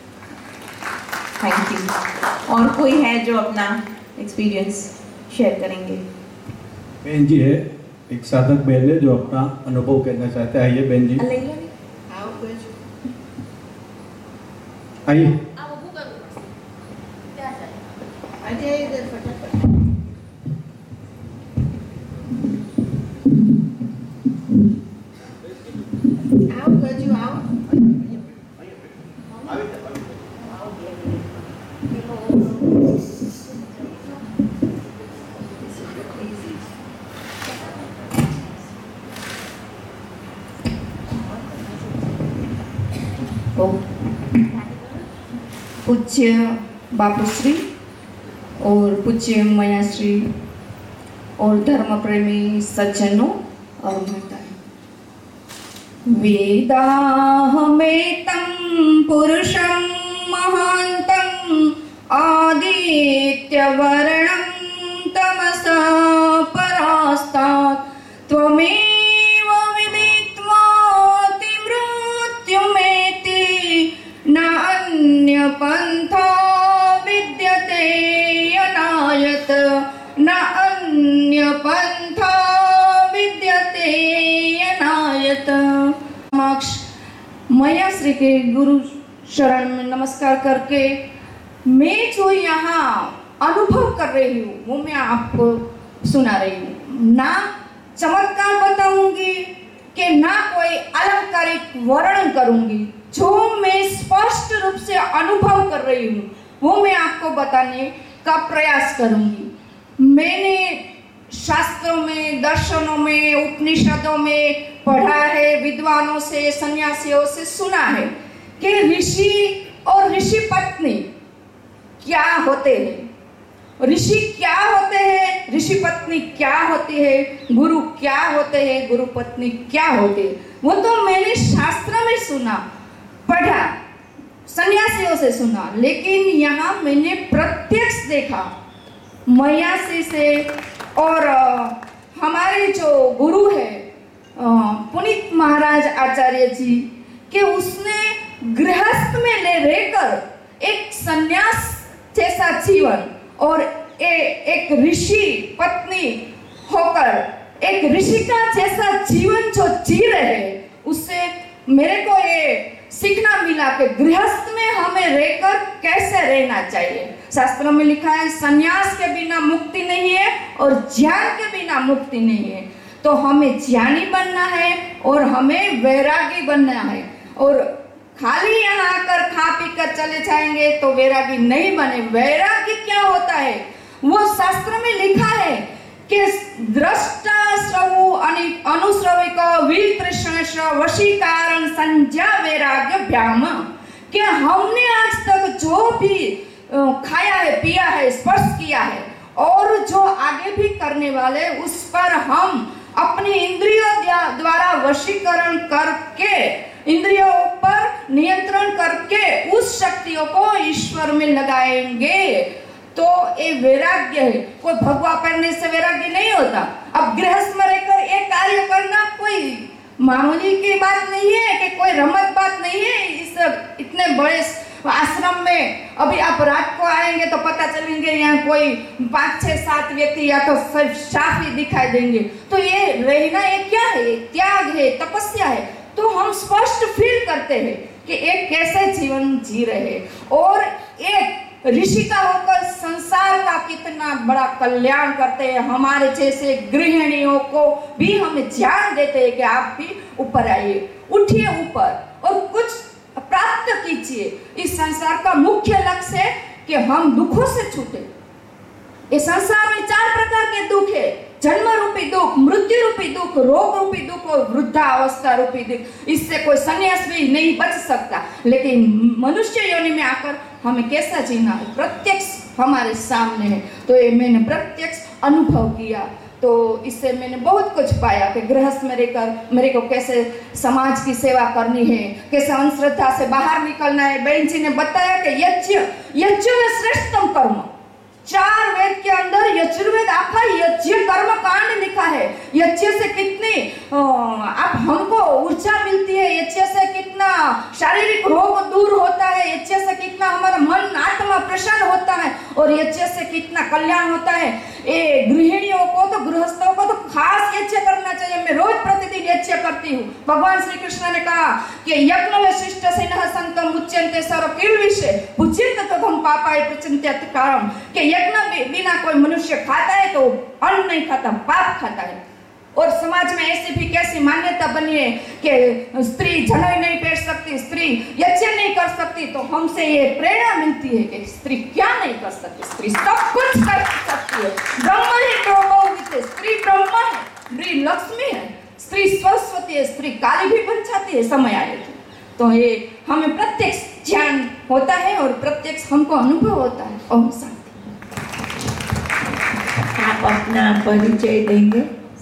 Thank you. और कोई है जो अपना एक्सपीरियंस शेयर करेंगे? बहन जी है, एक साधक बहन है जो अपना अनुभव कहना चाहते हैं। आइए बहन जी, आओ कुछ आइए। आ जाइए इधर फटाफट। आओ गजू आओ। पूज्य बापूश्री और पूज्य मयाश्री और धर्म प्रेमी सज्जनों और माताएं, वेदाहमेतं पुरुषं महान्तं आदित्यवर्णं तमसा परास्तात् त्वमेव विदित्वाति मृत्युमेति न अन्यपन्था विद्यते अनायत न अन्यपन्था विद्यते अनायत। समक्ष मैया श्री के गुरु शरण में नमस्कार करके मैं जो यहाँ अनुभव कर रही हूँ वो मैं आपको सुना रही हूँ। ना चमत्कार बताऊंगी कि ना कोई अलंकारिक वर्णन करूंगी, जो मैं स्पष्ट रूप से अनुभव कर रही हूँ वो मैं आपको बताने का प्रयास करूंगी। मैंने शास्त्रों में, दर्शनों में, उपनिषदों में पढ़ा है, विद्वानों से, सन्यासियों से सुना है कि ऋषि और ऋषि पत्नी क्या होते हैं, ऋषि क्या होते हैं, ऋषि पत्नी क्या होती है, गुरु क्या होते हैं, गुरु पत्नी क्या होते हैं। वो तो मैंने शास्त्र में सुना, पढ़ा, सन्यासियों से सुना, लेकिन यहाँ मैंने प्रत्यक्ष देखा मयासी से। और हमारे जो गुरु है पुनीत महाराज आचार्य जी के, उसने गृहस्थ में ले रहकर एक सन्यास जैसा जीवन और ए, एक ऋषि पत्नी होकर एक ऋषि का जैसा जीवन जो जी रहे हैं, उससे मेरे को ये सीखना मिला कि गृहस्थ में हमें रहकर कैसे रहना चाहिए। शास्त्रों में लिखा है संन्यास के बिना मुक्ति नहीं है और ज्ञान के बिना मुक्ति नहीं है। तो हमें ज्ञानी बनना है और हमें वैरागी बनना है। और खाली यहाँ आकर खा पी कर चले जाएंगे तो वैरागी नहीं बने। वैरागी क्या होता है वो शास्त्र में लिखा है कि दृष्टा श्रवु अनुश्रविक वितृष्ण वशीकारण संज्ञा वैराग्य भ्याम, कि हमने आज तक जो भी खाया है, पिया है, स्पर्श किया है और जो आगे भी करने वाले, उस पर हम अपनी इंद्रियों द्वारा वशीकरण करके, इंद्रियों पर नियंत्रण करके उस शक्तियों को ईश्वर में लगाएंगे तो ये वैराग्य है। कोई भगवा पहनने से वैराग्य नहीं होता। अब गृहस्थ में रहकर एक कार्य करना कोई मामूली की बात नहीं है, कि कोई रमत बात नहीं है। इस इतने बड़े आश्रम में अभी आप रात को आएंगे तो पता चलेंगे यहाँ कोई पाँच छह सात व्यक्ति या तो सिर्फ साफ ही दिखाई देंगे। तो ये रहना ये क्या है? त्याग है, तपस्या है। तो हम स्पष्ट फील करते हैं कि एक कैसे जीवन जी रहे हैं और एक ऋषि का होकर संसार का कितना बड़ा कल्याण करते हैं। हमारे जैसे गृहिणियों को भी हमें ज्ञान देते हैं कि आप भी ऊपर आइए, उठिए ऊपर और कुछ प्राप्त कीजिए। इस संसार का मुख्य लक्ष्य है कि हम दुखों से छूटे। इस संसार में चार प्रकार के दुख है, जन्म रूपी दुख, मृत्यु रूपी दुख, रोग रूपी दुख और वृद्धावस्था रूपी दुख। इससे कोई सन्यास भी नहीं बच सकता। लेकिन मनुष्य योनि में आकर हमें कैसा जीना है, प्रत्यक्ष हमारे सामने है। तो ये मैंने प्रत्यक्ष अनुभव किया। तो इससे मैंने बहुत कुछ पाया कि गृहस्थ में रहकर मेरे को कैसे समाज की सेवा करनी है, कैसे अंधश्रद्धा से बाहर निकलना है। बहन जी ने बताया कि यज्ञ यज्ञ में श्रेष्ठतम कर्म, चार वेद के अंदर यजुर्वेद आखा यज्ञ कर्म कांड लिखा है। यज्ञ से कितनी आप हमको ऊर्जा मिलती है, यज्ञ से कितना शारीरिक रोग दूर होता है, यज्ञ से कितना हमारा मन आत्मा प्रसन्न होता है और यज्ञ से कितना कल्याण होता है। ये गृहिणियों को तो गृहस्थों को तो खास यज्ञ करना चाहिए। मैं रोज प्रतिदिन यज्ञ करती हूँ। भगवान श्री कृष्ण ने कहा कि यज्ञ वशिष्ठ सिन्ह संतम उच्यन्ते सर्व किल्विषे पूज्यन्ते तदम पापाय प्रचिन्त्यत कारम। कि यज्ञ बिना कोई मनुष्य खाता है तो अन्न नहीं खाता, पाप खाता है। और समाज में ऐसी भी कैसी मान्यता बनी है कि स्त्री जनेऊ नहीं पहन सकती, स्त्री यज्ञ नहीं कर सकती। तो हमसे ये प्रेरणा मिलती है कि स्त्री क्या नहीं कर सकती, स्त्री सब कुछ कर सकती है। ब्रह्म ही ब्रह्मोवित है, स्त्री ब्रह्म है, स्त्री लक्ष्मी है, स्त्री सरस्वती है, स्त्री काली भी बन जाती है समय आए तो। तो ये हमें प्रत्यक्ष ज्ञान होता है और प्रत्यक्ष हमको अनुभव होता है। ओम शांति। आप अपना परिचय देंगे,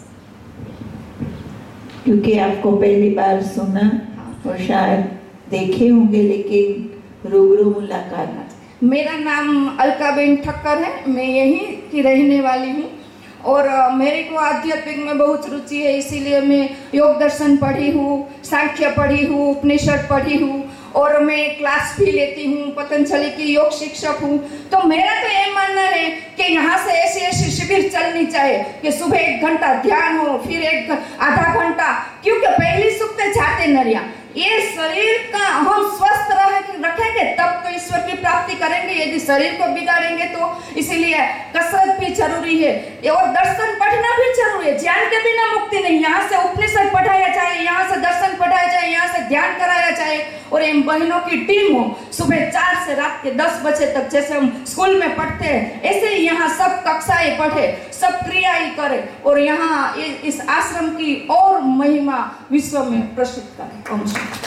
क्योंकि आपको पहली बार सुना और शायद देखे होंगे लेकिन रूबरू मुलाकात। मेरा नाम अलकाबेन ठक्कर है, मैं यहीं की रहने वाली हूँ और मेरे को आध्यात्मिक में बहुत रुचि है। इसीलिए मैं योग दर्शन पढ़ी हूँ, सांख्य पढ़ी हूँ, उपनिषद पढ़ी हूँ और मैं क्लास भी लेती हूँ, पतंजलि की योग शिक्षक हूँ। तो मेरा तो ये मानना है कि यहाँ से ऐसी ऐसी शिविर चलनी चाहिए कि सुबह एक घंटा ध्यान हो, फिर एक आधा घंटा, क्योंकि पहली सुखते जाते नरिया। ये शरीर का हम स्वस्थ रखेंगे तब तो ईश्वर की प्राप्ति करेंगे। यदि शरीर को बिगाड़ेंगे तो इसीलिए कसरत भी जरूरी है और दर्शन पढ़ना भी जरूरी है। ज्ञान के बिना मुक्ति नहीं। यहाँ से उपनिषद पढ़ाया जाए, यहाँ से दर्शन पढ़ाया जाए, यहाँ से ध्यान कराया जाए और इन बहनों की टीम हो सुबह चार से रात के दस बजे तक, जैसे हम स्कूल में पढ़ते हैं ऐसे ही यहाँ सब कक्षाएं पढ़े, सब क्रियाएं करे और यहाँ इस आश्रम की और महिमा विश्व में प्रसिद्ध करें। ओम शांति।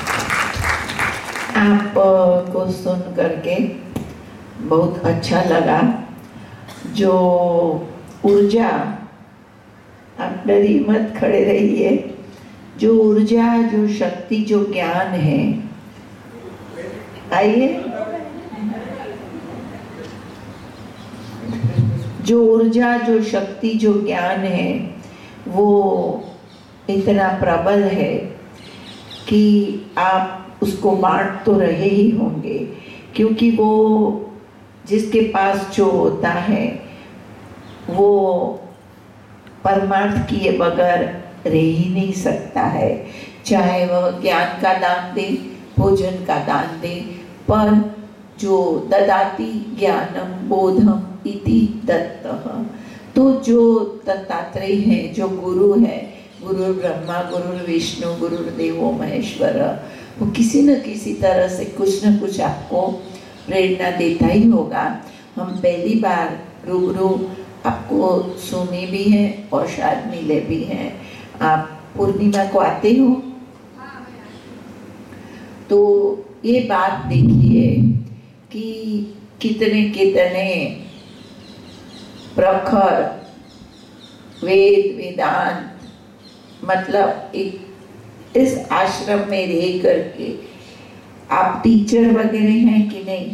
आप को सुन करके बहुत अच्छा लगा। जो ऊर्जा, आप डरी मत, खड़े रहिए। जो ऊर्जा, जो शक्ति, जो ज्ञान है, आइए, जो ऊर्जा, जो शक्ति, जो ज्ञान है वो इतना प्रबल है कि आप उसको बांट तो रहे ही होंगे, क्योंकि वो जिसके पास जो होता है वो परमार्थ किए बगैर रह ही नहीं सकता है। चाहे वह ज्ञान का दान दे, भोजन का दान दे, पर जो ददाति ज्ञानम बोधम इति दत्तः, तो जो दत्तात्रेय है, जो गुरु है, गुरु ब्रह्मा, गुरु विष्णु, गुरु देवो महेश्वर, वो किसी न किसी तरह से कुछ न कुछ आपको प्रेरणा देता ही होगा। हम पहली बार रूबरू आपको सुने भी हैं और शायद मिले भी हैं। आप पूर्णिमा को आते हो तो ये बात देखिए कि कितने कितने प्रखर वेद वेदांत, मतलब एक इस आश्रम में रह करके आप टीचर वगैरह हैं कि नहीं?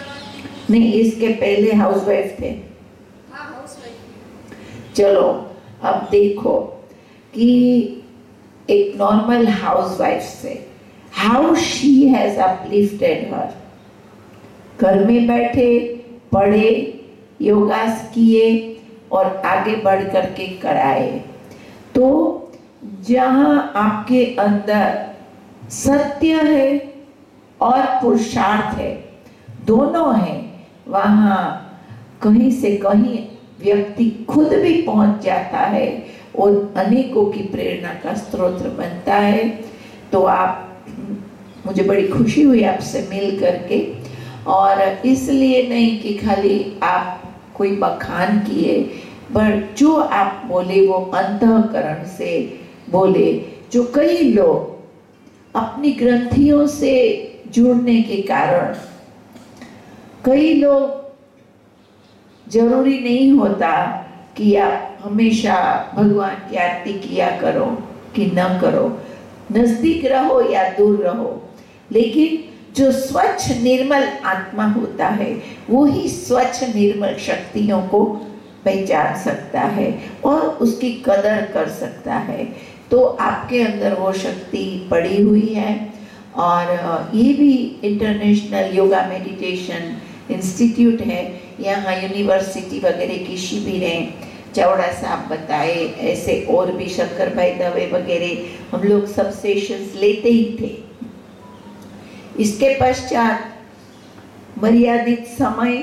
नहीं, इसके पहले हाउसवाइफ थे। चलो, अब देखो कि एक नॉर्मल हाउसवाइफ से how she has uplifted her, घर में बैठे पढ़े, योगा किए और आगे बढ़ करके कराए। तो जहाँ आपके अंदर सत्य है और पुरुषार्थ है, दोनों है, वहाँ कहीं से कहीं व्यक्ति खुद भी पहुंच जाता है और अनेकों की प्रेरणा का स्रोत बनता है। तो आप, मुझे बड़ी खुशी हुई आपसे मिल करके, और इसलिए नहीं कि खाली आप कोई बखान किए, पर जो आप बोले वो अंतःकरण से बोले। जो कई लोग अपनी ग्रंथियों से जुड़ने के कारण, कई लोग, जरूरी नहीं होता कि आप हमेशा भगवान की आरती किया करो कि न करो, नजदीक रहो या दूर रहो, लेकिन जो स्वच्छ निर्मल आत्मा होता है वो ही स्वच्छ निर्मल शक्तियों को पहचान सकता है और उसकी कदर कर सकता है। तो आपके अंदर वो शक्ति पड़ी हुई है। और ये भी इंटरनेशनल योगा मेडिटेशन इंस्टीट्यूट है, यहाँ यूनिवर्सिटी वगैरह की शिविरें, चौड़ा साहब बताए, ऐसे और भी शंकर भाई दवे वगैरह हम लोग सब सेशंस लेते ही थे। इसके पश्चात मर्यादित समय,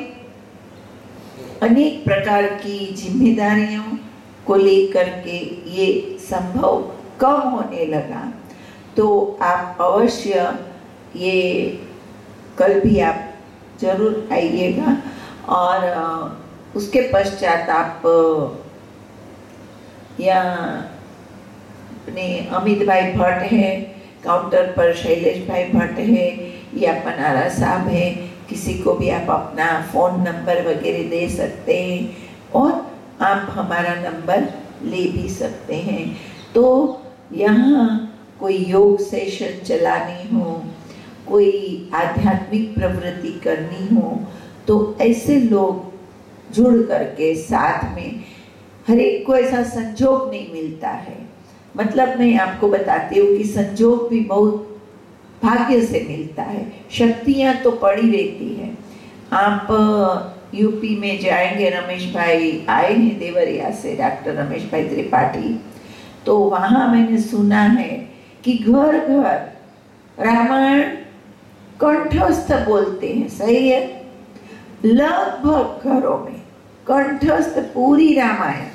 अनेक प्रकार की जिम्मेदारियों को लेकर के ये संभव कम होने लगा। तो आप अवश्य, ये कल भी आप जरूर आइएगा। और उसके पश्चात आप यहाँ अपने अमित भाई भट्ट हैं, काउंटर पर शैलेश भाई भट्ट है या पनारा साहब है, किसी को भी आप अपना फ़ोन नंबर वगैरह दे सकते हैं और आप हमारा नंबर ले भी सकते हैं। तो यहाँ कोई योग सेशन चलानी हो, कोई आध्यात्मिक प्रवृत्ति करनी हो, तो ऐसे लोग जुड़ करके साथ में, हर एक को ऐसा संजोग नहीं मिलता है। मतलब मैं आपको बताती हूँ कि संजोग भी बहुत भाग्य से मिलता है, शक्तियाँ तो पड़ी रहती हैं। आप यूपी में जाएंगे, रमेश भाई आए हैं देवरिया से, डॉक्टर रमेश भाई त्रिपाठी, तो वहाँ मैंने सुना है कि घर घर रामायण कंठस्थ बोलते हैं। सही है, लगभग घरों में कंठस्थ पूरी रामायण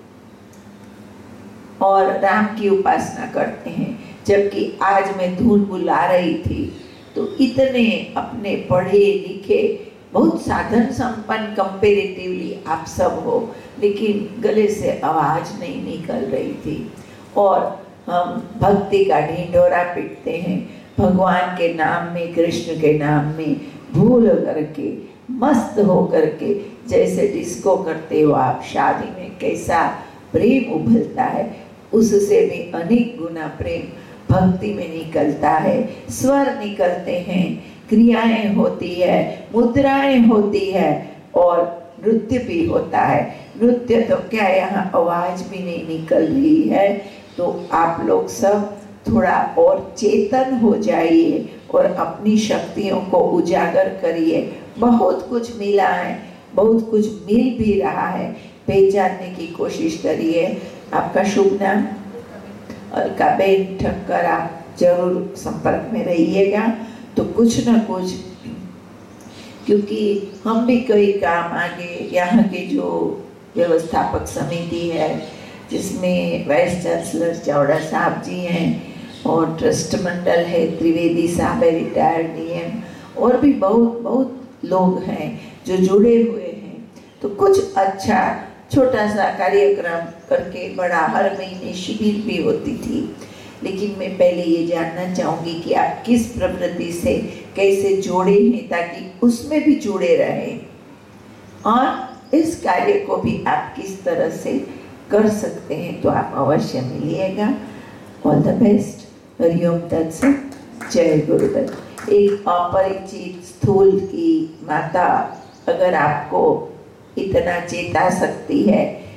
और राम की उपासना करते हैं। जबकि आज मैं धूल बुला रही थी तो इतने अपने पढ़े लिखे, बहुत साधन संपन्न कंपेरेटिवली आप सब हो, लेकिन गले से आवाज नहीं निकल रही थी। और हम भक्ति का ढिंढोरा पीटते हैं, भगवान के नाम में, कृष्ण के नाम में भूल करके, मस्त हो करके, जैसे डिस्को करते हो आप शादी में, कैसा प्रेम उभलता है, उससे भी अनेक गुना प्रेम भक्ति में निकलता है। स्वर निकलते हैं, क्रियाएं होती है, मुद्राएं होती है और नृत्य भी होता है। नृत्य तो क्या, यहाँ आवाज भी नहीं निकल रही है। तो आप लोग सब थोड़ा और चेतन हो जाइए और अपनी शक्तियों को उजागर करिए। बहुत कुछ मिला है, बहुत कुछ मिल भी रहा है, पहचानने की कोशिश करिए। आपका शुभ नाम? अलकाबेन ठक्कर। आप जरूर संपर्क में रहिएगा। तो कुछ ना कुछ, क्योंकि हम भी कई काम आगे, यहाँ के जो व्यवस्थापक समिति है जिसमें वाइस चांसलर चौड़ा साहब जी हैं और ट्रस्ट मंडल है, त्रिवेदी साहब है रिटायर्ड डीएम, और भी बहुत बहुत लोग हैं जो जुड़े हुए हैं। तो कुछ अच्छा छोटा सा कार्यक्रम करके, बड़ा हर महीने शिविर भी होती थी। लेकिन मैं पहले ये जानना चाहूँगी कि आप किस प्रवृत्ति से कैसे जुड़े हैं, ताकि उसमें भी जुड़े रहें और इस कार्य को भी आप किस तरह से कर सकते हैं। तो आप अवश्य मिलिएगा। All the best. हरिओम तत्सत। जय गुरुदेव। एक अपरिचित स्थूल की माता अगर आपको इतना चेता सकती है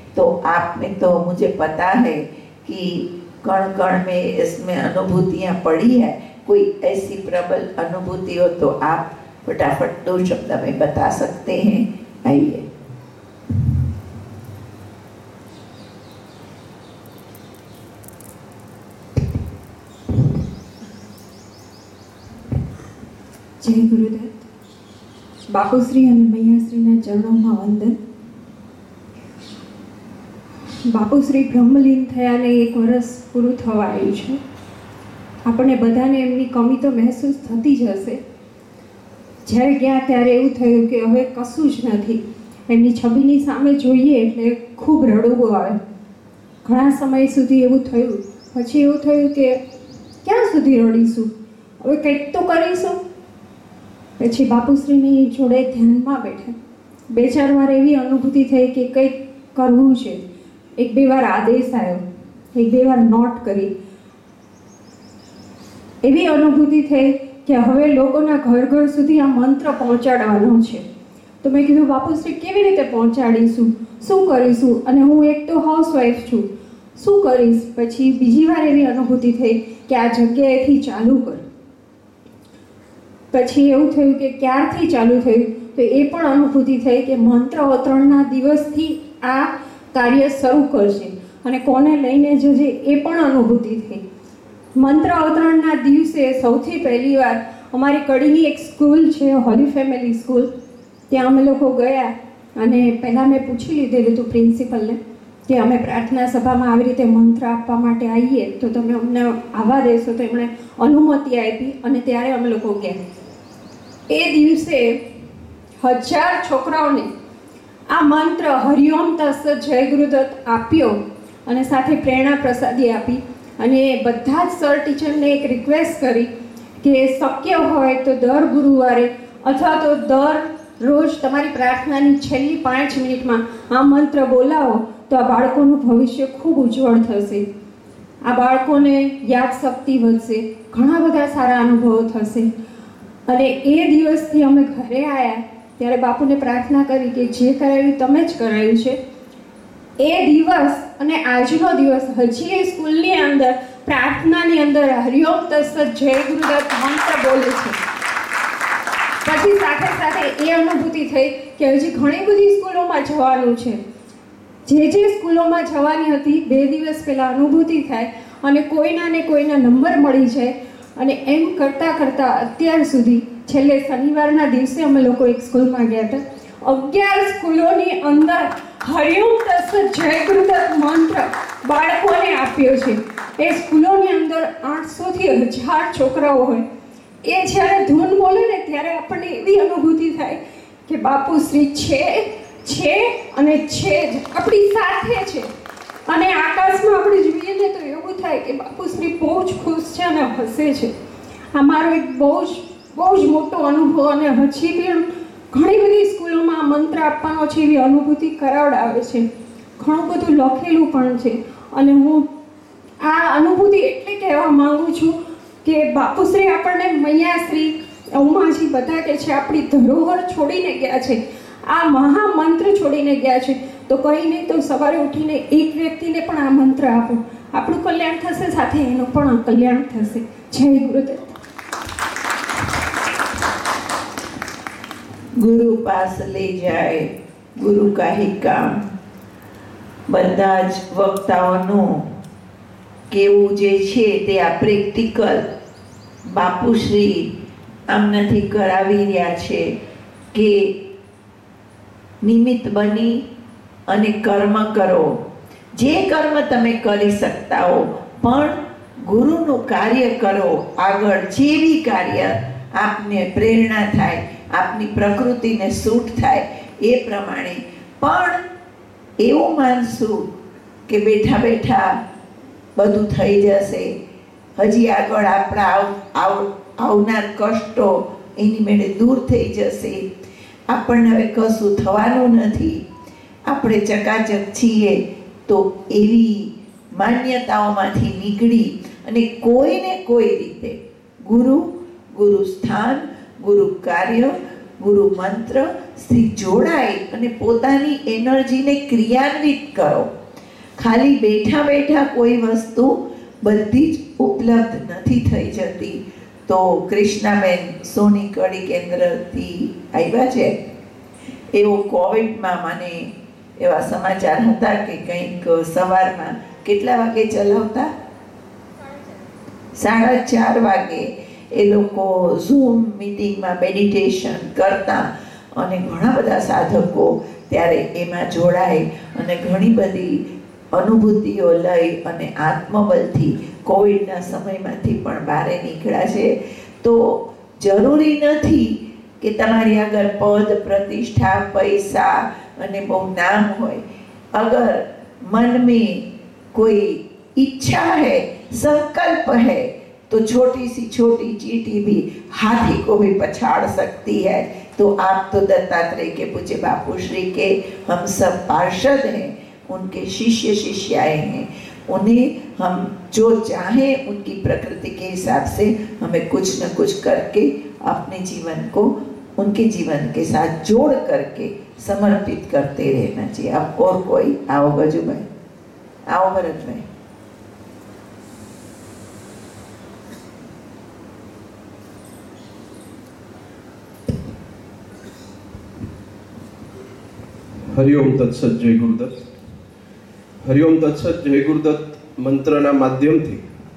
तो आप में तो मुझे पता है कि कण कण में इसमें अनुभूतियाँ पड़ी है। कोई ऐसी प्रबल अनुभूति हो तो आप फटाफट दो शब्द में बता सकते हैं। आइए। જય ગુરુદત્ત। બાપુશ્રી અને મૈયાશ્રીના ચરણોમાં વંદન। બાપુશ્રી બ્રહ્મલીન થયાને એક વર્ષ પૂરું થવા આવ્યું છે। આપણને બધાને એમની કમી તો મહેસૂસ થતી જ હશે। જ્યારે ગયા ત્યારે એવું થયું કે હવે કશું જ નથી। એમની છબીની સામે જોઈએ એટલે ખૂબ રડવું આવે। ઘણા સમય સુધી એવું થયું। પછી એવું થયું કે ક્યાં સુધી રડીશું, હવે કંઈક તો કરીશું। પછી બાપુશ્રીની જોડે ધ્યાનમાં બેઠા। બે ચાર વાર એવી અનુભૂતિ થઈ કે કંઈક કરવું છે। એક બે વાર આદેશ આવ્યો, એક બે વાર નોટ કરી। એવી અનુભૂતિ થઈ કે હવે લોકોના ઘર ઘર સુધી આ મંત્ર પહોંચાડવાનો છે। તો મેં કીધું બાપુશ્રી કેવી રીતે પહોંચાડીશું, શું કરીશું? અને હું એક તો હાઉસવાઈફ છું, શું કરીશ? પછી બીજી વાર એવી અનુભૂતિ થઈ કે આ જગ્યાએથી ચાલુ કર। પછી એવું થયું કે ક્યારથી ચાલુ થયું, તો એ પણ અનુભૂતિ થઈ કે મંત્ર અવતરણના દિવસથી આ કાર્ય શરૂ કરશે અને કોને લઈને જશે એ પણ અનુભૂતિ થઈ। મંત્ર અવતરણના દિવસે સૌથી પહેલી વાર અમારી કડીની એક સ્કૂલ છે, હોલી ફેમિલી સ્કૂલ, ત્યાં અમે લોકો ગયા અને પહેલાં મેં પૂછી લીધેલું હતું પ્રિન્સિપલને કે અમે પ્રાર્થના સભામાં આવી રીતે મંત્ર આપવા માટે આવીએ તો તમે અમને આવવા દેશો? તો એમણે અનુમતિ આપી અને ત્યારે અમે લોકો ગયા। એ દિવસે હજાર છોકરાઓને આ મંત્ર હરિઓમ તત્સત જય ગુરુદત્ત આપ્યો અને સાથે પ્રેરણા પ્રસાદી આપી। અને બધા જ સર ટીચરને એક રિક્વેસ્ટ કરી કે શક્ય હોય તો દર ગુરુવારે અથવા તો દર રોજ તમારી પ્રાર્થનાની છેલ્લી પાંચ મિનિટમાં આ મંત્ર બોલાવો તો આ બાળકોનું ભવિષ્ય ખૂબ ઉજ્જવળ થશે। આ બાળકોને યાદશક્તિ વધશે, ઘણા બધા સારા અનુભવો થશે। અને એ દિવસથી અમે ઘરે આવ્યા ત્યારે બાપુને પ્રાર્થના કરી કે જે કરાવ્યું તમે જ કરાવ્યું છે। એ દિવસ અને આજનો દિવસ હજી એ સ્કૂલની અંદર પ્રાર્થનાની અંદર હરિઓમ તત્સત જય ગુરુદત્ત મંત્ર બોલે છે। પછી સાથે સાથે એ અનુભૂતિ થઈ કે હજી ઘણી બધી સ્કૂલોમાં જવાનું છે। જે જે સ્કૂલોમાં જવાની હતી બે દિવસ પહેલાં અનુભૂતિ થાય અને કોઈના ને કોઈના નંબર મળી જાય અને એમ કરતાં કરતાં અત્યાર સુધી છેલ્લે શનિવારના દિવસે અમે લોકો એક સ્કૂલમાં ગયા હતા। અગિયાર સ્કૂલોની અંદર હરિઓમ તત્સત જય ગુરુદત્ત મંત્ર બાળકોને આપ્યો છે। એ સ્કૂલોની અંદર આઠસોથી હજાર છોકરાઓ હોય, એ જ્યારે ધૂન બોલે ને ત્યારે આપણને એવી અનુભૂતિ થાય કે બાપુશ્રી છે છે અને છે જ, આપણી સાથે છે। અને આકાશમાં આપણે જોઈએ ને તો એવું થાય કે બાપુશ્રી બહુ જ ખુશ છે અને હસે છે। આ મારો એક બહુ જ બહુ જ મોટો અનુભવ અને હજી પણ ઘણી બધી સ્કૂલોમાં મંત્ર આપવાનો છે એવી અનુભૂતિ કરાવડાવે છે। ઘણું બધું લખેલું પણ છે અને હું આ અનુભૂતિ એટલે કહેવા માંગુ છું કે બાપુશ્રી આપણને મૈયાશ્રી ઉમાજી બધા કે છે આપણી ધરોહર છોડીને ગયા છે, આ મહામંત્ર છોડીને ગયા છે। તો કંઈ નહીં તો સવારે ઉઠીને એક વ્યક્તિને પણ આ મંત્ર આપો, આપણું કલ્યાણ થશે, સાથે એનું પણ કલ્યાણ થશે। જય ગુરુદેવ। ગુરુ પાસ લે જાય ગુરુ કાહી કામ। બધા જ વક્તાઓનું કેવું જે છે તે આ પ્રેક્ટિકલ બાપુશ્રી આમ નથી કરાવી રહ્યા છે કે નિમિત્ત બની અને કર્મ કરો। જે કર્મ તમે કરી શકતા હો પણ ગુરુનું કાર્ય કરો। આગળ જે બી કાર્ય આપને પ્રેરણા થાય, આપની પ્રકૃતિને સૂટ થાય એ પ્રમાણે। પણ એવું માનશું કે બેઠા બેઠા બધું થઈ જશે, હજી આગળ આપણા આવ આવનાર કષ્ટો એની મેળે દૂર થઈ જશે, આપણને હવે કશું થવાનું નથી, આપણે ચકાચક છીએ, તો એવી માન્યતાઓમાંથી નીકળી અને કોઈને કોઈ રીતે ગુરુ ગુરુ સ્થાન ગુરુ કાર્ય ગુરુ મંત્રથી જોડાઈ અને પોતાની એનર્જીને ક્રિયાન્વિત કરો. ખાલી બેઠા બેઠા કોઈ વસ્તુ બધી જ ઉપલબ્ધ નથી થઈ જતી. તો કૃષ્ણાબેન સોની કડી કેન્દ્રથી આવ્યા છે. એવો કોવિડમાં મને એવા સમાચાર હતા કે કંઈક સવારમાં કેટલા વાગે ચલાવતા, સાડા ચાર વાગે એ લોકો ઝૂમ મિટિંગમાં મેડિટેશન કરતા અને ઘણા બધા સાધકો ત્યારે એમાં જોડાય અને ઘણી બધી અનુભૂતિઓ લઈ અને આત્મબલથી કોવિડના સમયમાંથી પણ બહાર નીકળ્યા છે. તો જરૂરી નથી કે તમારી આગળ પદ, પ્રતિષ્ઠા, પૈસા અને બહુ નામ હોય. અગર मन में कोई इच्छा है, संकल्प है, तो छोटी सी छोटी चींटी भी हाथी को भी पछाड़ सकती है. तो आप तो दत्तात्रेय के पूज्य बापू श्री के हम सब पार्षद हैं, उनके शिष्य शिष्याएं हैं. उन्हें हम जो चाहें उनकी प्रकृति के हिसाब से हमें कुछ न कुछ करके अपने जीवन को उनके जीवन के साथ जोड़ करके समर्पित करते रहना चाहिए. अब और कोई? आओ गजू भाई, आओ भरत भाई. હરિઓમ તત્સત જય ગુરુદત્ત. હરિઓમ તત્સત જય ગુરુદત્ત મંત્રના માધ્યમથી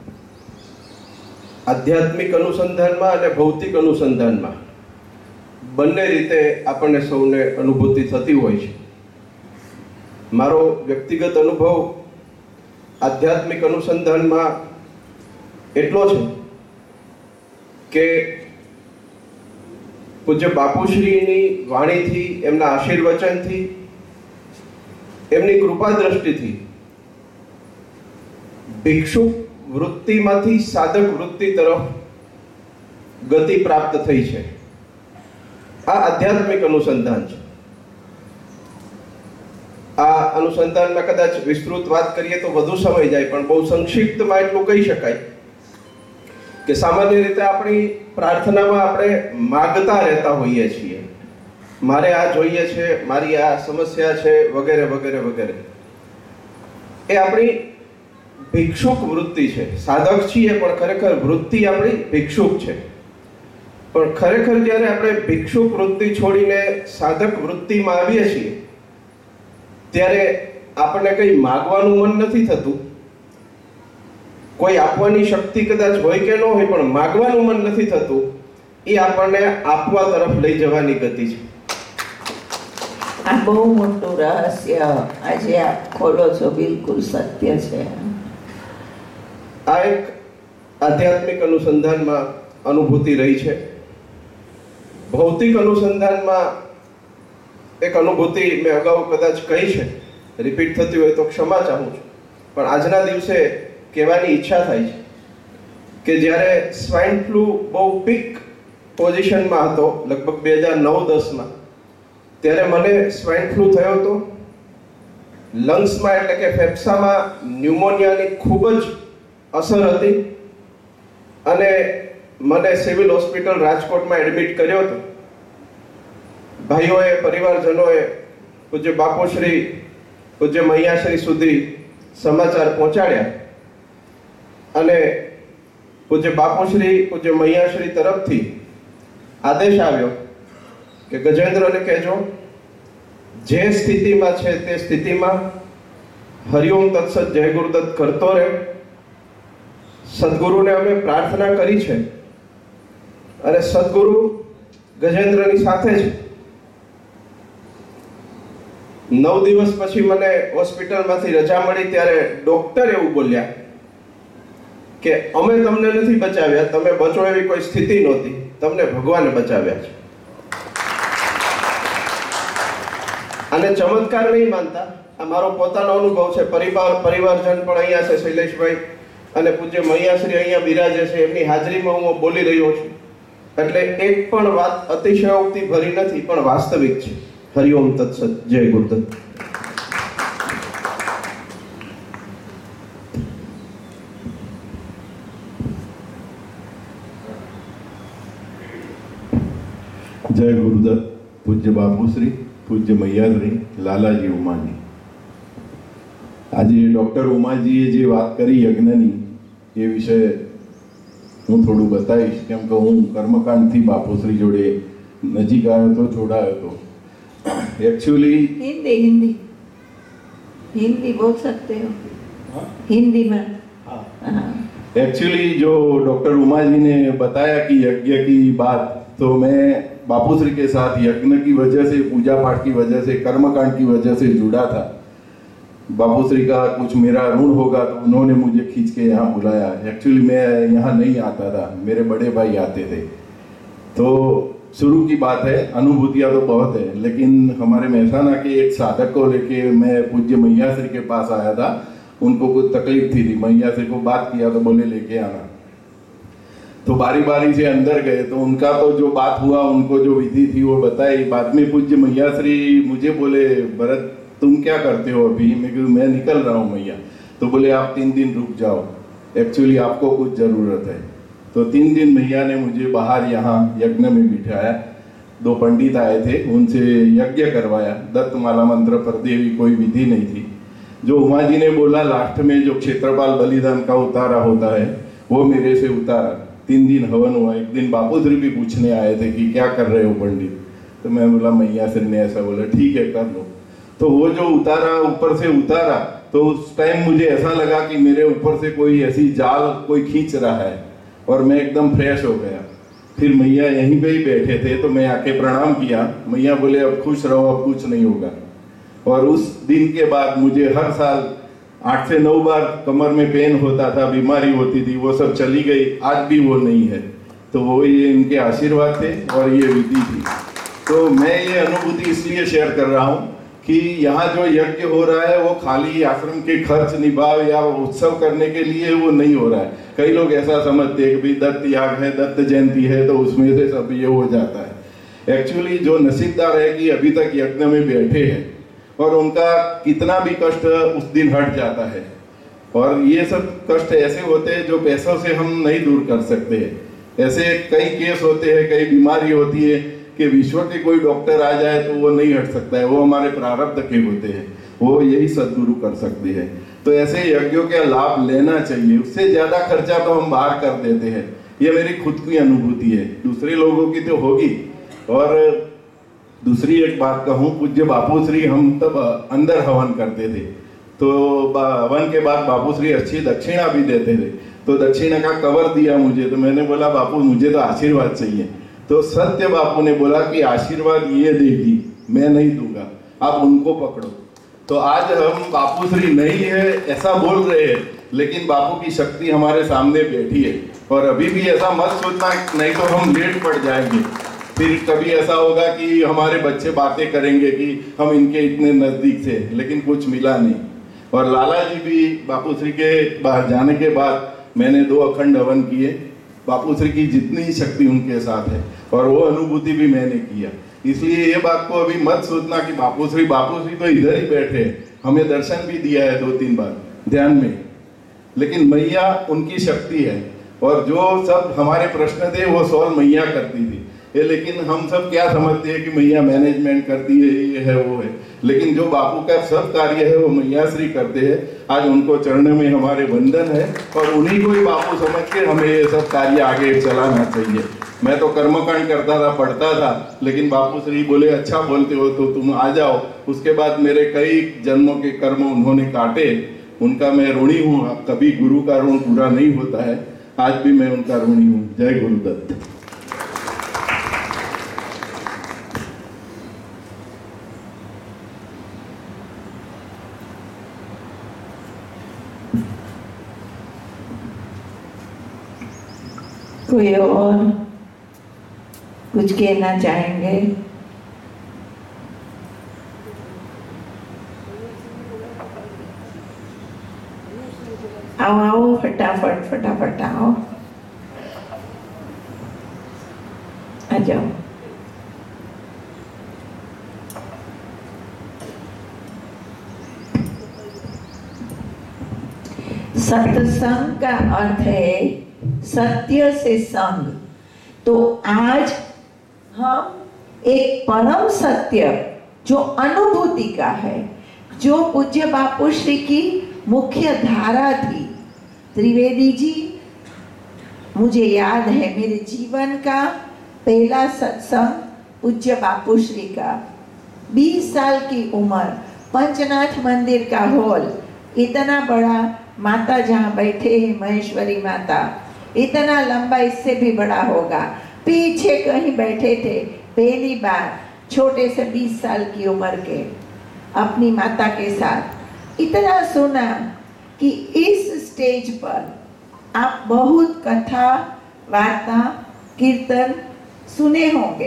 આધ્યાત્મિક અનુસંધાનમાં અને ભૌતિક અનુસંધાનમાં બંને રીતે આપણને સૌને અનુભૂતિ થતી હોય છે. મારો વ્યક્તિગત અનુભવ આધ્યાત્મિક અનુસંધાનમાં એટલો છે કે પૂજ્ય બાપુશ્રીની વાણીથી, એમના આશીર્વચનથી, એમની કૃપા દ્રષ્ટિથી ભિક્ષુક વૃત્તિમાંથી સાધક વૃત્તિ તરફ ગતિ પ્રાપ્ત થઈ છે. આ આધ્યાત્મિક અનુસંધાન છે. આ અનુસંધાનમાં કદાચ વિસ્તૃત વાત કરીએ તો વધુ સમય જાય, પણ બહુ સંક્ષિપ્તમાં એટલું કહી શકાય કે સામાન્ય રીતે આપણી પ્રાર્થનામાં આપણે માગતા રહેતા હોઈએ છીએ. મારે આ જોઈએ છે, મારી આ સમસ્યા છે, વગેરે વગેરે વગેરે. એ આપણી ભિક્ષુક વૃત્તિ છે. સાધક છીએ પણ ખરેખર વૃત્તિ આપણી ભિક્ષુક છે. પણ ખરેખર જ્યારે આપણે ભિક્ષુક વૃત્તિ છોડીને સાધક વૃત્તિમાં આવીએ છીએ ત્યારે આપણને કંઈ માગવાનું મન નથી થતું. કોઈ આપવાની શક્તિ કદાચ હોય કે ન હોય, પણ માગવાનું મન નથી થતું. એ આપણને આપવા તરફ લઈ જવાની ગતિ છે. આ બહુ મોટું રહસ્ય આજે આપ ખોલો છો. બિલકુલ સત્ય છે. આ એક આધ્યાત્મિક અનુસંધાનમાં અનુભૂતિ રહી છે. ભૌતિક અનુસંધાનમાં એક અનુભૂતિ મેં અગાઉ કદાચ કહી છે, રિપીટ થતી હોય તો ક્ષમા ચાહું છું, પણ આજના દિવસે કહેવાની ઈચ્છા થાય છે કે જ્યારે સ્વાઇન ફ્લૂ બહુ પીક પોઝિશનમાં હતો, લગભગ બે હજાર નવ દસમાં, ત્યારે મને સ્વાઇન ફ્લૂ થયો હતો. લંગ્સમાં એટલે કે ફેફસામાં ન્યુમોનિયાની ખૂબ જ અસર હતી અને મને સિવિલ હોસ્પિટલ રાજકોટમાં એડમિટ કર્યો હતો. ભાઈઓએ, પરિવારજનોએ પૂજ્ય બાપુશ્રી, પૂજ્ય મૈયાશ્રી સુધી સમાચાર પહોંચાડ્યા અને પૂજ્ય બાપુશ્રી, પૂજ્ય મૈયાશ્રી તરફથી આદેશ આવ્યો કે ગજેન્દ્રને કહેજો જે સ્થિતિમાં છે તે સ્થિતિમાં હરિઓમ તત્સત જય ગુરુદત્ત કરતો રહે. સદગુરુને અમે પ્રાર્થના કરી છે અને સદગુરુ ગજેન્દ્રની સાથે છે. નવ દિવસ પછી મને હોસ્પિટલમાંથી રજા મળી ત્યારે ડોક્ટર એવું બોલ્યા કે અમે તમને નથી બચાવ્યા, તમે બચો એવી કોઈ સ્થિતિ નહોતી, તમને ભગવાને બચાવ્યા છે. આને ચમત્કાર નહીં માનતા, આ મારો પોતાનો અનુભવ છે. પરિવાર પરિવારજન પણ અહીંયા છે, શૈલેષભાઈ અને પૂજ્ય મૈયાશ્રી અહીંયા બિરાજે છે, એમની હાજરીમાં હું બોલી રહ્યો છું. એટલે એક પણ વાત અતિશયોક્તિ ભરી નથી, પણ વાસ્તવિક છે. હરિઓમ તત્સત જય ગુરુદત્ત. जय गुरुदत्त, पूज्य बापूश्री, पूज्य મૈયાશ્રી, લાલાજી ઉમાજી. આજે ડૉક્ટર ઉમાજીએ જે વાત કરી યજ્ઞની, એ વિશે હું થોડું બતાવીશ, કેમ કે હું કર્મકાંડથી બાપુશ્રી જોડે નજીક આવ્યો હતો, જોડાયો હતો. एक्चुअली हिंदी हिंदी हिंदी बोल सकते हो. हिंदी में एक्चुअली जो डॉक्टर उमा जी ने बताया कि यज्ञ की बात, तो मैं बापूश्री के साथ यज्ञ की वजह से, पूजा पाठ की वजह से, कर्मकांड की वजह से जुड़ा था. बापूश्री का कुछ मेरा ऋण होगा तो उन्होंने मुझे खींच के यहाँ बुलाया. एक्चुअली मैं यहाँ नहीं आता था, मेरे बड़े भाई आते थे. तो शुरू की बात है, अनुभूतियाँ तो बहुत है, लेकिन हमारे मेहसाना के एक साधक को लेके मैं पूज्य मૈયાશ્રી के पास आया था. उनको कुछ तकलीफ थी थी मૈયાશ્રી को बात किया तो बोले लेके आना. तो बारी बारी से अंदर गए, तो उनका तो जो बात हुआ, उनको जो विधि थी वो बताई. बाद में पूज्य मૈયાશ્રી मुझे बोले, भरत तुम क्या करते हो अभी? मैं क्यों मैं निकल रहा हूँ मैया. तो बोले आप तीन दिन रुक जाओ, एक्चुअली आपको कुछ ज़रूरत है. तो तीन दिन मैया ने मुझे बाहर यहाँ यज्ञ में बिठाया. दो पंडित आए थे, उनसे यज्ञ करवाया. दत्तमाला मंत्र पर देवी कोई विधि नहीं थी. जो उमा जी ने बोला लास्ट में जो क्षेत्रपाल बलिदान का उतारा होता है, वो मेरे से उतारा. तीन दिन हवन हुआ. एक दिन बापूश्री भी पूछने आए थे कि क्या कर रहे हो पंडित. तो मैं बोला मૈયાશ્રી ने ऐसा बोला, ठीक है कर लो. तो वो जो उतारा, ऊपर से उतारा, तो उस टाइम मुझे ऐसा लगा कि मेरे ऊपर से कोई ऐसी जाल कोई खींच रहा है, और मैं एकदम फ्रेश हो गया. फिर मैया यहीं पे ही बैठे थे, तो मैं आके प्रणाम किया. मैया बोले अब खुश रहो, अब कुछ नहीं होगा. और उस दिन के बाद मुझे हर साल आठ से नौ बार कमर में पेन होता था, बीमारी होती थी, वो सब चली गई. आज भी वो नहीं है. तो वो ये इनके आशीर्वाद थे और ये विधि थी. तो मैं ये अनुभूति इसलिए शेयर कर रहा हूँ कि यहाँ जो यज्ञ हो रहा है वो खाली आश्रम के खर्च निभाव या उत्सव करने के लिए वो नहीं हो रहा है. कई लोग ऐसा समझते हैं कि भाई दत्त याग है, दत्त जयंती है, तो उसमें से सब ये हो जाता है. एक्चुअली जो नसीबदार है कि अभी तक यज्ञ में बैठे हैं, और उनका कितना भी कष्ट उस दिन हट जाता है. और ये सब कष्ट ऐसे होते हैं जो पैसों से हम नहीं दूर कर सकते हैं. ऐसे कई केस होते हैं, कई बीमारी होती है कि विश्व के कोई डॉक्टर आ जाए तो वो नहीं हट सकता है. वो हमारे प्रारब्ध के होते हैं, वो यही सद्गुरु कर सकते हैं. तो ऐसे यज्ञों का लाभ लेना चाहिए. उससे ज़्यादा खर्चा तो हम बाहर कर देते हैं. ये मेरी खुद की अनुभूति है, दूसरे लोगों की तो होगी. और दूसरी एक बात कहूँ, पूज्य बापूश्री हम तब अंदर हवन करते थे, तो हवन के बाद बापूश्री अच्छी दक्षिणा भी देते थे. तो दक्षिणा का कवर दिया मुझे. तो मैंने बोला बापू मुझे तो आशीर्वाद चाहिए. तो सत्य बापू ने बोला कि आशीर्वाद ये देगी, मैं नहीं दूंगा, आप उनको पकड़ो. तो आज हम बापूश्री नहीं है ऐसा बोल रहे हैं, लेकिन बापू की शक्ति हमारे सामने बैठी है. और अभी भी ऐसा मत सोचना, नहीं तो हम लेट पड़ जाएंगे. फिर कभी ऐसा होगा कि हमारे बच्चे बातें करेंगे कि हम इनके इतने नज़दीक थे, लेकिन कुछ मिला नहीं. और लाला जी भी बापूश्री के बाहर जाने के बाद मैंने दो अखंड हवन किए. बापूश्री की जितनी ही शक्ति उनके साथ है, और वो अनुभूति भी मैंने किया. इसलिए ये बात को अभी मत सोचना कि बापूश्री बापूश्री तो इधर ही बैठे हैं. हमें दर्शन भी दिया है दो तीन बार ध्यान में, लेकिन मैया उनकी शक्ति है. और जो सब हमारे प्रश्न थे वो सॉल्व मैया करती थी. ये लेकिन हम सब क्या समझते हैं कि मैया मैनेजमेंट करती है, ये है वो है, लेकिन जो बापू का सब कार्य है वो मૈયાશ્રી करते हैं. आज उनको चरण में हमारे वंदन है, और उन्हीं को ही बापू समझ के हमें ये सब कार्य आगे चलाना चाहिए. मैं तो कर्मकांड करता था, पढ़ता था, लेकिन बापूश्री बोले अच्छा बोलते हो तो तुम आ जाओ. उसके बाद मेरे कई जन्मों के कर्म उन्होंने काटे. उनका मैं ऋणी हूँ. कभी गुरु का ऋण पूरा नहीं होता है, आज भी मैं उनका ऋणी हूँ. जय गुरुदत्त. कोई और कुछ कहना चाहेंगे? आओ आओ फटाफट फटाफट आओ, आ जाओ. सत्संग का अर्थ है सत्य से संग. तो आज हम एक परम सत्य जो अनुभूति का है, जो पूज्य बापू श्री की मुख्य धारा थी। त्रिवेदी जी, मुझे याद है मेरे जीवन का पहला सत्संग पूज्य बापू श्री का, बीस साल की उम्र, पंचनाथ मंदिर का हॉल, इतना बड़ा, माता जहाँ बैठे हैं महेश्वरी माता, इतना लंबा, इससे भी बड़ा होगा, पीछे कहीं बैठे थे, पहली बार छोटे से बीस साल की उम्र के अपनी माता के साथ। इतना सुना कि इस स्टेज पर आप बहुत कथा, वार्ता, कीर्तन सुने होंगे।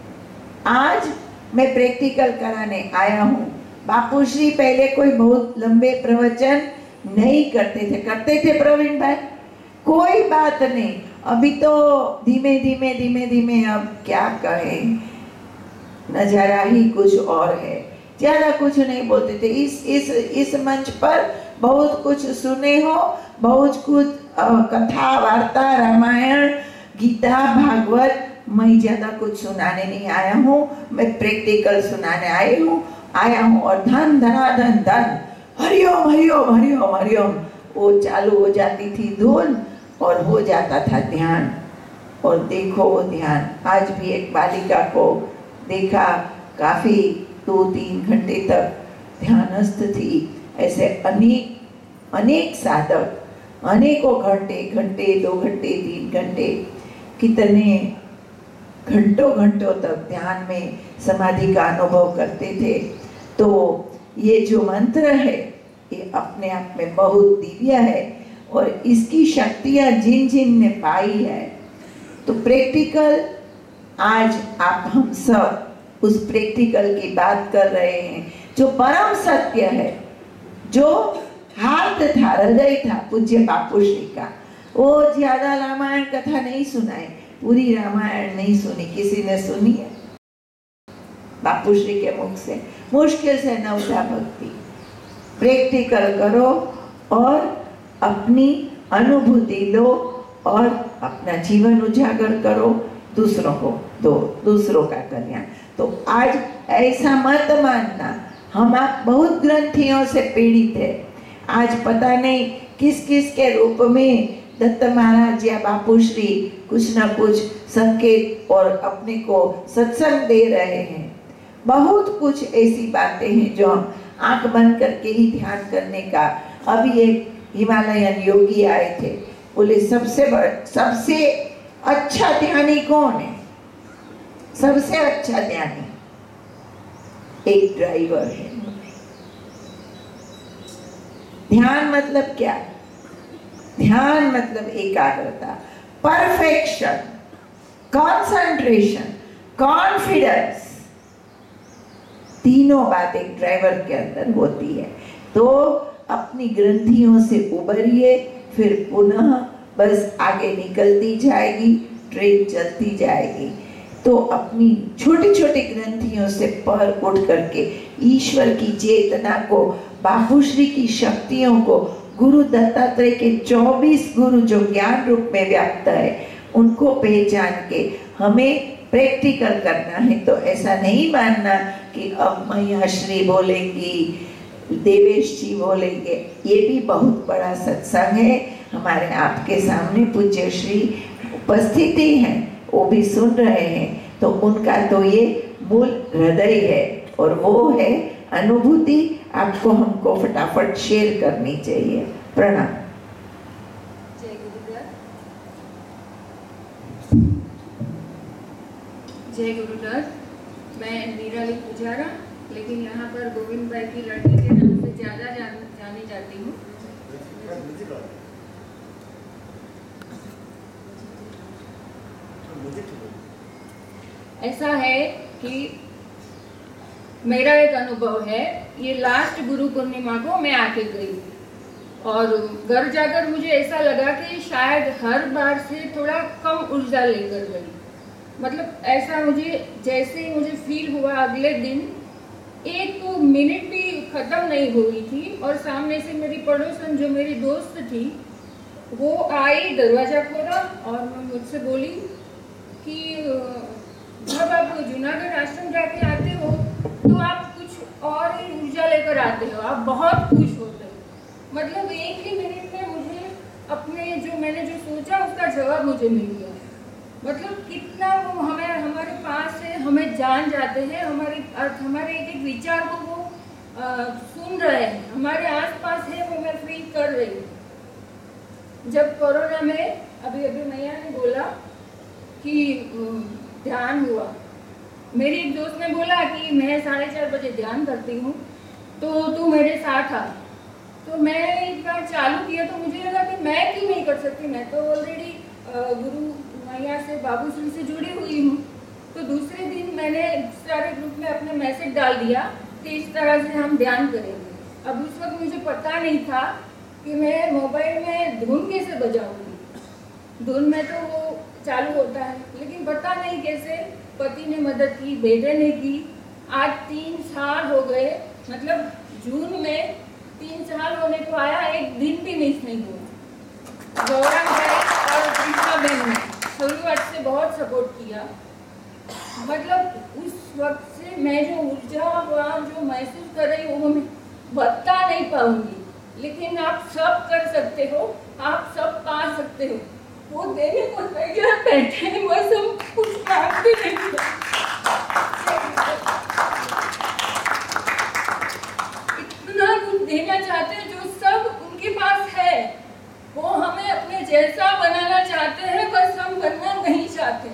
आज मैं प्रैक्टिकल कराने आया हूँ। बापू श्री पहले कोई बहुत लंबे प्रवचन नहीं करते थे, करते थे प्रवीण भाई? कोई बात नहीं, अभी तो धीमे धीमे धीमे धीमे अब क्या कहें, नजारा ही कुछ और है, ज्यादा कुछ नहीं बोलते थे। इस इस इस मंच पर बहुत कुछ सुने हो, बहुत कुछ कथा, वार्ता, रामायण, गीता, भागवत, मैं ज्यादा कुछ सुनाने नहीं आया हूँ, मैं प्रैक्टिकल सुनाने आई हूँ आया हूँ और धन धना धन धन, हरिओम हरिओम हरिओम हरिओम, वो चालू हो जाती थी धुन और हो जाता था ध्यान। और देखो वो ध्यान, आज भी एक बालिका को देखा, काफी दो तीन घंटे तक ध्यानस्थ थी। ऐसे अनेक अनेक साधक अनेकों घंटे घंटे दो घंटे तीन घंटे, कितने घंटों घंटों तक ध्यान में समाधि का अनुभव करते थे। तो ये जो मंत्र है ये अपने आप में बहुत दिव्य है और इसकी शक्तियाँ जिन जिन ने पाई है, तो प्रैक्टिकल आज आप हम सब उस प्रैक्टिकल की बात कर रहे हैं, जो परम सत्य है, जो हाथ था, हृदय था पूज्य बापू श्री का। वो ज्यादा रामायण कथा नहीं सुनाए, पूरी रामायण नहीं सुनी, किसी ने सुनी है बापू श्री के मुख से? मुश्किल से नवधा भक्ति। प्रैक्टिकल करो और अपनी अनुभूति लो और अपना जीवन उजागर करो, दूसरों को दो, दूसरों का कल्याण। तो आज ऐसा मत मानना, हम आप बहुत ग्रंथियों से पीड़ित है। आज पता नहीं किस किस के रूप में दत्त महाराज या बापू श्री कुछ ना कुछ संकेत और अपने को सत्संग दे रहे हैं। बहुत कुछ ऐसी बातें हैं जो हम आंख बंद करके ही ध्यान करने का। अभी एक हिमालयन योगी आए थे, बोले सबसे बड़ सबसे अच्छा ध्यानी कौन है? सबसे अच्छा ध्यानी एक ड्राइवर है। ध्यान मतलब क्या? ध्यान मतलब एकाग्रता, परफेक्शन, कंसंट्रेशन, कॉन्फिडेंस, तीनों बात एक ड्राइवर के अंदर होती है। तो अपनी ग्रंथियों से उबरिए, फिर पुनः बस आगे निकलती जाएगी, ट्रेन चलती जाएगी। तो अपनी छोटी छोटी ग्रंथियों से पर उठ करके ईश्वर की चेतना को, बापू श्री की शक्तियों को, गुरु दत्तात्रेय के चौबीस गुरु जो ज्ञान रूप में व्याप्त है, उनको पहचान के हमें प्रैक्टिकल करना है। तो ऐसा नहीं मानना कि अब मैया श्री बोलेंगी, देवेश जी बोलेंगे। ये भी बहुत बड़ा सत्संग है, हमारे आपके सामने पूज्य श्री उपस्थिति हैं, वो भी सुन रहे हैं। तो उनका तो ये मूल हृदय है और वो है अनुभूति। आपको हमको फटाफट शेयर करनी चाहिए। प्रणाम। जय गुरुदेव। जय गुरुदेव। मैं निराली पुजारा, लेकिन यहाँ पर गोविंद भाई की लड़की के नाम से ज़्यादा जान, जानी जाती हूँ। ऐसा है कि मेरा एक अनुभव है, ये लास्ट गुरु पूर्णिमा को मैं आके गई और घर जाकर मुझे ऐसा लगा कि शायद हर बार से थोड़ा कम ऊर्जा लेकर गई। मतलब ऐसा मुझे जैसे मुझे फील हुआ, अगले दिन एक मिनट भी ख़त्म नहीं हुई थी और सामने से मेरी पड़ोसन जो मेरी दोस्त थी वो आई, दरवाज़ा खोला और मुझसे बोली कि जब आप जूनागढ़ आश्रम जाके आते हो तो आप कुछ और ही ऊर्जा लेकर आते हो, आप बहुत खुश होते हो। मतलब एक ही मिनट में मुझे अपने जो मैंने जो सोचा उसका जवाब मुझे मिल गया। मतलब कितना वो हमें हमारे पास है, हमें जान जाते हैं, हमारे हमारे एक एक विचार को वो आ, सुन रहे हैं, हमारे आसपास है, वो मैं फील कर रही हूँ। जब कोरोना में अभी अभी मैया ने बोला कि ध्यान हुआ, मेरी एक दोस्त ने बोला कि मैं साढ़े चार बजे ध्यान करती हूँ तो तू मेरे साथ आ। तो मैं एक बार चालू किया तो मुझे लगा कि मैं क्यों नहीं कर सकती, मैं तो ऑलरेडी गुरु मैया से बाबू श्री से जुड़ी हुई हूँ। तो दूसरे दिन मैंने सारे ग्रुप में अपना मैसेज डाल दिया कि इस तरह से हम ध्यान करेंगे। अब उस वक्त मुझे पता नहीं था कि मैं मोबाइल में धुन कैसे बजाऊंगी। धुन में तो वो चालू होता है, लेकिन पता नहीं कैसे पति ने मदद की, बेटे ने की। आज तीन साल हो गए, मतलब जून में तीन साल होने को आया, एक दिन भी मिस नहीं हुआ। गौरव भाई और कृष्णा बहन ने शुरुआत से बहुत सपोर्ट किया। मतलब उस वक्त से मैं जो ऊर्जा वहाँ जो महसूस कर रही हूँ वो मैं बता नहीं पाऊंगी, लेकिन आप सब कर सकते हो, आप सब पा सकते हो। वो देने को तैयार बैठे हैं, बस हम कुछ मांगते नहीं। इतना कुछ देना चाहते हैं जो सब उनके पास है। वो हमें अपने जैसा बनाना चाहते हैं, बस हम बनना नहीं चाहते।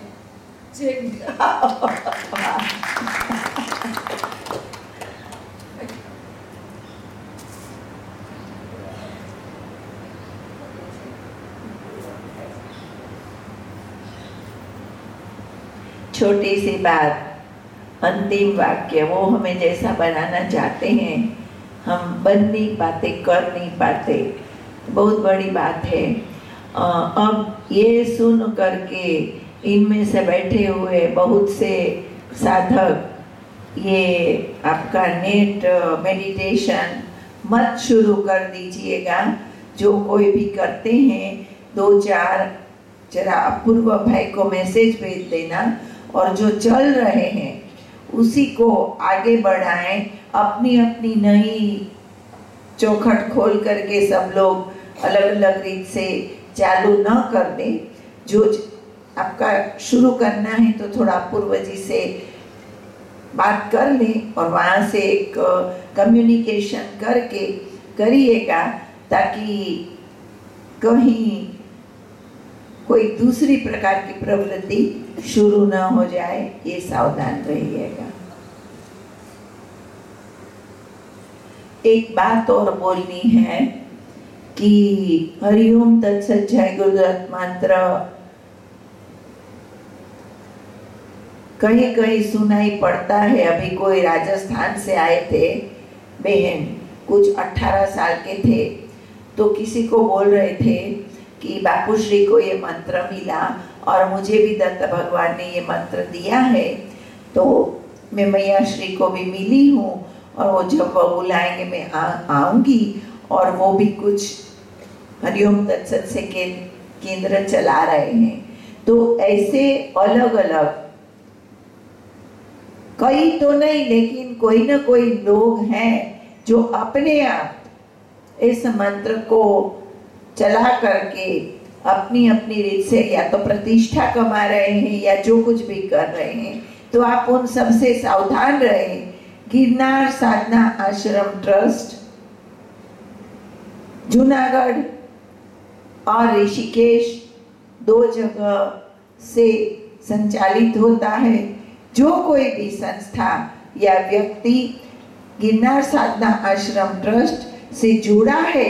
छोटी सी बात, अंतिम वाक्य, वो हमें जैसा बनाना चाहते हैं हम बन नहीं पाते, कर नहीं पाते, बहुत बड़ी बात है। अब ये सुन करके इनमें से बैठे हुए बहुत से साधक ये आपका नेट मेडिटेशन मत शुरू कर दीजिएगा। जो कोई भी करते हैं दो चार जरा अपूर्व भाई को मैसेज भेज देना, और जो चल रहे हैं उसी को आगे बढ़ाएं। अपनी अपनी नई चौखट खोल करके सब लोग अलग अलग रीत से चालू न कर दें। जो आपका शुरू करना है तो थोड़ा पूर्व जी से बात कर लें और वहाँ से एक कम्युनिकेशन करके करिएगा, ताकि कहीं कोई दूसरी प्रकार की प्रवृत्ति शुरू न हो जाए, ये सावधान रहिएगा। एक बात और बोलनी है कि हरिओम तत्सत जय गुरुदत्त मंत्र कहीं कहीं सुनाई पड़ता है। अभी कोई राजस्थान से आए थे बहन, कुछ अठारह साल के थे, तो किसी को बोल रहे थे कि बापू श्री को ये मंत्र मिला और मुझे भी दत्त भगवान ने ये मंत्र दिया है, तो मैं मैया श्री को भी मिली हूँ और वो जब वो बुलाएंगे मैं आऊँगी। और वो भी कुछ हरिओम तत्सत से केंद्र चला रहे हैं। तो ऐसे अलग अलग कई तो नहीं, लेकिन कोई ना कोई लोग हैं जो अपने आप इस मंत्र को चला करके अपनी अपनी रीत से या तो प्रतिष्ठा कमा रहे हैं या जो कुछ भी कर रहे हैं। तो आप उन सब से सावधान रहें। गिरनार साधना आश्रम ट्रस्ट जूनागढ़ और ऋषिकेश दो जगह से संचालित होता है। जो कोई भी संस्था या व्यक्ति गिरनार साधना आश्रम ट्रस्ट से जुड़ा है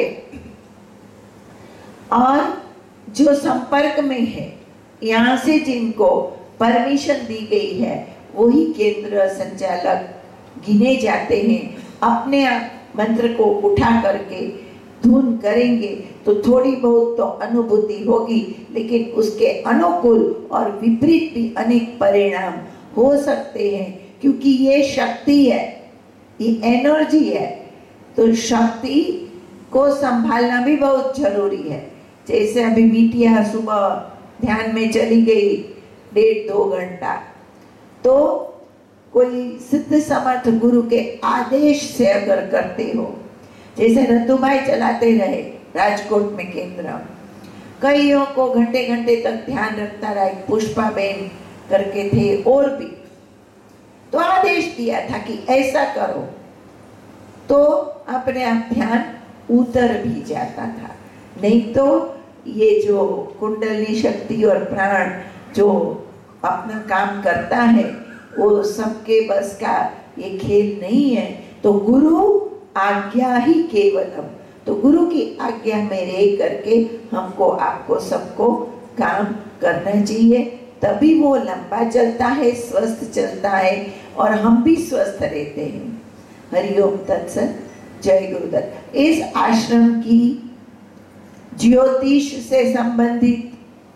और जो संपर्क में है, यहाँ से जिनको परमिशन दी गई है, वही केंद्र संचालक गिने जाते हैं। अपने मंत्र को उठा करके धुन करेंगे तो थोड़ी बहुत तो अनुभूति होगी, लेकिन उसके अनुकूल और विपरीत भी अनेक परिणाम हो सकते हैं, क्योंकि ये शक्ति है, ये एनर्जी है। तो शक्ति को संभालना भी बहुत जरूरी है। जैसे अभी बिटिया सुबह ध्यान में चली गई डेढ़ दो घंटा, तो कोई सिद्ध समर्थ गुरु के आदेश से अगर करते हो, जैसे रतुभाई चलाते रहे राजकोट में केंद्र, कईयों को घंटे घंटे तक ध्यान रखता रहा, एक पुष्पाबेन करके थे और भी, तो आदेश दिया था कि ऐसा करो, तो अपने आप ध्यान उतर भी जाता था। नहीं तो ये जो कुंडली शक्ति और प्राण जो अपना काम करता है वो सबके बस का ये खेल नहीं है। तो गुरु आज्ञा ही केवलम, तो गुरु की आज्ञा में रह करके हमको आपको सबको काम करना चाहिए, तभी वो लंबा चलता है, स्वस्थ चलता है और हम भी स्वस्थ रहते हैं। हरिओम तत्सत। जय गुरुदत्त। इस आश्रम की ज्योतिष से संबंधित,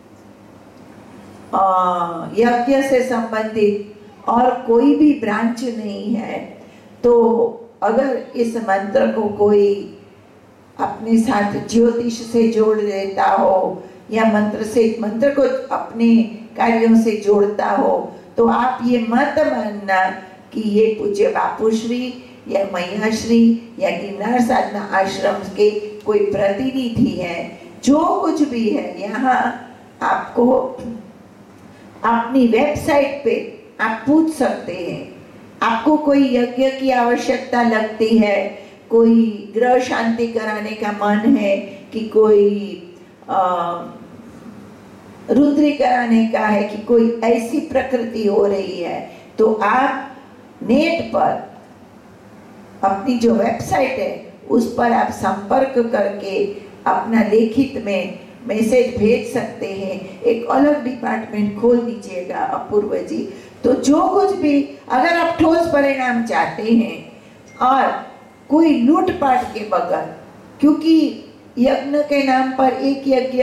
यज्ञ से संबंधित और कोई भी ब्रांच नहीं है, तो अगर इस मंत्र को कोई अपने साथ ज्योतिष से जोड़ लेता हो या मंत्र से मंत्र को अपने कार्यों से जोड़ता हो, तो आप ये मत मानना कि ये पूज्य बापूश्री या मैयाश्री या गिरनार साधना आश्रम के कोई प्रतिनिधि है। जो कुछ भी है यहाँ आपको अपनी वेबसाइट पे आप पूछ सकते हैं। आपको कोई यज्ञ की आवश्यकता लगती है, कोई ग्रह शांति कराने का मन है कि कोई आ, रुद्री कराने का है कि कोई ऐसी प्रकृति हो रही है, तो आप नेट पर अपनी जो वेबसाइट है उस पर आप संपर्क करके अपना लिखित में मैसेज भेज सकते हैं। एक अलग डिपार्टमेंट खोल दीजिएगा अपूर्व जी। तो जो कुछ भी अगर आप ठोस परिणाम चाहते हैं और कोई लूटपाट के बगैर, क्योंकि यज्ञ के नाम पर एक यज्ञ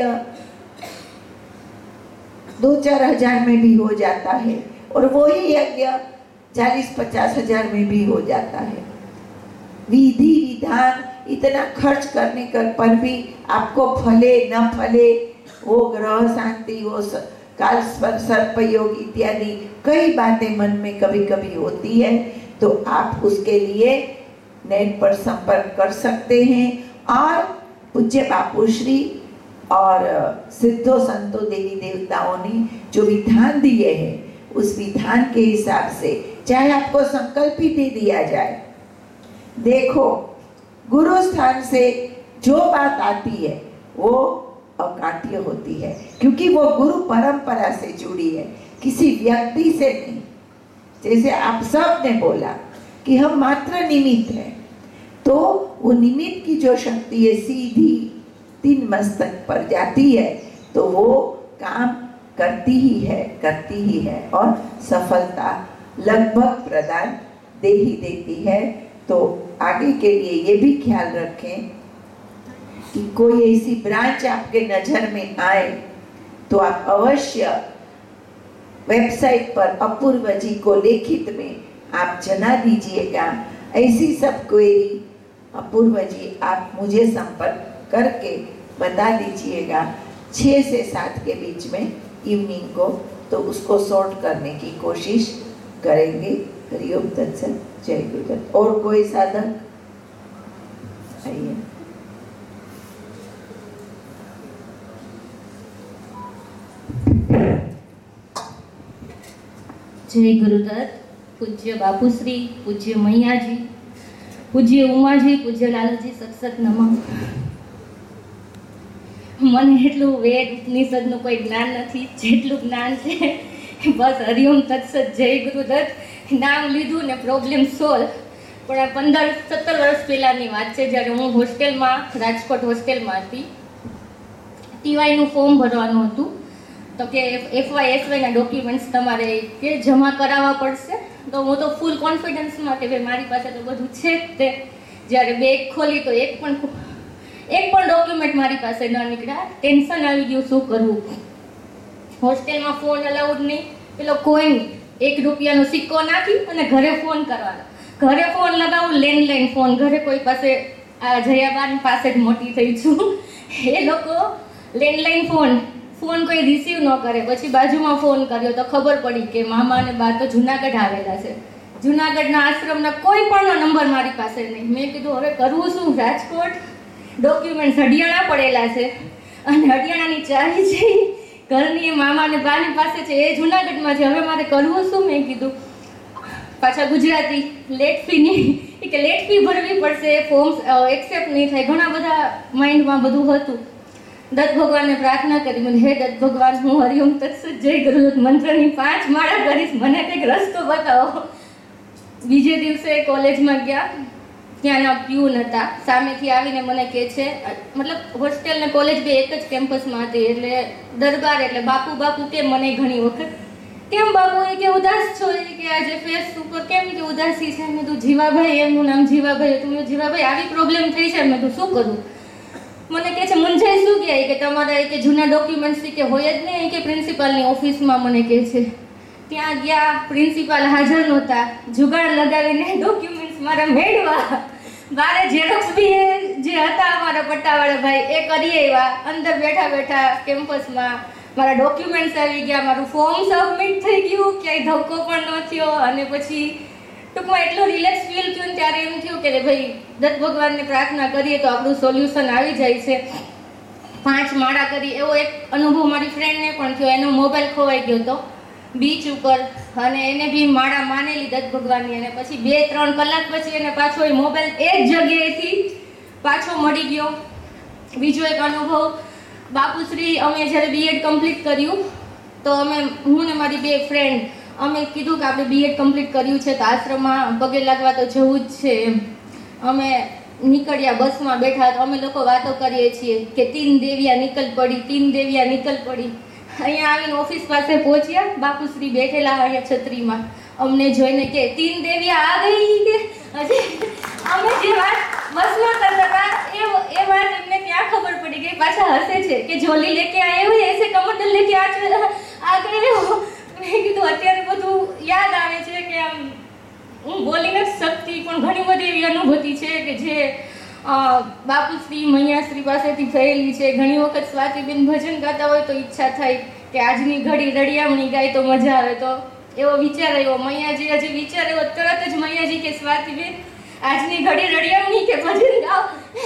दो चार हजार में भी हो जाता है और वही यज्ञ चालीस पचास हजार में भी हो जाता है। विधि विधान इतना खर्च करने कर पर भी आपको फले न फले, वो ग्रह शांति, वो काल सर्प योग इत्यादि कई बातें मन में कभी कभी होती है, तो आप उसके लिए नेट पर संपर्क कर सकते हैं। और पूज्य बापूश्री और सिद्धो संतो देवी देवताओं ने जो विधान दिए हैं उस विधान के हिसाब से, चाहे आपको संकल्प ही दे दिया जाए, देखो गुरु स्थान से जो बात आती है वो अकाट्य होती है, क्योंकि वो गुरु परंपरा से जुड़ी है, किसी व्यक्ति से नहीं। जैसे आप सब ने बोला कि हम मात्र निमित्त हैं, तो वो निमित्त की जो शक्ति है सीधी तीन मस्तक पर जाती है, तो वो काम करती ही है करती ही है और सफलता लगभग प्रदान दे ही देती है। तो आगे के लिए ये भी ख्याल रखें कि कोई ऐसी ब्रांच आपके नजर में आए तो आप अवश्य वेबसाइट पर अपूर्व जी को लिखित में आप जना दीजिएगा। ऐसी सब क्वेरी अपूर्व जी आप मुझे संपर्क करके बता दीजिएगा छः से सात के बीच में इवनिंग को, तो उसको सॉर्ट करने की कोशिश करेंगे। हरिओम तत्सत। जय गुरुदत्त। और कोई साधक आइए। जय गुरुदत्त। पूज्य बापूश्री, पूज्य मैया जी, पूज्य उमा जी, पूज्य लालजी सत्सत नमः। મને એટલું વેદ ઉપનિષદનું કોઈ જ્ઞાન નથી, જેટલું જ્ઞાન છે બસ હરિઓમ તત્સત જય ગુરુદત્ત નામ લીધું ને પ્રોબ્લેમ સોલ્વ। પણ આ પંદર સત્તર વર્ષ પહેલાંની વાત છે, જ્યારે હું હોસ્ટેલમાં રાજકોટ હોસ્ટેલમાં હતી। ટીવાયનું ફોર્મ ભરવાનું હતું, તો કે એફવાય એસવાયના ડોક્યુમેન્ટ્સ તમારે કે જમા કરાવવા પડશે। તો હું તો ફૂલ કોન્ફિડન્સમાં કે ભાઈ મારી પાસે તો બધું છે જ તે। જ્યારે બેગ ખોલી તો એક પણ એક પણ ડોક્યુમેન્ટ મારી પાસે ન નીકળ્યા। ટેન્શન આવી ગયું, શું કરવું। હોસ્ટેલમાં ફોન અલાઉડ નહીં, પેલો કોઈન એક રૂપિયાનો સિક્કો નાખી અને ઘરે ફોન કરવાનો। ઘરે ફોન લગાવું, લેન્ડલાઇન ફોન, ઘરે કોઈ પાસે આ જયાબાન પાસે જ મોટી થઈ છું, એ લોકો લેન્ડલાઇન ફોન ફોન કોઈ રિસીવ ન કરે. પછી બાજુમાં ફોન કર્યો તો ખબર પડી કે મામા અને બા તો જુનાગઢ આવેલા છે. જુનાગઢના આશ્રમના કોઈ પણ નંબર મારી પાસે નહીં. મેં કીધું હવે કરવું શું? રાજકોટ ડોક્યુમેન્ટ્સ હડિયાણા પડેલા છે અને હડિયાણાની ચાવી છે ઘરની એ મામા અને બાની પાસે છે, એ જુનાગઢમાં છે. હવે મારે કરવું શું? મેં કીધું પાછા ગુજરાતી લેટ ફીની કે લેટ ફી ભરવી પડશે, ફોર્મ્સ એક્સેપ્ટ નહીં થાય, ઘણા બધા માઇન્ડમાં બધું હતું. દત્ત ભગવાનને પ્રાર્થના કરી, મને હે દત્ત ભગવાન, હું હરિઓમ તત્સત જય ગુરુદત્ત મંત્રની પાંચ માળા કરીશ, મને કંઈક રસ્તો બતાવો. બીજે દિવસે કોલેજમાં ગયા, ત્યાંના પ્યુન હતા, સામેથી આવીને મને કહે છે, મતલબ હોસ્ટેલ ને કોલેજ બે એક જ કેમ્પસમાં હતી, એટલે દરબાર એટલે બાપુ બાપુ કે મને ઘણી વખત, કેમ બાપુ? એ કે ઉદાસ છો, એ કે આજે ફેસ ઉપર કેમ કે ઉદાસી છે. મેં તું જીવાભાઈ, એમનું નામ જીવાભાઈ હતું. મેં જીવાભાઈ આવી પ્રોબ્લેમ થઈ છે. મેં તું શું કરું? મને કહે છે મુંજાઈ શું ગયા? કે તમારા કે જૂના ડોક્યુમેન્ટ્સ કે હોય જ નહીં, કે પ્રિન્સિપાલની ઓફિસમાં મને કહે છે. ત્યાં ગયા, પ્રિન્સિપાલ હાજર નહોતા, જુગાડ લગાવીને ડોક્યુમેન્ટ્સ મારા મેળવા, બારે ઝેરોક્સ બી જે હતા અમારા પટ્ટાવાળા ભાઈ એ કરી આવ્યા. અંદર બેઠા બેઠા કેમ્પસમાં મારા ડોક્યુમેન્ટ્સ આવી ગયા, મારું ફોર્મ સબમિટ થઈ ગયું, ક્યાંય ધક્કો પણ ન થયો. અને પછી ટૂંકમાં એટલું રિલેક્સ ફીલ થયું ને ત્યારે એમ થયું કે ભાઈ દત્ત ભગવાનને પ્રાર્થના કરીએ તો આપણું સોલ્યુશન આવી જાય છે. પાંચ માળા કરી એવો એક અનુભવ મારી ફ્રેન્ડને પણ થયો. એનો મોબાઈલ ખોવાઈ ગયો હતો બીચ ઉપર અને એને બી માળા માનેલી દત્ત ભગવાનની, અને પછી બે ત્રણ કલાક પછી એને પાછો એ મોબાઈલ એ જ જગ્યાએથી પાછો મળી ગયો. બીજો એક અનુભવ, બાપુશ્રી અમે જ્યારે બીએડ કમ્પ્લીટ કર્યું તો અમે હું ને મારી બે ફ્રેન્ડ અમે કીધું કે આપણે બીએડ કમ્પ્લીટ કર્યું છે તો આશ્રમમાં પગે લાગવા તો જવું જ છે. એમ અમે નીકળ્યા, બસમાં બેઠા તો અમે લોકો વાતો કરીએ છીએ કે તીન દેવિયા નીકળ પડી, તીન દેવિયા નીકળ પડી. અહીંયા આવીને ઓફિસ પાસે પહોંચ્યા, બાપુશ્રી બેઠેલા અહીંયા છત્રીમાં, અમને જોઈને કે તીન દેવિયા આ ગઈ. કે હજી અમે જે વાત બસમાં કરતા હતા એ એ વાત એમને ત્યાં ખબર પડી ગઈ. પાછા હસે છે કે જોલી લેકે આયે હો એસે કમંડલ લેકે આ આ ગયે હો. મેં કીધું અત્યારે બધું યાદ આવે છે કે આમ હું બોલી નથી શકતી, પણ ઘણી બધી એવી અનુભૂતિ છે કે જે બાપુશ્રી મૈયાશ્રી પાસેથી થયેલી છે. ઘણી વખત સ્વાતિબેન ભજન ગાતા હોય તો ઈચ્છા થાય કે આજની ઘડી રડિયામણી ગાય તો મજા આવે, તો એવો વિચાર આવ્યો. મૈયાજી હજી વિચાર આવ્યો તરત જ મૈયાજી કે સ્વાતિબેન આજની ઘડી રડિયામણી કે ભજન ગાઓ.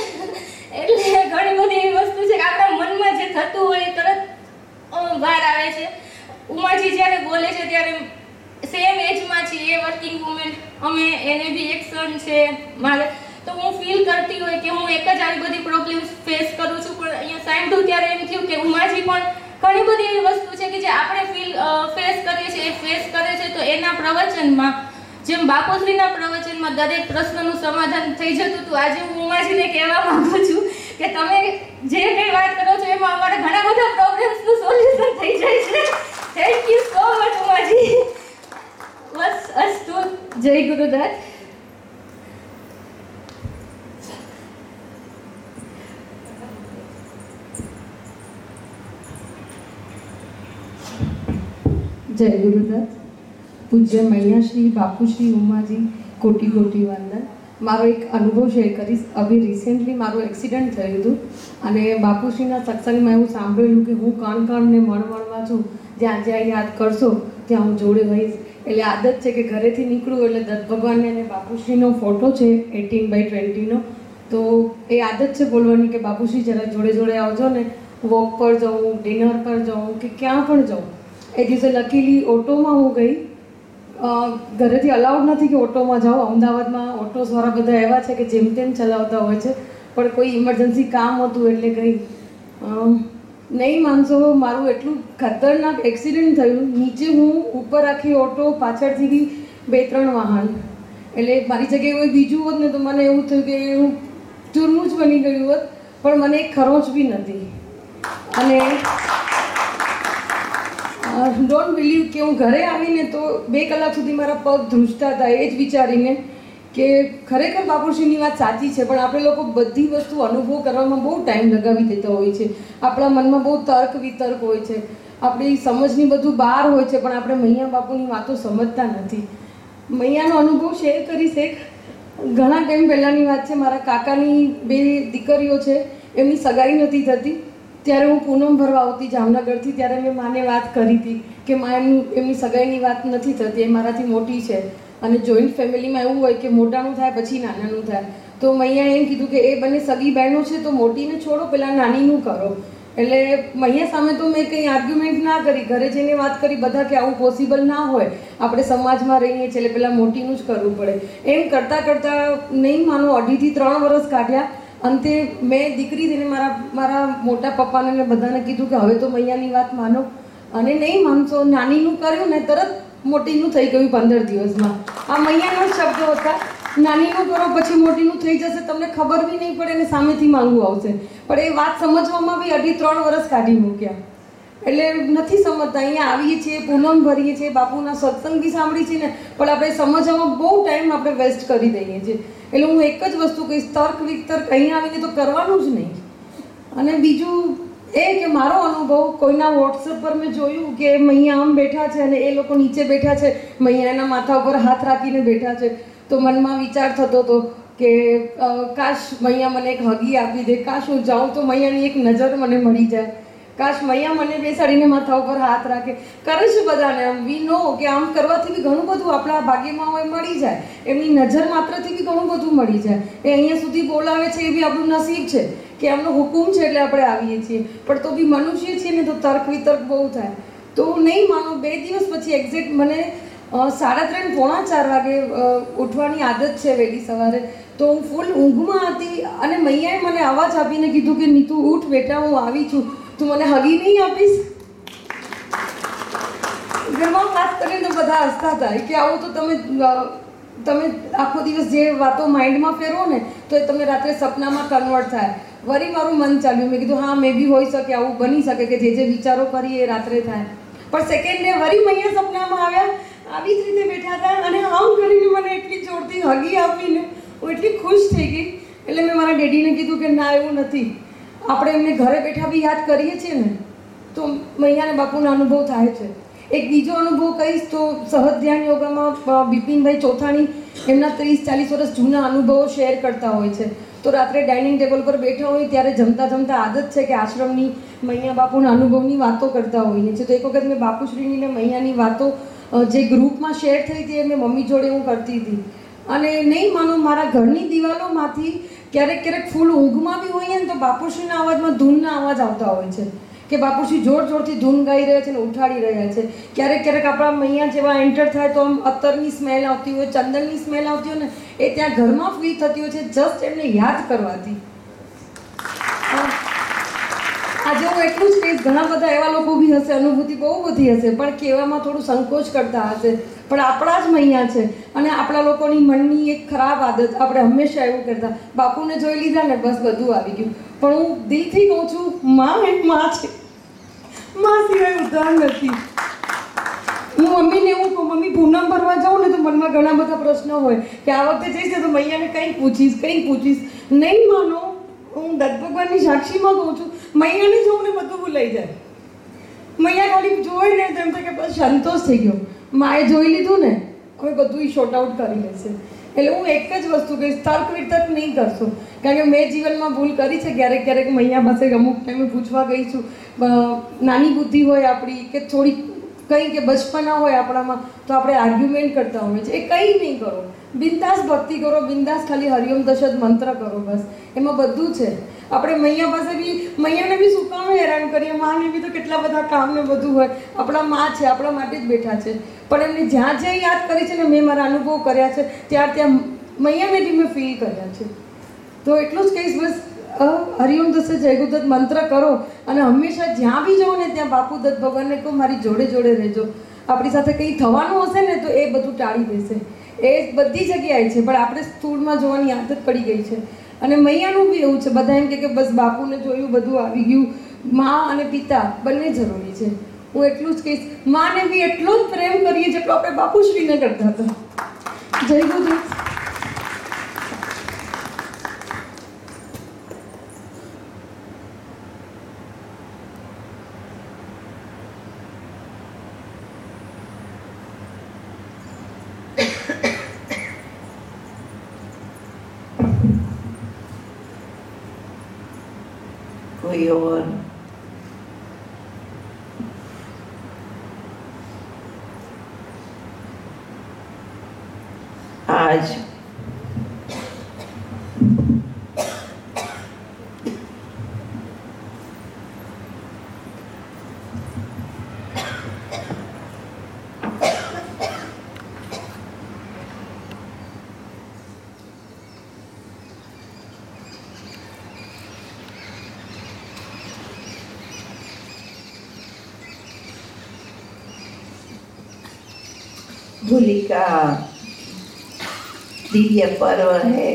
એટલે ઘણી બધી એવી વસ્તુ છે કે આપણા મનમાં જે થતું હોય એ તરત બહાર આવે છે. ઉમાજી જ્યારે બોલે છે ત્યારે સેમ એજમાં છીએ, વર્કિંગ વુમેન અમે, એને બી એક સન છે મારે, તો હું ફીલ કરતી હોય કે હું એક જ આવી બધી પ્રોબ્લેમ્સ ફેસ કરું છું. પણ અહીંયા સાંભળ્યું ત્યારે એમ થયું કે ઉમાજી પણ ઘણી બધી એવી વસ્તુ છે કે જે આપણે ફીલ ફેસ કરીએ છીએ એ ફેસ કરે છે. તો એના પ્રવચનમાં જેમ બાપુશ્રીના પ્રવચનમાં દરેક પ્રશ્નનું સમાધાન થઈ જતું હતું, આજે હું ઉમાજીને કહેવા માંગુ છું કે તમે જે કંઈ વાત કરો છો એમાં અમારા ઘણા બધા પ્રોબ્લેમ્સનું સોલ્યુશન થઈ જાય છે. થેન્ક યુ સો મચ ઉમાજી. બસ અસ્તુ. જય ગુરુદત્ત. જય ગુરુદત્ત. પૂજ્ય મૈયાશ્રી, બાપુશ્રી, ઉમાજી, કોટી કોટી વંદન. મારો એક અનુભવ શેર કરીશ. અભી રિસેન્ટલી મારું એક્સિડન્ટ થયું હતું અને બાપુશ્રીના સત્સંગમાં એવું સાંભળેલું કે હું કણ કણને મણ મણમાં છું, જ્યાં જ્યાં યાદ કરશો ત્યાં હું જોડે હોઈશ. એટલે આદત છે કે ઘરેથી નીકળું એટલે દત્ત ભગવાનને અને બાપુશ્રીનો ફોટો છે એટીન બાય ટ્વેન્ટીનો, તો એ આદત છે બોલવાની કે બાપુશ્રી જરા જોડે જોડે આવજો ને. વોક પર જાઉં, ડિનર પર જાઉં કે ક્યાં પણ જાઉં. એ દિવસે લકીલી ઓટોમાં હું ગઈ. ઘરેથી અલાઉડ નથી કે ઓટોમાં જાઓ. અમદાવાદમાં ઓટોસવાળા બધા એવા છે કે જેમ તેમ ચલાવતા હોય છે, પણ કોઈ ઇમરજન્સી કામ હતું એટલે ગઈ. નહીં માનશો, મારું એટલું ખતરનાક એક્સિડન્ટ થયું. નીચે હું, ઉપર આખી ઓટો, પાછળથી બી બે ત્રણ વાહન. એટલે મારી જગ્યાએ કોઈ બીજું હોત ને તો મને એવું થયું કે હું ચૂરનું જ બની ગયું હોત, પણ મને એક ખરોચ બી નથી. અને ડોન્ટ બિલીવ કે હું ઘરે આવીને તો બે કલાક સુધી મારા પગ ધ્રુજતા હતા, એ જ વિચારીને કે ખરેખર બાપુશ્રીની વાત સાચી છે. પણ આપણે લોકો બધી વસ્તુ અનુભવ કરવામાં બહુ ટાઈમ લગાવી દેતા હોય છે. આપણા મનમાં બહુ તર્ક વિતર્ક હોય છે, આપણી સમજની બધું બહાર હોય છે, પણ આપણે મૈયા બાપુની વાતો સમજતા નથી. મૈયાનો અનુભવ શેર કરીશ. એક ઘણા ટાઈમ પહેલાંની વાત છે. મારા કાકાની બે દીકરીઓ છે, એમની સગાઈ નથી થતી. ત્યારે હું પૂનમ ભરવા આવતી જામનગરથી, ત્યારે મેં માને વાત કરી હતી કે માં એમનું એમની સગાઈની વાત નથી થતી, એ મારાથી મોટી છે અને જોઈન્ટ ફેમિલીમાં એવું હોય કે મોટાનું થાય પછી નાનાનું થાય. તો મૈયા એમ કીધું કે એ બંને સગી બહેનો છે તો મોટીને છોડો, પેલા નાનીનું કરો. એટલે મૈયા સામે તો મેં કંઈ આર્ગ્યુમેન્ટ ના કરી, ઘરે જઈને વાત કરી બધા કે આવું પોસિબલ ના હોય, આપણે સમાજમાં રહીએ છીએ એટલે પેલા મોટીનું જ કરવું પડે. એમ કરતાં કરતાં નહીં માનો અઢીથી ત્રણ વર્ષ કાઢ્યા. અંતે મેં દીકરી થઈને મારા મારા મોટા પપ્પાને ને બધાને કીધું કે હવે તો મૈયાની વાત માનો, અને નહીં માનશો નાનીનું કર્યું ને તરત મોટીનું થઈ ગયું પંદર દિવસમાં. આ મૈયાનો જ શબ્દો હતા, નાનીનું કરો પછી મોટીનું થઈ જશે, તમને ખબર બી નહીં પડે ને સામેથી માંગવું આવશે. પણ એ વાત સમજવામાં બી અઢી ત્રણ વર્ષ કાઢી મૂક્યા. એટલે નથી સમજતા, અહીંયા આવીએ છીએ, પૂનમ ભરીએ છીએ, બાપુના સત્સંગ બી સાંભળીએ છીએ ને, પણ આપણે સમજવામાં બહુ ટાઈમ આપણે વેસ્ટ કરી દઈએ છીએ. એટલે હું એક જ વસ્તુ કહીશ, તર્ક વિતર્ક અહીંયા આવીને તો કરવાનું જ નહીં. અને બીજું એ કે મારો અનુભવ, કોઈના વોટ્સએપ પર મેં જોયું કે મૈયા આમ બેઠા છે અને એ લોકો નીચે બેઠા છે, મૈયા એના માથા ઉપર હાથ રાખીને બેઠા છે, તો મનમાં વિચાર થતો હતો કે કાશ મૈયા મને એક હગી આપી દે, કાશ હું જાઉં તો મૈયાની એક નજર મને મળી જાય, કાશ મૈયા મને બેસાડીને માથા ઉપર હાથ રાખે. કરે છે બધાને, આમ વી નો કે આમ કરવાથી બી ઘણું બધું આપણા ભાગ્યમાં હોય મળી જાય, એમની નજર માત્રથી બી ઘણું બધું મળી જાય. એ અહીંયા સુધી બોલાવે છે એ બી આપણું નસીબ છે કે એમનો હુકુમ છે એટલે આપણે આવીએ છીએ. પણ તો બી મનુષ્ય છીએ ને તો તર્ક વિતર્ક બહુ થાય. તો નહીં માનો, બે દિવસ પછી એક્ઝેક્ટ મને સાડા ત્રણ પોણા ચાર વાગે ઉઠવાની આદત છે વહેલી સવારે, તો હું ફૂલ ઊંઘમાં હતી અને મૈયાએ મને અવાજ આપીને કીધું કે નીતુ ઉઠ બેટા, હું આવી છું, તું મને હગી નહીં આપીશ? ઘરમાં વાત કરીને તો બધા હસતા હતા કે આવું તો તમે તમે આખો દિવસ જે વાતો માઇન્ડમાં ફેરવો ને તો એ તમને રાત્રે સપનામાં કન્વર્ટ થાય. વળી મારું મન ચાલ્યું, મેં કીધું હા મે બી હોઈ શકે, આવું બની શકે કે જે જે વિચારો કરીએ એ રાત્રે થાય. પણ સેકન્ડ ડે વળી મૈયા સપનામાં આવ્યા, આવી જ રીતે બેઠા હતા અને આમ કરીને મને એટલી જોરથી હગી આપીને હું એટલી ખુશ થઈ ગઈ. એટલે મેં મારા ડેડીને કીધું કે ના એવું નથી, આપણે એમને ઘરે બેઠા બી યાદ કરીએ છીએ ને તો મૈયાને બાપુનો અનુભવ થાય છે. એક બીજો અનુભવ કહીશ તો સહજ ધ્યાન યોગામાં બિપિનભાઈ ચોથાણી એમના ત્રીસ ચાલીસ વર્ષ જૂના અનુભવો શેર કરતા હોય છે. તો રાત્રે ડાઇનિંગ ટેબલ પર બેઠા હોય ત્યારે જમતા જમતા આદત છે કે આશ્રમની મૈયા બાપુના અનુભવની વાતો કરતા હોઈએ છીએ. તો એક વખત મેં બાપુશ્રીની ને મૈયાની વાતો જે ગ્રુપમાં શેર થઈ હતી એ મેં મમ્મી જોડે હું કરતી હતી. અને નહીં માનો, મારા ઘરની દિવાલોમાંથી ક્યારેક ક્યારેક ફૂલ ઊંઘમાં બી હોઈએ ને તો બાપુશ્રીના અવાજમાં ધૂનના અવાજ આવતા હોય છે કે બાપુશ્રી જોર જોરથી ધૂન ગાઈ રહ્યા છે ને ઉઠાડી રહ્યા છે. ક્યારેક ક્યારેક આપણા મૈયા જેવા એન્ટર થાય તો આમ અત્તરની સ્મેલ આવતી હોય, ચંદનની સ્મેલ આવતી હોય ને, એ ત્યાં ઘરમાં ફીલ થતી હોય છે જસ્ટ એમને યાદ કરવાથી. આજે હું એટલું જ કહીશ, ઘણા બધા એવા લોકો બી હશે, અનુભૂતિ બહુ બધી હશે પણ કહેવામાં થોડું સંકોચ કરતા હશે, પણ આપણા જ મૈયા છે. અને આપણા લોકોની મનની એક ખરાબ આદત, આપણે હંમેશા એવું કરતા, બાપુને જોઈ લીધા ને બસ બધું આવી ગયું. પણ હું દિલથી કહું છું, માં એક માં છે, માં સિવાય ઉદ્ધાર નથી. હું મમ્મીને એવું કહું, મમ્મી પૂનમ ભરવા જાઉં ને તો મનમાં ઘણા બધા પ્રશ્નો હોય કે આ વખતે જઈશ ને તો મૈયાને કંઈક પૂછીશ કંઈક પૂછીશ. નહીં માનો, હું દત્ત ભગવાનની સાક્ષીમાં કહું છું, મૈયાને જોઉં ને બધું ભૂલાઈ જાય. મૈયા ખાલી જોઈ ને તો એમ થાય કે બસ સંતોષ થઈ ગયો, માએ જોઈ લીધું ને હવે બધું શોર્ટ આઉટ કરી લેશે. એટલે હું એક જ વસ્તુ કહીશ, તર્ક વિતર્ક નહીં કરશો. કારણ કે મેં જીવનમાં ભૂલ કરી છે, ક્યારેક ક્યારેક મૈયા પાસે અમુક ટાઈમે પૂછવા ગઈ છું, નાની બુદ્ધિ હોય આપણી કે થોડી કંઈ કે બચપના હોય આપણામાં તો આપણે આર્ગ્યુમેન્ટ કરતા હોઈએ છીએ. એ કંઈ નહીં કરો, બિંદાસ ભક્તિ કરો, બિંદાસ ખાલી હરિઓમ દશરથ મંત્ર કરો, બસ એમાં બધું છે. આપણે મૈયા પાસે બી, મૈયાને બી શું કામ હેરાન કરીએ, માને બી તો કેટલા બધા કામ ને બધું હોય, આપણા માં છે, આપણા માટે જ બેઠા છે. પણ એમને જ્યાં જ્યાં યાદ કરી છે ને, મેં મારા અનુભવ કર્યા છે ત્યાં ત્યાં મૈયાને બી મેં ફીલ કર્યા છે. તો એટલું જ કહીશ, બસ હરિઓમ દશરથ જયગુરુદત્ત મંત્ર કરો અને હંમેશા જ્યાં બી જાઓ ને ત્યાં બાપુ દત્ત ભગવાનને કહો મારી જોડે જોડે રહેજો. આપણી સાથે કંઈ થવાનું હશે ને તો એ બધું ટાળી દેશે. એ બધી જગ્યાએ છે પણ આપણે સ્થૂળમાં જોવાની આદત પડી ગઈ છે. અને મૈયાનું બી એવું છે, બધા એમ કે બસ બાપુને જોયું બધું આવી ગયું. મા અને પિતા બંને જરૂરી છે. હું એટલું જ કહીશ, માને બી એટલો જ પ્રેમ કરીએ જેટલો આપણે બાપુશ્રીને કરતા હતા. જય ગુરુદત્ત. कोई और आज होली का दिव्य पर्व है।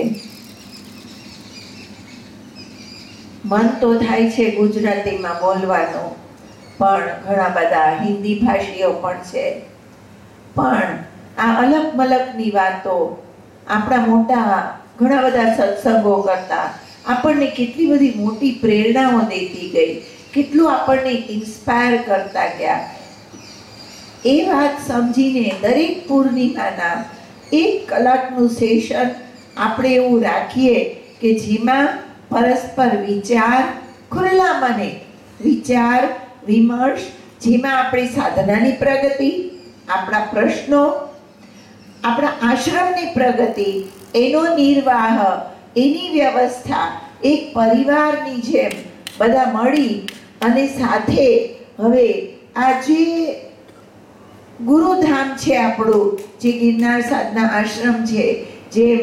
मन तो થાય છે ગુજરાતીમાં બોલવાનું, પણ ઘણા બધા હિન્દી ભાષીઓ પણ છે, પણ આ અલગ મલકની વાતો આપણા મોટા ઘણા બધા સત્સંગો કરતા આપણને કેટલી બધી મોટી પ્રેરણાઓ દેતી ગઈ, કેટલું આપણને ઇન્સ્પાયર કરતા ગયા। એ વાત સમજીને દરેક પૂર્ણિમાના એક કલાકનું સેશન આપણે એવું રાખીએ કે જેમાં પરસ્પર વિચાર, ખુલ્લા મને વિચાર વિમર્શ, જેમાં આપણી સાધનાની પ્રગતિ, આપણા પ્રશ્નો, આપણા આશ્રમની પ્રગતિ, એનો નિર્વાહ, એની વ્યવસ્થા એક પરિવારની જેમ બધા મળી અને સાથે હવે આજે ગુરુધામ છે આપણું, જે ગિરનાર સાધના આશ્રમ છે, જેમ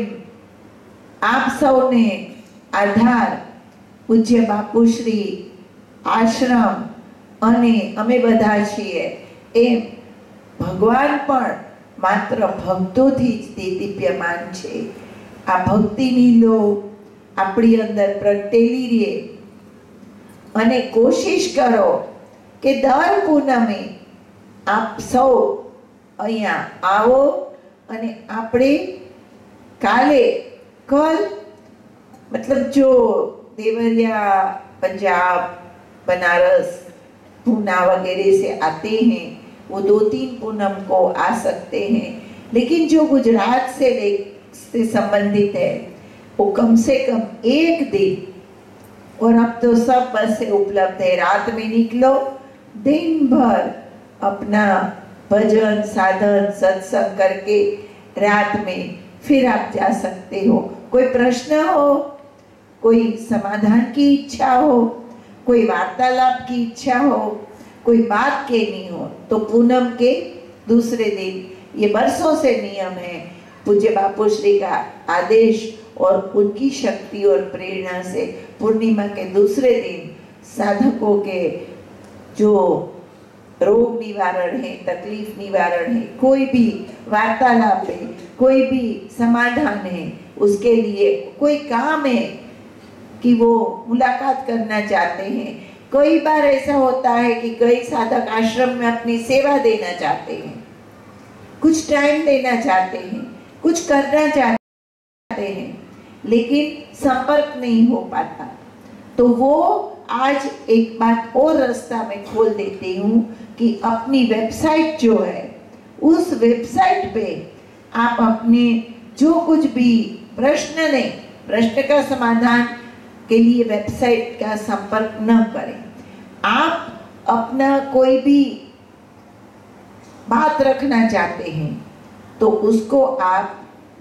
આપ સૌને આધાર પૂજ્ય બાપુશ્રી આશ્રમ અને અમે બધા છીએ, એમ ભગવાન પણ માત્ર ભક્તોથી જ તે દિવ્યમાન છે। આ ભક્તિની લો આપણી અંદર પ્રગટેલી રહે અને કોશિશ કરો કે દર પૂનમે આપ સૌ અહીંયા આવો અને આપણે કાલે कल मतलब जो देवरिया, पंजाब, बनारस, पूना वगैरह से आते हैं वो दो तीन पूनम को आ सकते हैं, लेकिन जो गुजरात से से संबंधित है वो कम से कम एक दिन, और अब तो सब बसें उपलब्ध है, रात में निकलो, दिन भर अपना भजन साधन सत्संग करके रात में फिर आप जा सकते हो। कोई प्रश्न हो, कोई समाधान की इच्छा हो, कोई वार्तालाप की इच्छा हो, कोई बात कहनी हो, तो पूनम के दूसरे दिन, ये बरसों से नियम है, पूज्य बापूश्री का आदेश और उनकी शक्ति और प्रेरणा से पूर्णिमा के दूसरे दिन साधकों के जो रोग निवारण है, तकलीफ निवारण है, कोई भी वार्तालाप है, कोई भी समाधान है, उसके लिए कोई काम है कि वो मुलाकात करना चाहते हैं। कई बार ऐसा होता है कि कई साधक आश्रम में अपनी सेवा देना चाहते हैं, कुछ टाइम देना चाहते हैं, कुछ करना चाहते हैं, लेकिन संपर्क नहीं हो पाता, तो वो आज एक बात और रास्ता में खोल देती हूँ कि अपनी वेबसाइट जो है, उस वेबसाइट पे आप अपने जो कुछ भी प्रश्न नहीं, प्रश्न का समाधान के लिए वेबसाइट का संपर्क न करें। आप अपना कोई भी बात रखना चाहते हैं तो उसको आप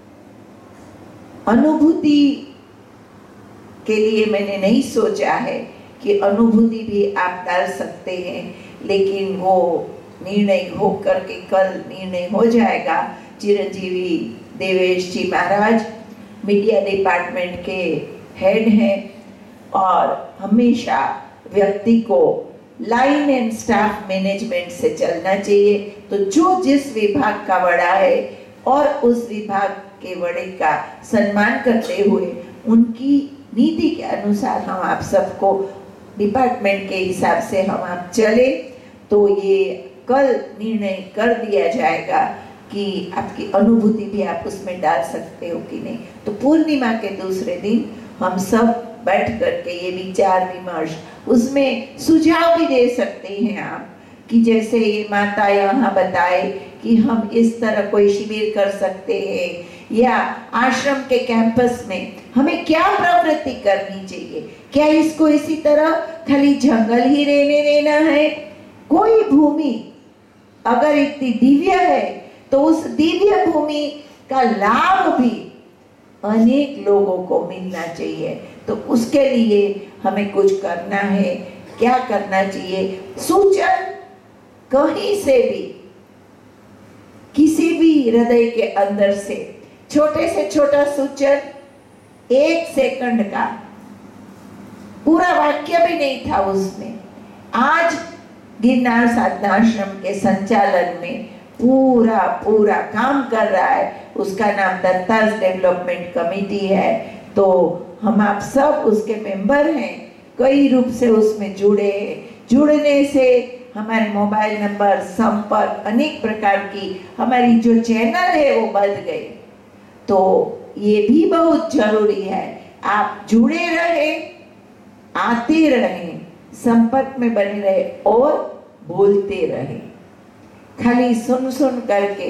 अनुभूति के लिए मैंने नहीं सोचा है कि अनुभूति भी आप डाल सकते हैं, लेकिन वो निर्णय हो करके कल निर्णय हो जाएगा। चिरंजीवी देवेश जी महाराज मीडिया डिपार्टमेंट के हेड हैं और हमेशा व्यक्ति को लाइन एंड स्टाफ मैनेजमेंट से चलना चाहिए, तो जो जिस विभाग का बड़ा है और उस विभाग के बड़े का सम्मान करते हुए उनकी नीति के अनुसार हम आप सबको डिपार्टमेंट के हिसाब से हम आप चले, तो ये कल निर्णय कर दिया जाएगा कि आपकी अनुभूति भी आप उसमें डाल सकते हो कि नहीं। तो पूर्णिमा के दूसरे दिन हम सब बैठ करके ये विचार विमर्श, उसमें सुझाव भी दे सकते हैं आप कि जैसे ये माता यहाँ बताए कि हम इस तरह कोई शिविर कर सकते हैं, या आश्रम के कैंपस में हमें क्या प्रवृत्ति करनी चाहिए, क्या इसको इसी तरह खाली जंगल ही रहने देना है? कोई भूमि अगर इतनी दिव्य है तो उस दिव्य भूमि का लाभ भी अनेक लोगों को मिलना चाहिए। तो उसके लिए हमें कुछ करना है। क्या करना चाहिए? सूचन कहीं से भी, किसी भी हृदय के अंदर से, छोटे से छोटा सूचन, एक सेकंड का, पूरा वाक्य भी नहीं था उसमें। आज गिरनार साधना आश्रम के संचालन में पूरा पूरा काम कर रहा है, उसका नाम दत्तास डेवलपमेंट कमेटी है। तो हम आप सब उसके मेंबर हैं, कई रूप से उसमें जुड़े हैं। जुड़ने से हमारे मोबाइल नंबर, संपर्क, अनेक प्रकार की हमारी जो चैनल है वो बढ़ गए। तो ये भी बहुत जरूरी है, आप जुड़े रहे, आते रहे, संपर्क में बने रहे और बोलते रहे। खाली सुन सुन करके।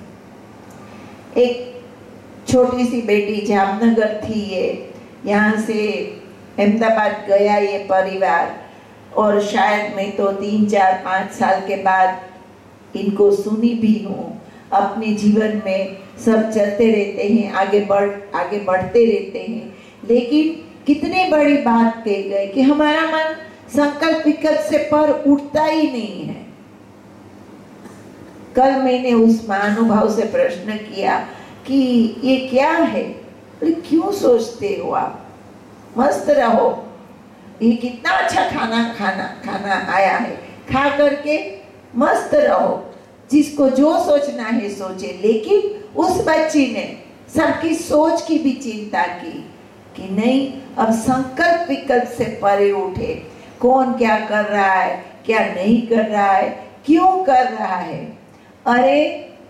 एक छोटी सी बेटी जामनगर थी, ये यहाँ से अहमदाबाद गया ये परिवार, और शायद मैं तो तीन चार पाँच साल के बाद इनको सुनी भी हूँ। अपने जीवन में सब चलते रहते हैं, आगे बढ़ आगे बढ़ते रहते हैं, लेकिन कितनी बड़ी बात कह गए कि हमारा मन संकल्प विकल्प से पर उठता ही नहीं है। कल मैंने उस महानुभाव से प्रश्न किया कि ये क्या है? क्यों सोचते हो आप? मस्त रहो, ये कितना अच्छा खाना खाना खाना आया है, खा करके मस्त रहो, जिसको जो सोचना है सोचे। लेकिन उस बच्ची ने सबकी सोच की भी चिंता की कि नहीं, अब संकल्प विकल्प से परे उठे, कौन क्या कर रहा है, क्या नहीं कर रहा है, क्यों कर रहा है। अरे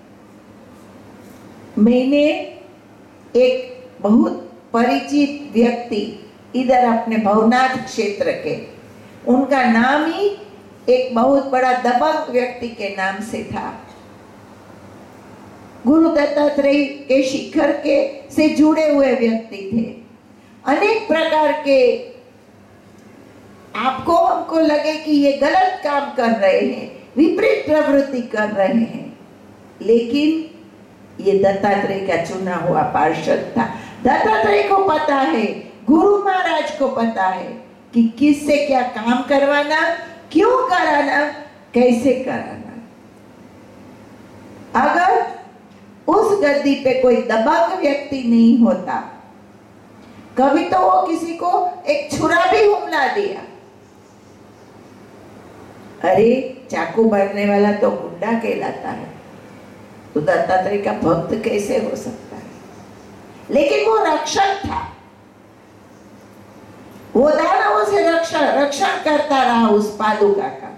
मैंने एक बहुत परिचित व्यक्ति इधर अपने भवनाथ क्षेत्र के, उनका नाम ही एक बहुत बड़ा दबंग व्यक्ति के नाम से था। गुरु दत्तात्रेय के शिखर के से जुड़े हुए व्यक्ति थे। अनेक प्रकार के, आपको हमको लगे कि ये गलत काम कर रहे हैं, विपरीत प्रवृत्ति कर रहे हैं, लेकिन ये दत्तात्रेय का चुना हुआ पार्षद था। दत्तात्रेय को पता है, गुरु महाराज को पता है कि किससे क्या काम करवाना, क्यों कराना, कैसे कराना। अगर उस गद्दी पे कोई दबंग व्यक्ति नहीं होता, कभी तो वो किसी को एक छुरा भी हमला दिया। अरे चाकू मारने वाला तो गुंडा कहलाता है, तो दत्तात्रेय का भक्त कैसे हो सकता है? लेकिन वो रक्षक था, वो दानवों से रक्षण रक्षण करता रहा उस पादुका का।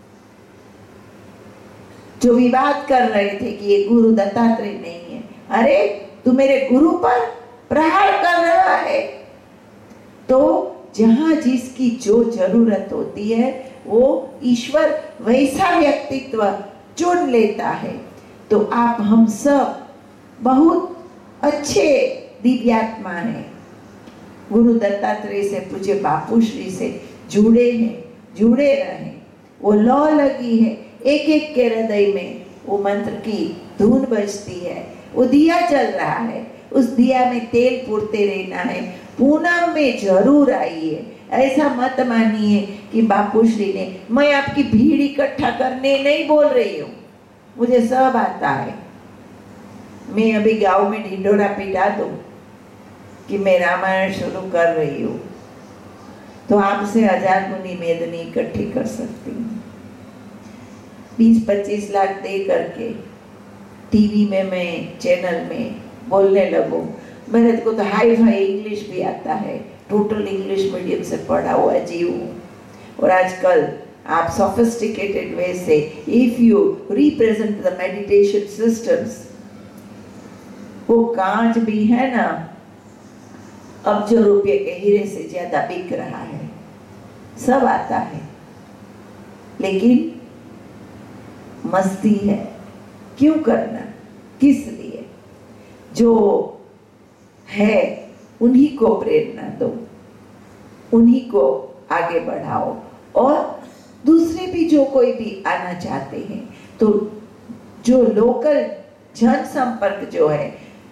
जो विवाद कर रहे थे कि ये गुरु दत्तात्रेय नहीं है, अरे तू मेरे गुरु पर प्रहार कर रहा है। तो जहां जिसकी जो जरूरत होती है वो ईश्वर वैसा व्यक्तित्व चुन लेता है। तो आप हम सब बहुत अच्छे दिव्यात्मा हैं, गुरु दत्तात्रेय से, पूज्य बापू श्री से जुड़े हैं, जुड़े रहें। वो लौ लगी है, एक एक के हृदय में वो मंत्र की धुन बजती है, वो दिया जल रहा है, उस दिया में तेल पूरते रहना है। पूनम में जरूर आइए, ऐसा मत मानिए कि बापू श्री ने, मैं आपकी भीड़ इकट्ठा करने नहीं बोल रही हूँ, मुझे सब आता है। मैं अभी गांव में ढिंडोरा पिटा दूं कि मैं रामायण शुरू कर रही हूँ, तो आपसे हजार गुनी मेदनी इकट्ठी कर सकती हूँ। बीस पच्चीस लाख दे करके टीवी में मैं चैनल में बोलने लगूं। मेरे को तो हाई फाई इंग्लिश भी आता है, टोटल इंग्लिश मीडियम से पढ़ा हुआ जीव हूँ। और आजकल आप सोफिस्टिकेटेड वे से, if you represent the meditation systems, वो कांच भी है ना, अब्जों रुपये के हीरे से ज्यादा बिक रहा है, सब आता है, लेकिन मस्ती है। क्यों करना, किस लिए? जो है उन्हीं को प्रेरणा दो, उन्हीं को आगे बढ़ाओ। और दूसरे भी जो कोई भी आना चाहते हैं, तो जो लोकल जन संपर्क जो है,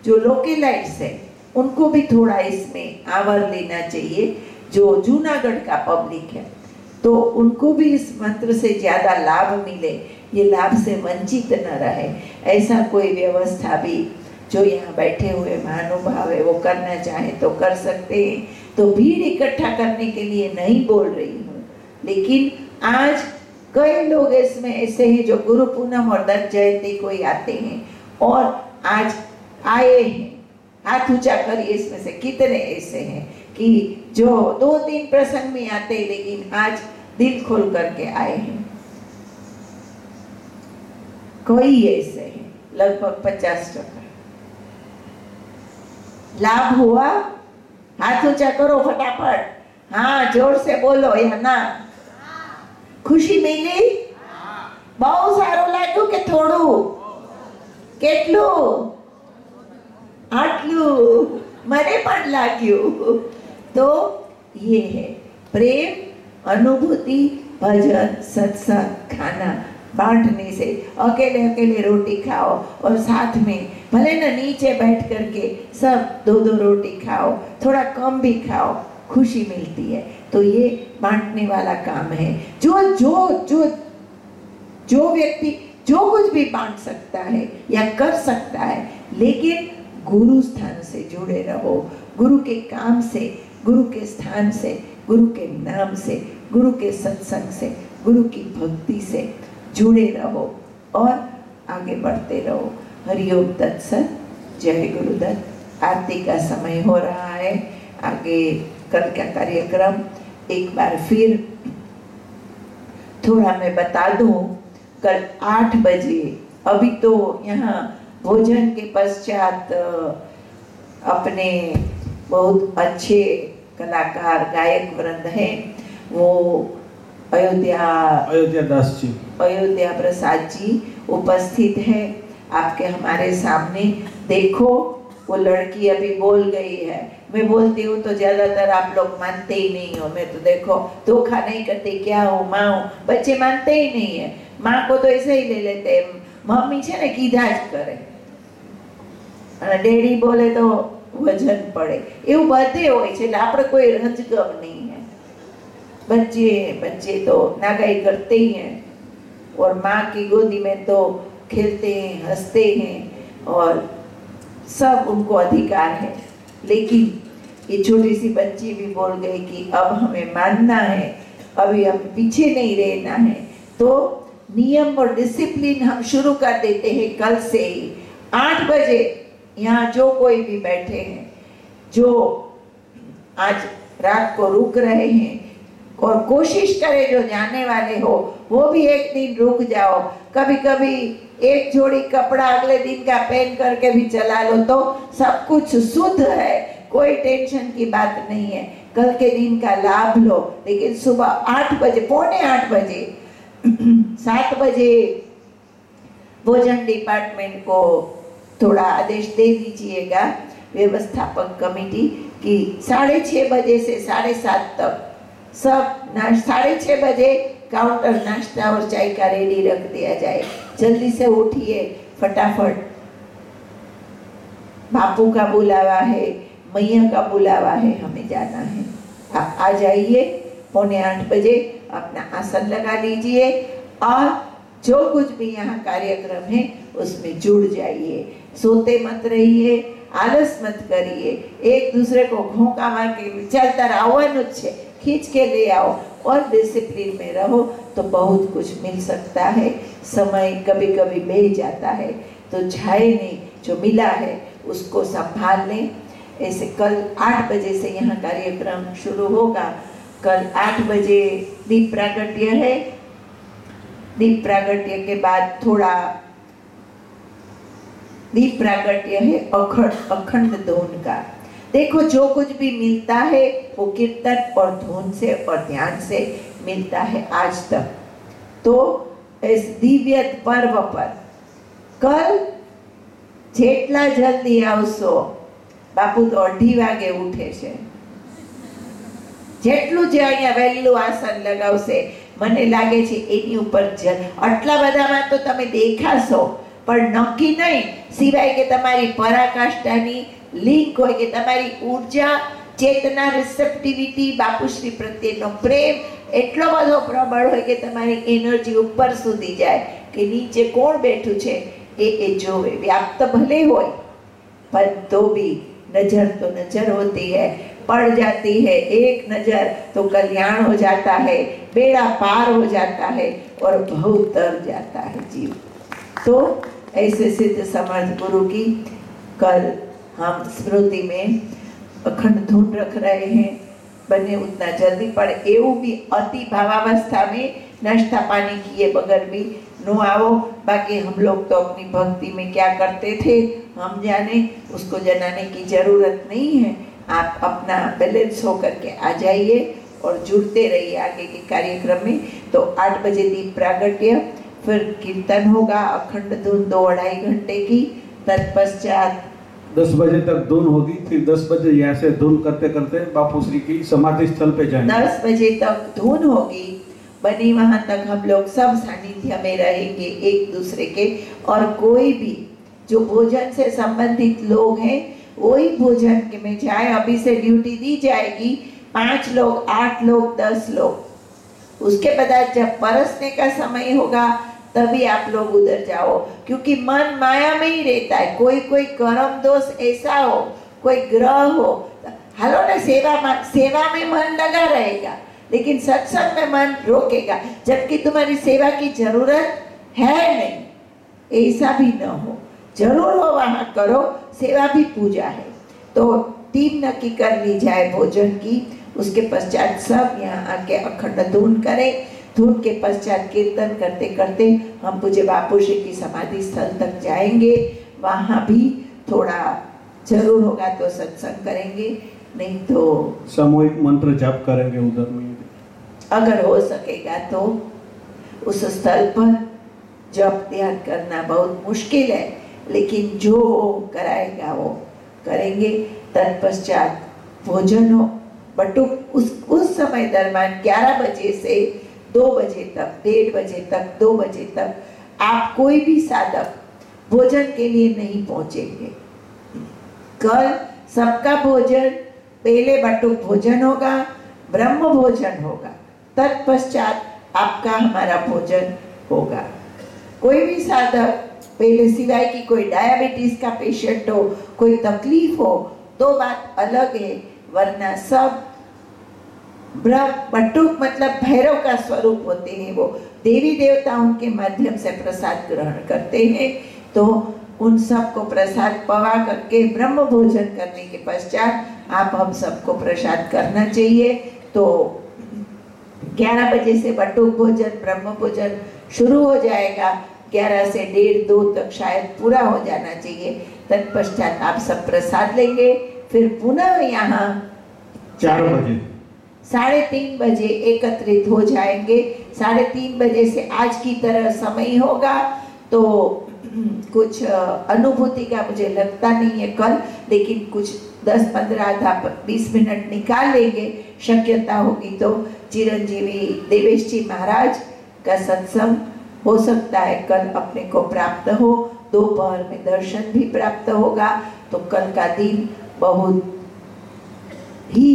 जो लोकेलाइट्स है उनको भी थोड़ा इसमें आवर लेना चाहिए। जो जूनागढ़ का पब्लिक है तो उनको भी इस मंत्र से ज़्यादा लाभ मिले, ये लाभ से वंचित न रहे, ऐसा कोई व्यवस्था भी जो यहाँ बैठे हुए महानुभाव है वो करना चाहे तो कर सकते हैं। तो भीड़ इकट्ठा करने के लिए नहीं बोल रही हूँ, लेकिन आज कई लोग इसमें ऐसे हैं जो गुरु पूनम और दत्त जयंती को आते हैं और आज आए हैं। हाथ ऊंचा करिए, इसमें से कितने ऐसे हैं कि जो दो तीन प्रसंग में आते हैं लेकिन आज दिल खोल करके आए हैं। कोई ऐसे हैं, लगभग पचास टका। लाभ हुआ? हाथ ऊंचा करो फटाफट। हाँ, जोर से बोलो या ना। खुशी मिली? बहु साરું લાગ્યું કે થોડું? કેટલું? આટલું મને પણ લાગ્યું। तो ये है प्रेम, अनुभूति, भजन, सत्संग, खाना बांटने से। अकेले अकेले रोटी खाओ और साथ में भले ना नीचे बैठ करके सब दो दो रोटी खाओ, थोड़ा कम भी खाओ, खुशी मिलती है। तो ये बांटने वाला काम है। जो जो जो जो व्यक्ति जो कुछ भी बांट सकता है या कर सकता है, लेकिन गुरु स्थान से जुड़े रहो, गुरु के काम से, गुरु के स्थान से, गुरु के नाम से, गुरु के सत्संग से, गुरु की भक्ति से जुड़े रहो और आगे बढ़ते रहो। हरिओम तत्सत। जय गुरुदत्त। आरती का समय हो रहा है। आगे कल का कार्यक्रम एक बार फिर थोड़ा मैं बता दूं। कल आठ बजे, अभी तो यहाँ भोजन के पश्चात अपने बहुत अच्छे कलाकार गायक वृंद हैं, वो अयोध्या अयोध्या दास जी अयोध्या प्रसाद जी उपस्थित है आपके हमारे सामने। देखो वो लड़की अभी बोल गई है। मैं बोलती हूँ तो ज्यादातर आप लोग मानते ही नहीं हो। मैं तो देखो धोखा नहीं करती, क्या हूँ माँ हूँ, बच्चे मानते ही नहीं है। माँ को तो ऐसे ही ले लेते हैं, मम्मी છે ને કીધા જ કરે અને ડેડી બોલે તો વજન પડે, એવું બધે હોય છે। એટલે આપણે કોઈ રંજગમ નહીં है। बच्चे बच्चे तो नागाई करते ही हैं और माँ की गोदी में तो खेलते हैं, हंसते हैं और सब उनको अधिकार है। लेकिन ये छोटी सी बच्ची भी बोल गई कि अब हमें मानना है, अभी हम पीछे नहीं रहना है। तो नियम और डिसिप्लिन हम शुरू कर देते हैं कल से ही। आठ बजे यहाँ जो कोई भी बैठे हैं, जो आज रात को रुक रहे हैं, और कोशिश करे जो जाने वाले हो वो भी एक दिन रुक जाओ। कभी कभी एक जोड़ी कपड़ा अगले दिन का पहन करके भी चला लो तो सब कुछ शुद्ध है, कोई टेंशन की बात नहीं है। कल के दिन का लाभ लो। लेकिन सुबह आठ बजे, पौने आठ बजे, सात बजे भोजन डिपार्टमेंट को थोड़ा आदेश दे दीजिएगा, व्यवस्थापक कमेटी, कि साढ़े छः बजे से साढ़े सात तक सब नाश साढ़े छः बजे काउंटर नाश्ता और चाय का रेडी रख दिया जाए। जल्दी से उठिए फटाफट। बापू का बुलावा है, मैया का बुलावा है, हमें जाना है। आप आ जाइए पौने आठ बजे, अपना आसन लगा लीजिए और जो कुछ भी यहाँ कार्यक्रम है उसमें जुड़ जाइए। सोते मत रहिए, आलस मत करिए, एक दूसरे को घोंका मार के चलता आवવાનું જ છે, खींच के ले आओ और डिसिप्लिन में रहो तो बहुत कुछ मिल सकता है। समय कभी कभी बह जाता है तो जाए नहीं, जो मिला है उसको संभाल लें। ऐसे कल आठ बजे से यहाँ कार्यक्रम शुरू होगा। कल आठ बजे दीप प्रागट्य है। दीप प्रागट्य के बाद थोड़ा दीप प्रागट्य है अखंड अखंड धून का। देखो जो कुछ भी मिलता है वो कीर्तन और धून से और ध्यान से मिलता है आज तक। तो इस दिव्य पर्व पर कल જેટલા જલ્દી આવશો, બાપુ તો અઢી વાગે ઉઠે છે, જેટલું જે અહીંયા વહેલું આસન લગાવશે મને લાગે છે એની ઉપર આટલા બધામાં તો તમે દેખાશો, પણ નક્કી નહીં, સિવાય કે તમારી પરાકાષ્ઠાની લિંક હોય, કે તમારી ઉર્જા, ચેતના, રિસેપ્ટિવિટી, બાપુશ્રી પ્રત્યેનો પ્રેમ એટલો બધો પ્રબળ હોય કે તમારી એનર્જી ઉપર સુધી જાય કે નીચે કોણ બેઠું છે એ એ જોવે. व्याप्त भले હોય पर तो भी नजर तो नजर होती है, पड़ जाती है एक नजर तो कल्याण हो जाता है, बेड़ा पार हो जाता है और बहुत तर जाता है जीव. तो ऐसे सिद्ध समर्थ गुरु की कल हम स्मृति में अखंड धुन रख रहे हैं. बने उतना जल्दी, पर एवं भी अति भावावस्था में नाश्ता पानी किए बगैर भी नो आओ. बाकी हम लोग तो अपनी भक्ति में क्या करते थे हम जाने, उसको जनाने की जरूरत नहीं है. आप अपना बैलेंस होकर के आ जाइए और जुड़ते रहिए आगे के कार्यक्रम में. तो आठ बजे दीप प्रागट्य, फिर कीर्तन होगा अखंड धुन दो अढ़ाई घंटे की. तत्पश्चात दस बजे तक धुन होगी, फिर दस बजे यहाँ से धुन करते करते बापू श्री की समाधि स्थल पे जाएंगे. दस बजे तक धुन होगी, बनी वहां तक हम लोग सब सानिध्य में रहेंगे एक दूसरे के. और कोई भी जो भोजन से संबंधित लोग हैं वही भोजन के में जाए. अभी से ड्यूटी दी जाएगी, पांच लोग, आठ लोग, दस लोग. उसके बाद जब परसने का समय होगा तभी आप लोग उधर जाओ, क्योंकि मन माया में ही रहता है. कोई कोई कर्म दोष ऐसा हो, कोई ग्रह हो, हालो ना सेवा में, सेवा में मन लगा रहेगा लेकिन सत्संग में मन रोकेगा, जबकि तुम्हारी सेवा की जरूरत है नहीं. ऐसा भी न हो, जरूर हो वहाँ करो, सेवा भी पूजा है. तो टीम नक्की कर ली जाए भोजन की. उसके पश्चात सब यहाँ आके अखंड धुन करें. धुन के पश्चात कीर्तन करते करते हम पूज्य बापू श्री की समाधि स्थल तक जाएंगे. वहाँ भी थोड़ा जरूर होगा तो सत्संग करेंगे, नहीं तो सामूहिक मंत्र जाप करेंगे उधर में. अगर हो सकेगा तो उस स्थल पर जप ध्यान करना बहुत मुश्किल है, लेकिन जो कराएगा वो करेंगे. तत्पश्चात भोजन हो बटुक उस उस समय दरम्यान ग्यारह बजे से दो बजे तक, डेढ़ बजे तक, दो बजे तक आप कोई भी साधक भोजन के लिए नहीं पहुंचेंगे. कल सबका भोजन, पहले बटुक भोजन होगा, ब्रह्म भोजन होगा, तत्पश्चात आपका हमारा भोजन होगा. कोई भी साधक पहले, सिवाय कि कोई डायबिटीज का पेशेंट हो, कोई तकलीफ हो तो बात अलग है, वरना सब ब्रह्म बटुक मतलब भैरव का स्वरूप होते हैं. वो देवी देवताओं के माध्यम से प्रसाद ग्रहण करते हैं. तो उन सबको प्रसाद पवा करके ब्रह्म भोजन करने के पश्चात आप हम सबको प्रसाद करना चाहिए. तो ग्यारह बजे से बटुक भोजन, ब्रह्म भोजन शुरू हो जाएगा. ग्यारह से डेढ़ दो तक शायद पूरा हो जाना चाहिए. तत्पश्चात आप सब प्रसाद लेंगे. फिर पुनः यहाँ चार बजे साढ़े तीन बजे एकत्रित हो जाएंगे. साढ़े तीन बजे से आज की तरह समय होगा. तो कुछ अनुभूति का मुझे लगता नहीं है कल, लेकिन कुछ दस पंद्रह आधा बीस मिनट निकाल लेंगे. शक्यता होगी तो चिरंजीवी देवेश जी महाराज का सत्संग हो सकता है कल अपने को प्राप्त हो. दोपहर में दर्शन भी प्राप्त होगा. तो कल का दिन बहुत ही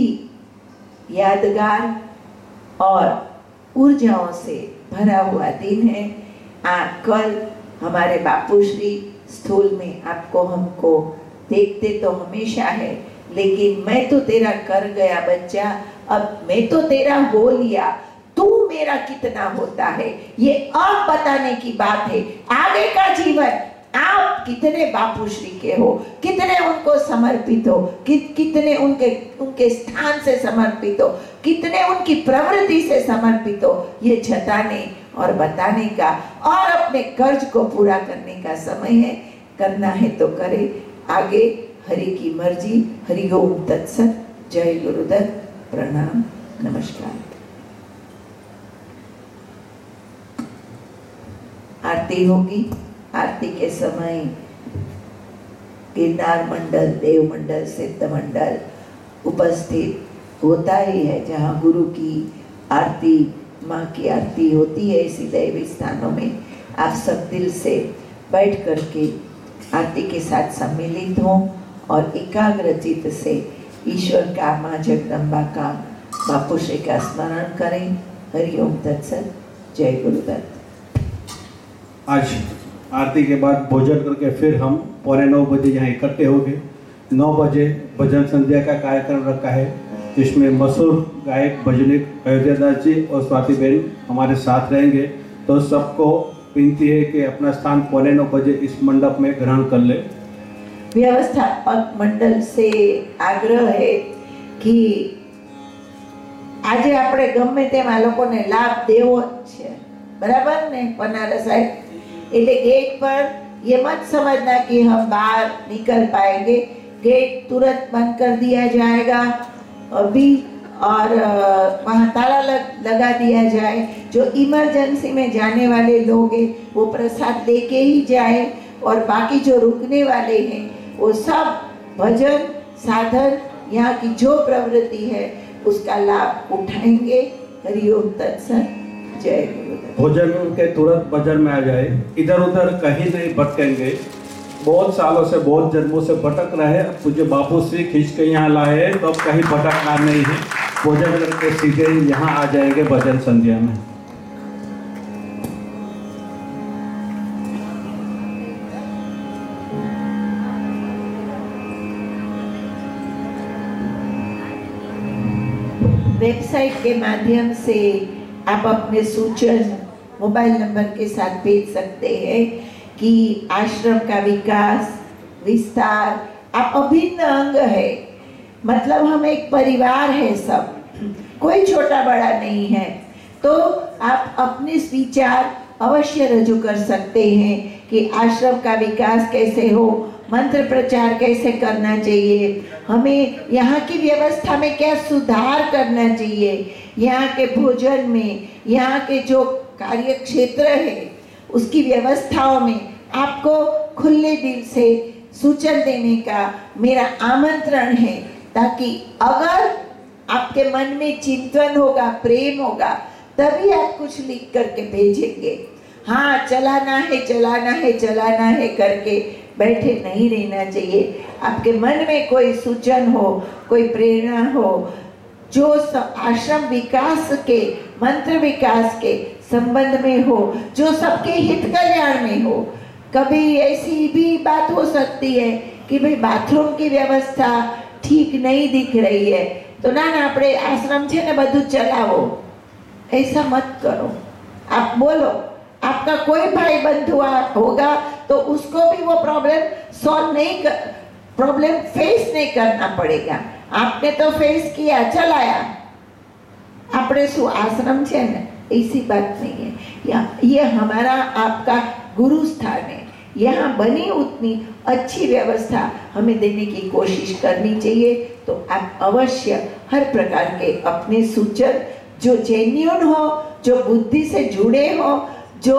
यादगार और ऊर्जाओं से भरा हुआ दिन है. आ कल हमारे बापूश्री स्थूल में आपको हमको देखते तो हमेशा है, लेकिन मैं तो तेरा कर गया बच्चा, अब मैं तो तेरा हो लिया, तू मेरा कितना होता है ये अब बताने की बात है. आगे का जीवन आप कितने बापूश्री के हो, कितने उनको समर्पित हो, कि, कितने उनके उनके स्थान से समर्पित हो, कितने उनकी प्रवृत्ति से समर्पित हो, ये जताने और बताने का और अपने कर्ज को पूरा करने का समय है. करना है तो करे. आगे हरि की मर्जी. हरि ओम तत्सत. जय गुरुदत्त. प्रणाम. नमस्कार. आरती होगी. आरती के समय गिरनार मंडल, देव मंडल, सिद्ध मंडल उपस्थित होता ही है. जहाँ गुरु की आरती, माँ की आरती होती है, इसी दैवी स्थानों में आप सब दिल से बैठ करके आरती के साथ सम्मिलित हों और एकाग्र चित्त से ईश्वर का, माँ जगदम्बा का, बापू श्री का स्मरण करें। हरिओम तत्सत। जय गुरुदत्त। आज आरती के बाद भोजन करके फिर हम पौने नौ बजे यहाँ इकट्ठे हो गए। नौ बजे भजन संध्या का कार्यक्रम रखा है, जिसमें मशहूर गायक भजनिक अयोध्या दास जी और स्वाति बहन हमारे साथ रहेंगे। तो सबको विनती है कि अपना स्थान पौने नौ बजे इस मंडप में ग्रहण कर ले। व्यवस्थापक मंडल से आग्रह है कि આજે આપણે ગમે તેમ આ લોકોને લાભ દેવો જ છે, બરાબર ને પનારા સાહેબ? એટલે गेट पर ये मत समझना कि हम बाहर निकल पाएंगे, गेट तुरंत बंद कर दिया जाएगा अभी और वहाँ ताला लग, लगा दिया जाए। जो इमरजेंसी में जाने वाले लोग हैं वो प्रसाद लेके ही जाए और बाकी जो रुकने वाले हैं वो सब भजन साधन यहाँ की जो प्रवृत्ति है उसका लाभ उठाएंगे। हरिओम तत्सत। जय गुरुदेव। भोजन के तुरंत भजन में आ जाए, इधर उधर कहीं नहीं भटकेंगे। बहुत सालों से, बहुत जन्मों से भटक रहे, पूज्य बापू श्री खींच के यहाँ लाए तो अब कहीं भटकना नहीं है। भोजन करके सीधे यहाँ आ जाएंगे भजन संध्या में। वेबसाइट के माध्यम से आप अपने सूचन मोबाइल नंबर के साथ भेज सकते हैं कि आश्रम का विकास विस्तार आप अभिन्न अंग है, मतलब हम एक परिवार है, सब कोई छोटा बड़ा नहीं है। तो आप अपने विचार अवश्य रजू कर सकते हैं कि आश्रम का विकास कैसे हो, मंत्र प्रचार कैसे करना चाहिए, हमें यहाँ की व्यवस्था में क्या सुधार करना चाहिए, यहाँ के भोजन में, यहाँ के जो कार्य क्षेत्र है उसकी व्यवस्थाओं में आपको खुले दिल से सूचन देने का मेरा आमंत्रण है, ताकि अगर आपके मन में चिंतन होगा, प्रेम होगा, तभी आप कुछ लिख करके भेजेंगे। हाँ, चलाना है चलाना है चलाना है करके बैठे नहीं रहना चाहिए। आपके मन में कोई सूचन हो, कोई प्रेरणा हो, जो आश्रम विकास के, मंत्र विकास के संबंध में हो, जो सबके हित कल्याण में हो। कभी ऐसी भी बात हो सकती है कि भाई बाथरूम की व्यवस्था ठीक नहीं दिख रही है तो ना ना આપણે आश्रम છે ને બધું ચલાવો, ऐसा मत करो। आप बोलो, आपका कोई भाई बंधु होगा तो उसको भी वो प्रॉब्लम सॉल्व नहीं कर, प्रॉब्लम फेस नहीं करना पड़ेगा। आपने तो फेस किया, चलाया, आपने शू आश्रम है ना, ऐसी बात नहीं है। या ये हमारा आपका गुरु स्थान है, यहाँ बनी उतनी अच्छी व्यवस्था हमें देने की कोशिश करनी चाहिए। तो आप अवश्य हर प्रकार के अपने सूचन जो जेन्युइन हो, जो बुद्धि से जुड़े हो, जो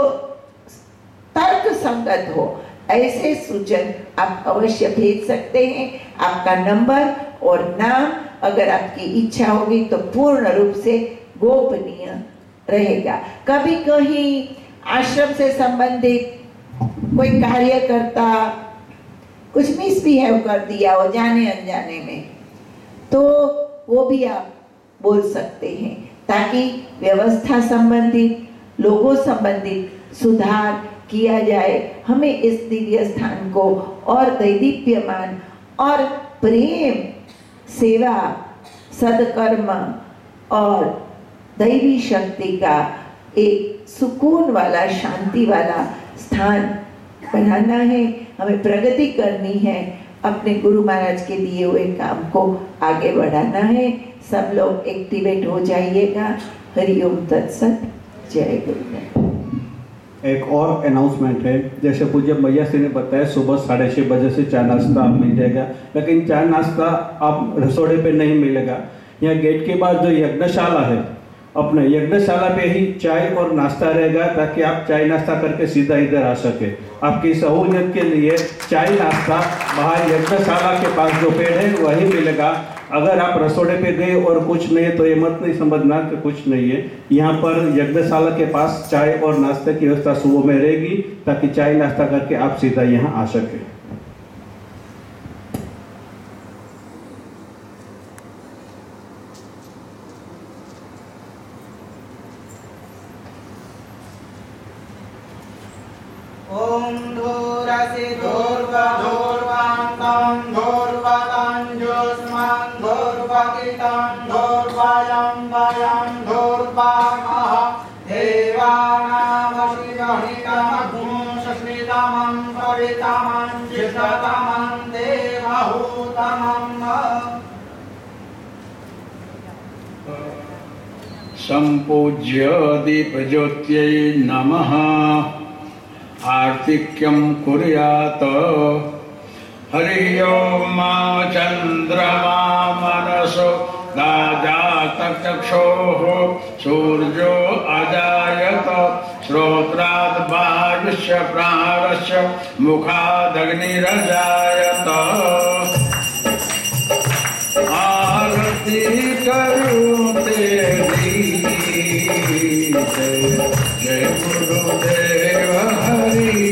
तर्क संगत हो, ऐसे सूचन आप अवश्य भेज सकते हैं। आपका नंबर और नाम अगर आपकी इच्छा होगी तो पूर्ण रूप से गोपनीय रहेगा। कभी कहीं आश्रम से संबंधित कोई कार्यकर्ता कुछ मिसबिहेव कर दिया हो जाने अनजाने में, तो वो भी आप बोल सकते हैं, ताकि व्यवस्था संबंधित, लोगों संबंधित सुधार किया जाए। हमें इस दिव्य स्थान को और दैदीप्यमान और प्रेम, सेवा, सदकर्म और दैवी शक्ति का एक सुकून वाला, शांति वाला स्थान बनाना है। हमें प्रगति करनी है, अपने गुरु महाराज के दिए हुए काम को आगे बढ़ाना है। सब लोग एक्टिवेट हो जाइएगा। हरिओम तत्सत। जय गुरुदेव। एक और अनाउंसमेंट है, जैसे पूज्य मैया श्री ने बताया सुबह साढ़े छः बजे से चाय नाश्ता आप मिल जाएगा, लेकिन चाय नाश्ता आप रसोड़े पे नहीं मिलेगा। यहाँ गेट के बाद जो यज्ञशाला है अपने यज्ञशाला पे ही चाय और नाश्ता रहेगा, ताकि आप चाय नाश्ता करके सीधा इधर आ सके। आपकी सहूलियत के लिए चाय नाश्ता बाहर यज्ञशाला के पास जो पेड़ है वही मिलेगा। अगर आप रसोड़े पे गए और कुछ नहीं है तो ये मत नहीं समझना कि कुछ नहीं है। यहाँ पर यज्ञशाला के पास चाय और नाश्ते की व्यवस्था सुबह में रहेगी, ताकि चाय नाश्ता करके आप सीधा यहाँ आ सके। ओम धूरसि धूर्वा धूर्वान्तं धूर्वताञ्जोष्मान् धूर्वगितं धूर्वयं वयं धूर्वामः देवानामशिवहितमघुंसस्मितमं परितमं जिततमं देवहूतमम् संपूज्य दीपज्योत्यै नमः। आर्तिक्यं कुर्यात्। हरि ओम चंद्रमा मनसो दाजातचक्षोः सूर्यो अजायत श्रोत्राद् वायुश्च प्राणश्च मुखादग्निरजायत। आरती करूं तेरी जय गुरुदेव हरि।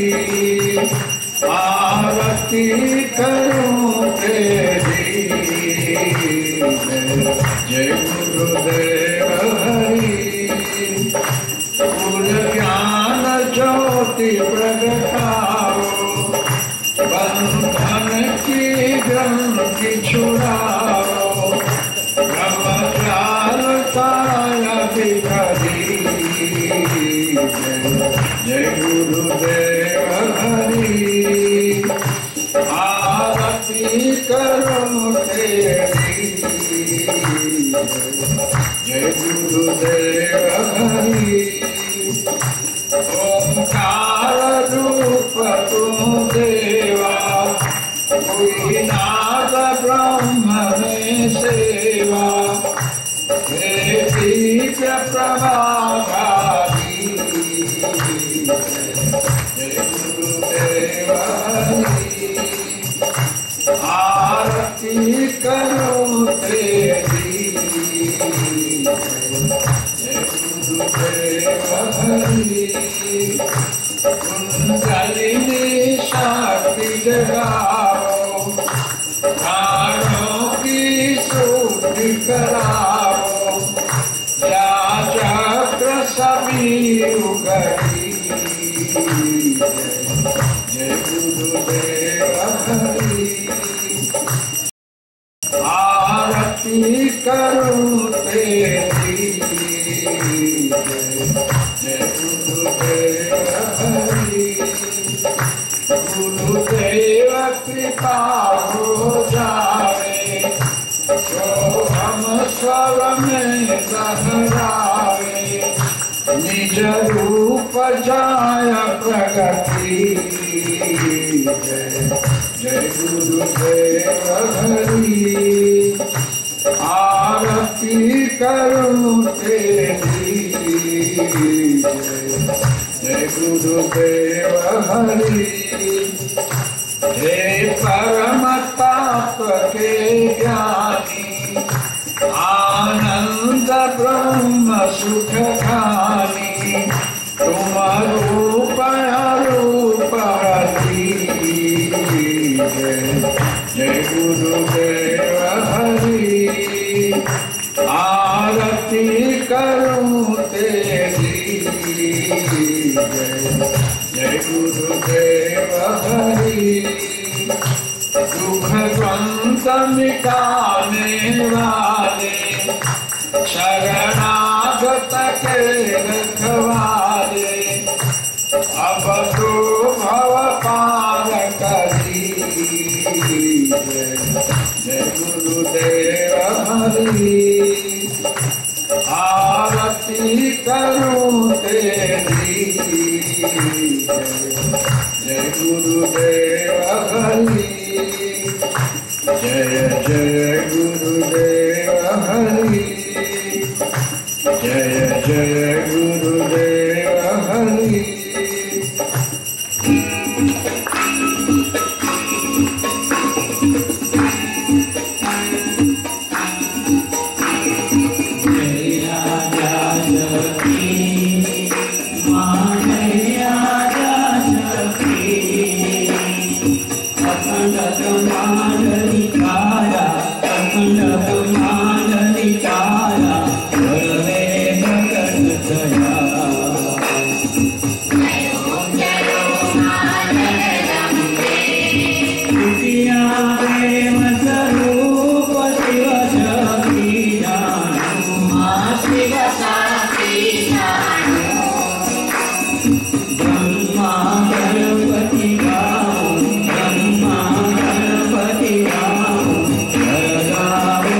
आरती करूं तेरी जय गुरुदेव हरि। पूर्ण ज्ञान ज्योति प्रगटाओ बंधन की ग्रंथि छुड़ाओ। ब्रह्मचार काया बिखरी जय गुरुदेव हरि। आरती करो तेरी जय गुरुदेव हरि। ओंकार रूप तुम देवा कोई नाद ब्रह्म में सेवा। हे दिव्य प्रभाकारी जय गुरुदेव हरि। आरती करो तेरी जय गुरुदेव हरि। कुंडलिनी शक्ति जगाओ प्राणों की शुद्धि कराओ। या चक्र सभी उगड़ी जय गुरुदेव हरि। आरती करूं तेरी जय गुरुदेव हरि। गुरुदेव कृपा हो जाए तो हम स्वर में लहराए। निज रूप जाय प्रगति जय गुरुदेव हरि। आरती करूं तेरी जय गुरुदेव हरि। हे परम ताप के ज्ञानी आनंद ब्रह्म सुख खानी। तुम रूप अरूप हरि जय गुरुदेव हरि। आरती करूं तेरी जय गुरुदेव हरि। दुख द्वंद मिटाने वाले शरणागत के रखवाले। अब तो भव पार करी जय गुरुदेव हरि। आरती करूं तेरी जय गुरुदेव हरि। जय जय गुरुदेव हरि। जय जय गुरुदेव हरि। ब्रह्मा गणपति गाओ,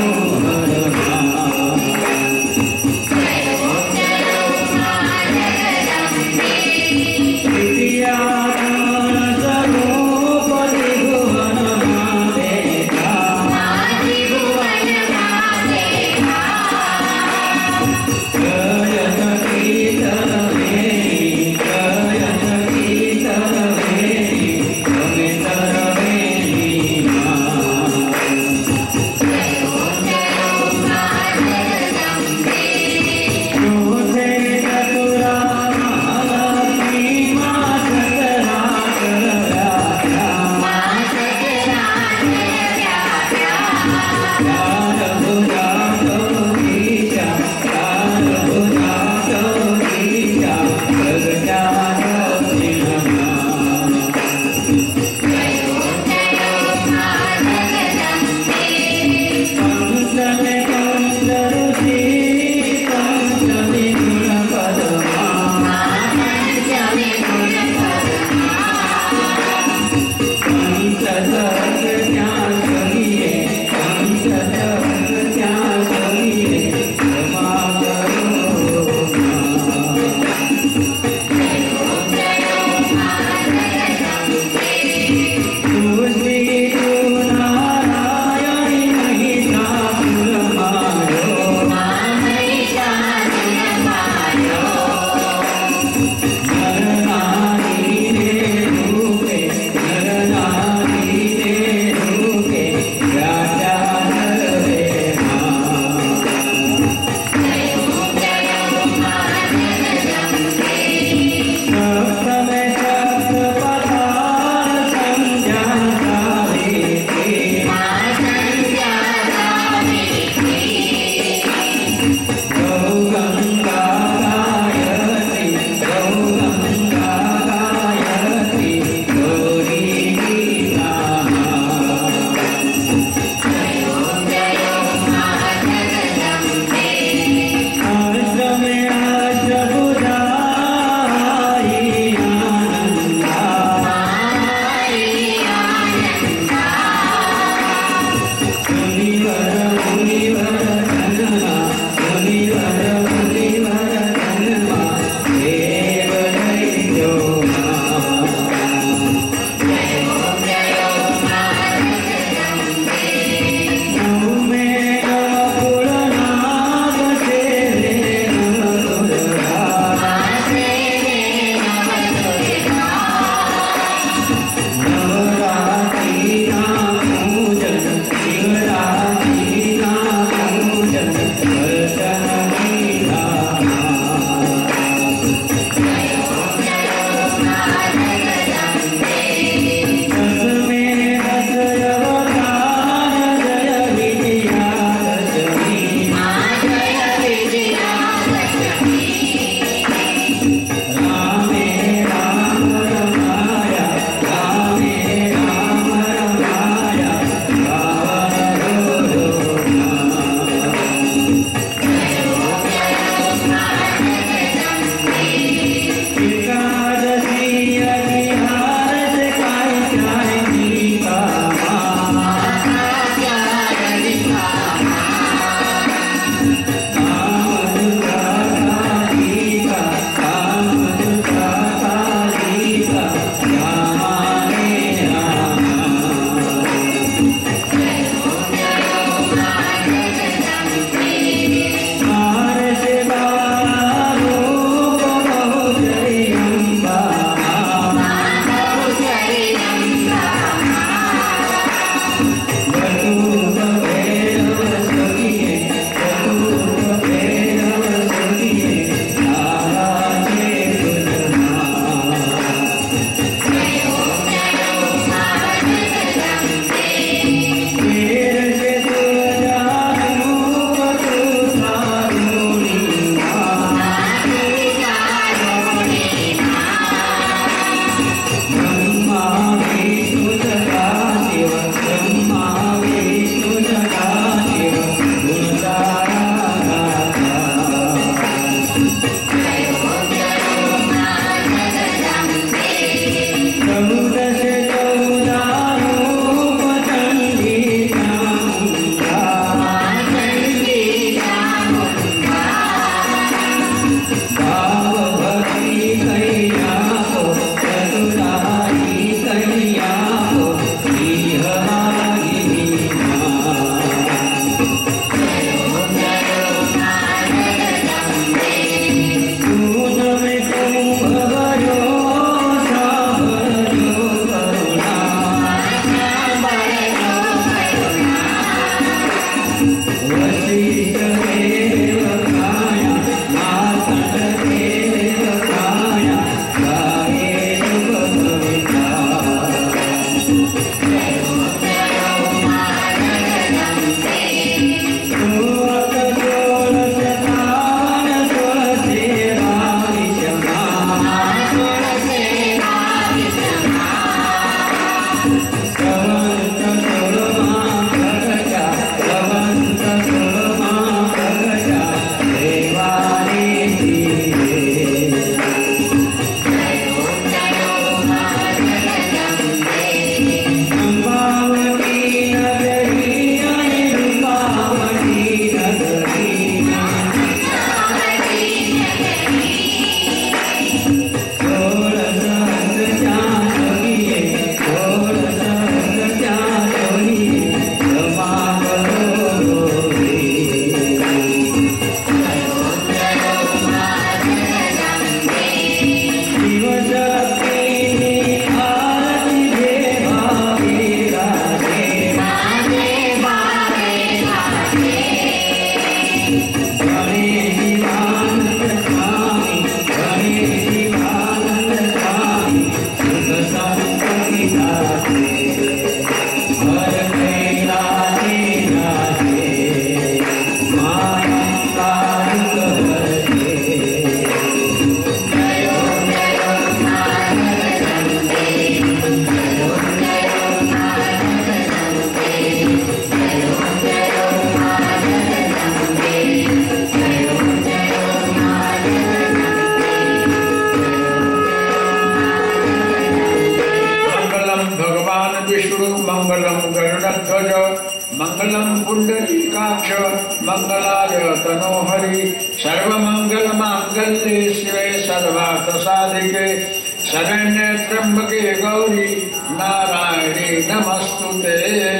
पुंडरीकाक्ष मंगलाय तनोहरि सर्वमंगल मांगल्ये शिवे सर्वार्थ साधिके शरण्ये त्र्यंबके गौरी नारायणे नमस्तुते।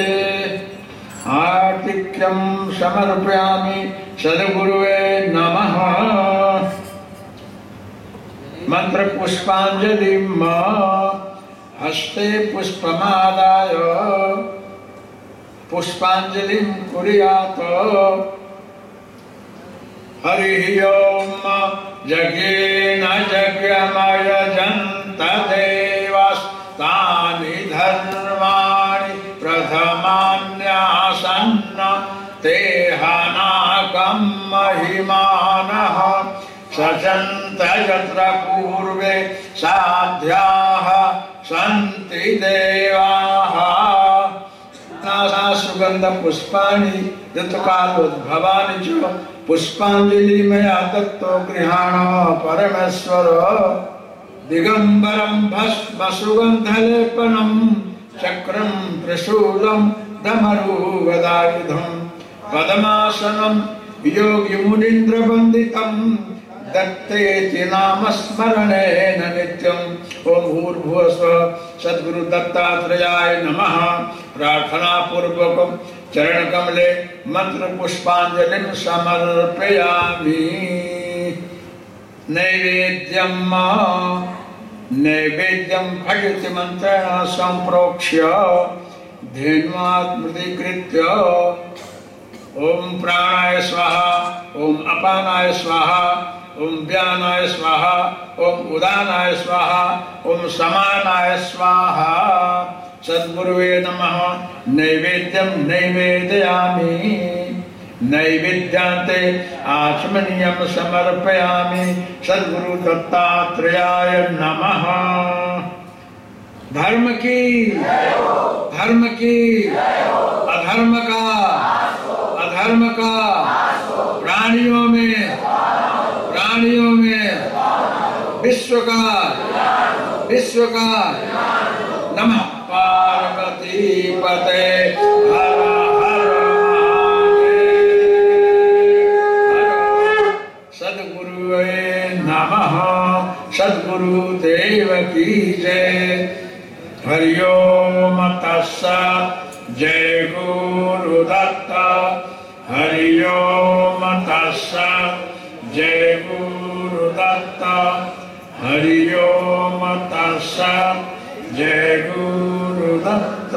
आर्तिक्यं समर्पयामि सद्गुरुवे नमः। मंत्र पुष्पांजलिं हस्ते पुष्पमादाय पुष्पांजलिं कुर्यात्। हरिः ओम यज्ञेन यज्ञमयजन्त देवास्तानि धर्माणि प्रथमान्यासन्न तेहानाकं महिमानः सचन्त यत्र पूर्वे साध्याः सन्ति देवाः। नाना सुगंध पुष्पाणि ऋतुकालोद्भवानि च पुष्पांजलि मया दत्तो गृहाण परमेश्वर। दिगंबरं भस्म सुगंधलेपनं चक्रं त्रिशूलं डमरुगदायुधं पद्मासनं योगी मुनीन्द्र वंदितं दत्तेति नाम स्मरणेन नित्यं। ओम भूर्भुवस्वः सद्गुरु दत्तात्रेयाय नमः। प्रार्थना पूर्वक चरण कमले मंत्र पुष्पांजलिं समर्पयामि। नैवेद्यं नैवेद्यं फटित मंत्रेण संप्रोक्ष्य धेन्वात्मृतिकृत्य ओम प्राणाय स्वाहा ओम अपानाय स्वाहा ओम व्यानाय स्वाहा ओम उदानाय स्वाहा ओम समानाय स्वाहा। सद्गुरुवे नमः। नैवेद्यं नैवेदयामि नैवेद्यान्ते आचमनीयं समर्पयामि। सद्गुरु दत्तात्रेयाय नमः। धर्म की धर्म की अधर्म का अधर्म का प्राणियों में प्राणियों में विश्व का विश्व का नमः पार्वती पते हर हर महादेव। सद्गुरुवे नमः। सद्गुरुदेव की जय। हरि ओम तत्सत्। जय गुरुदत्त। हरि ओम तत्सत्। जय गुरुदत्त। हरि ओम तत्सत्। जय गुरुदत्त।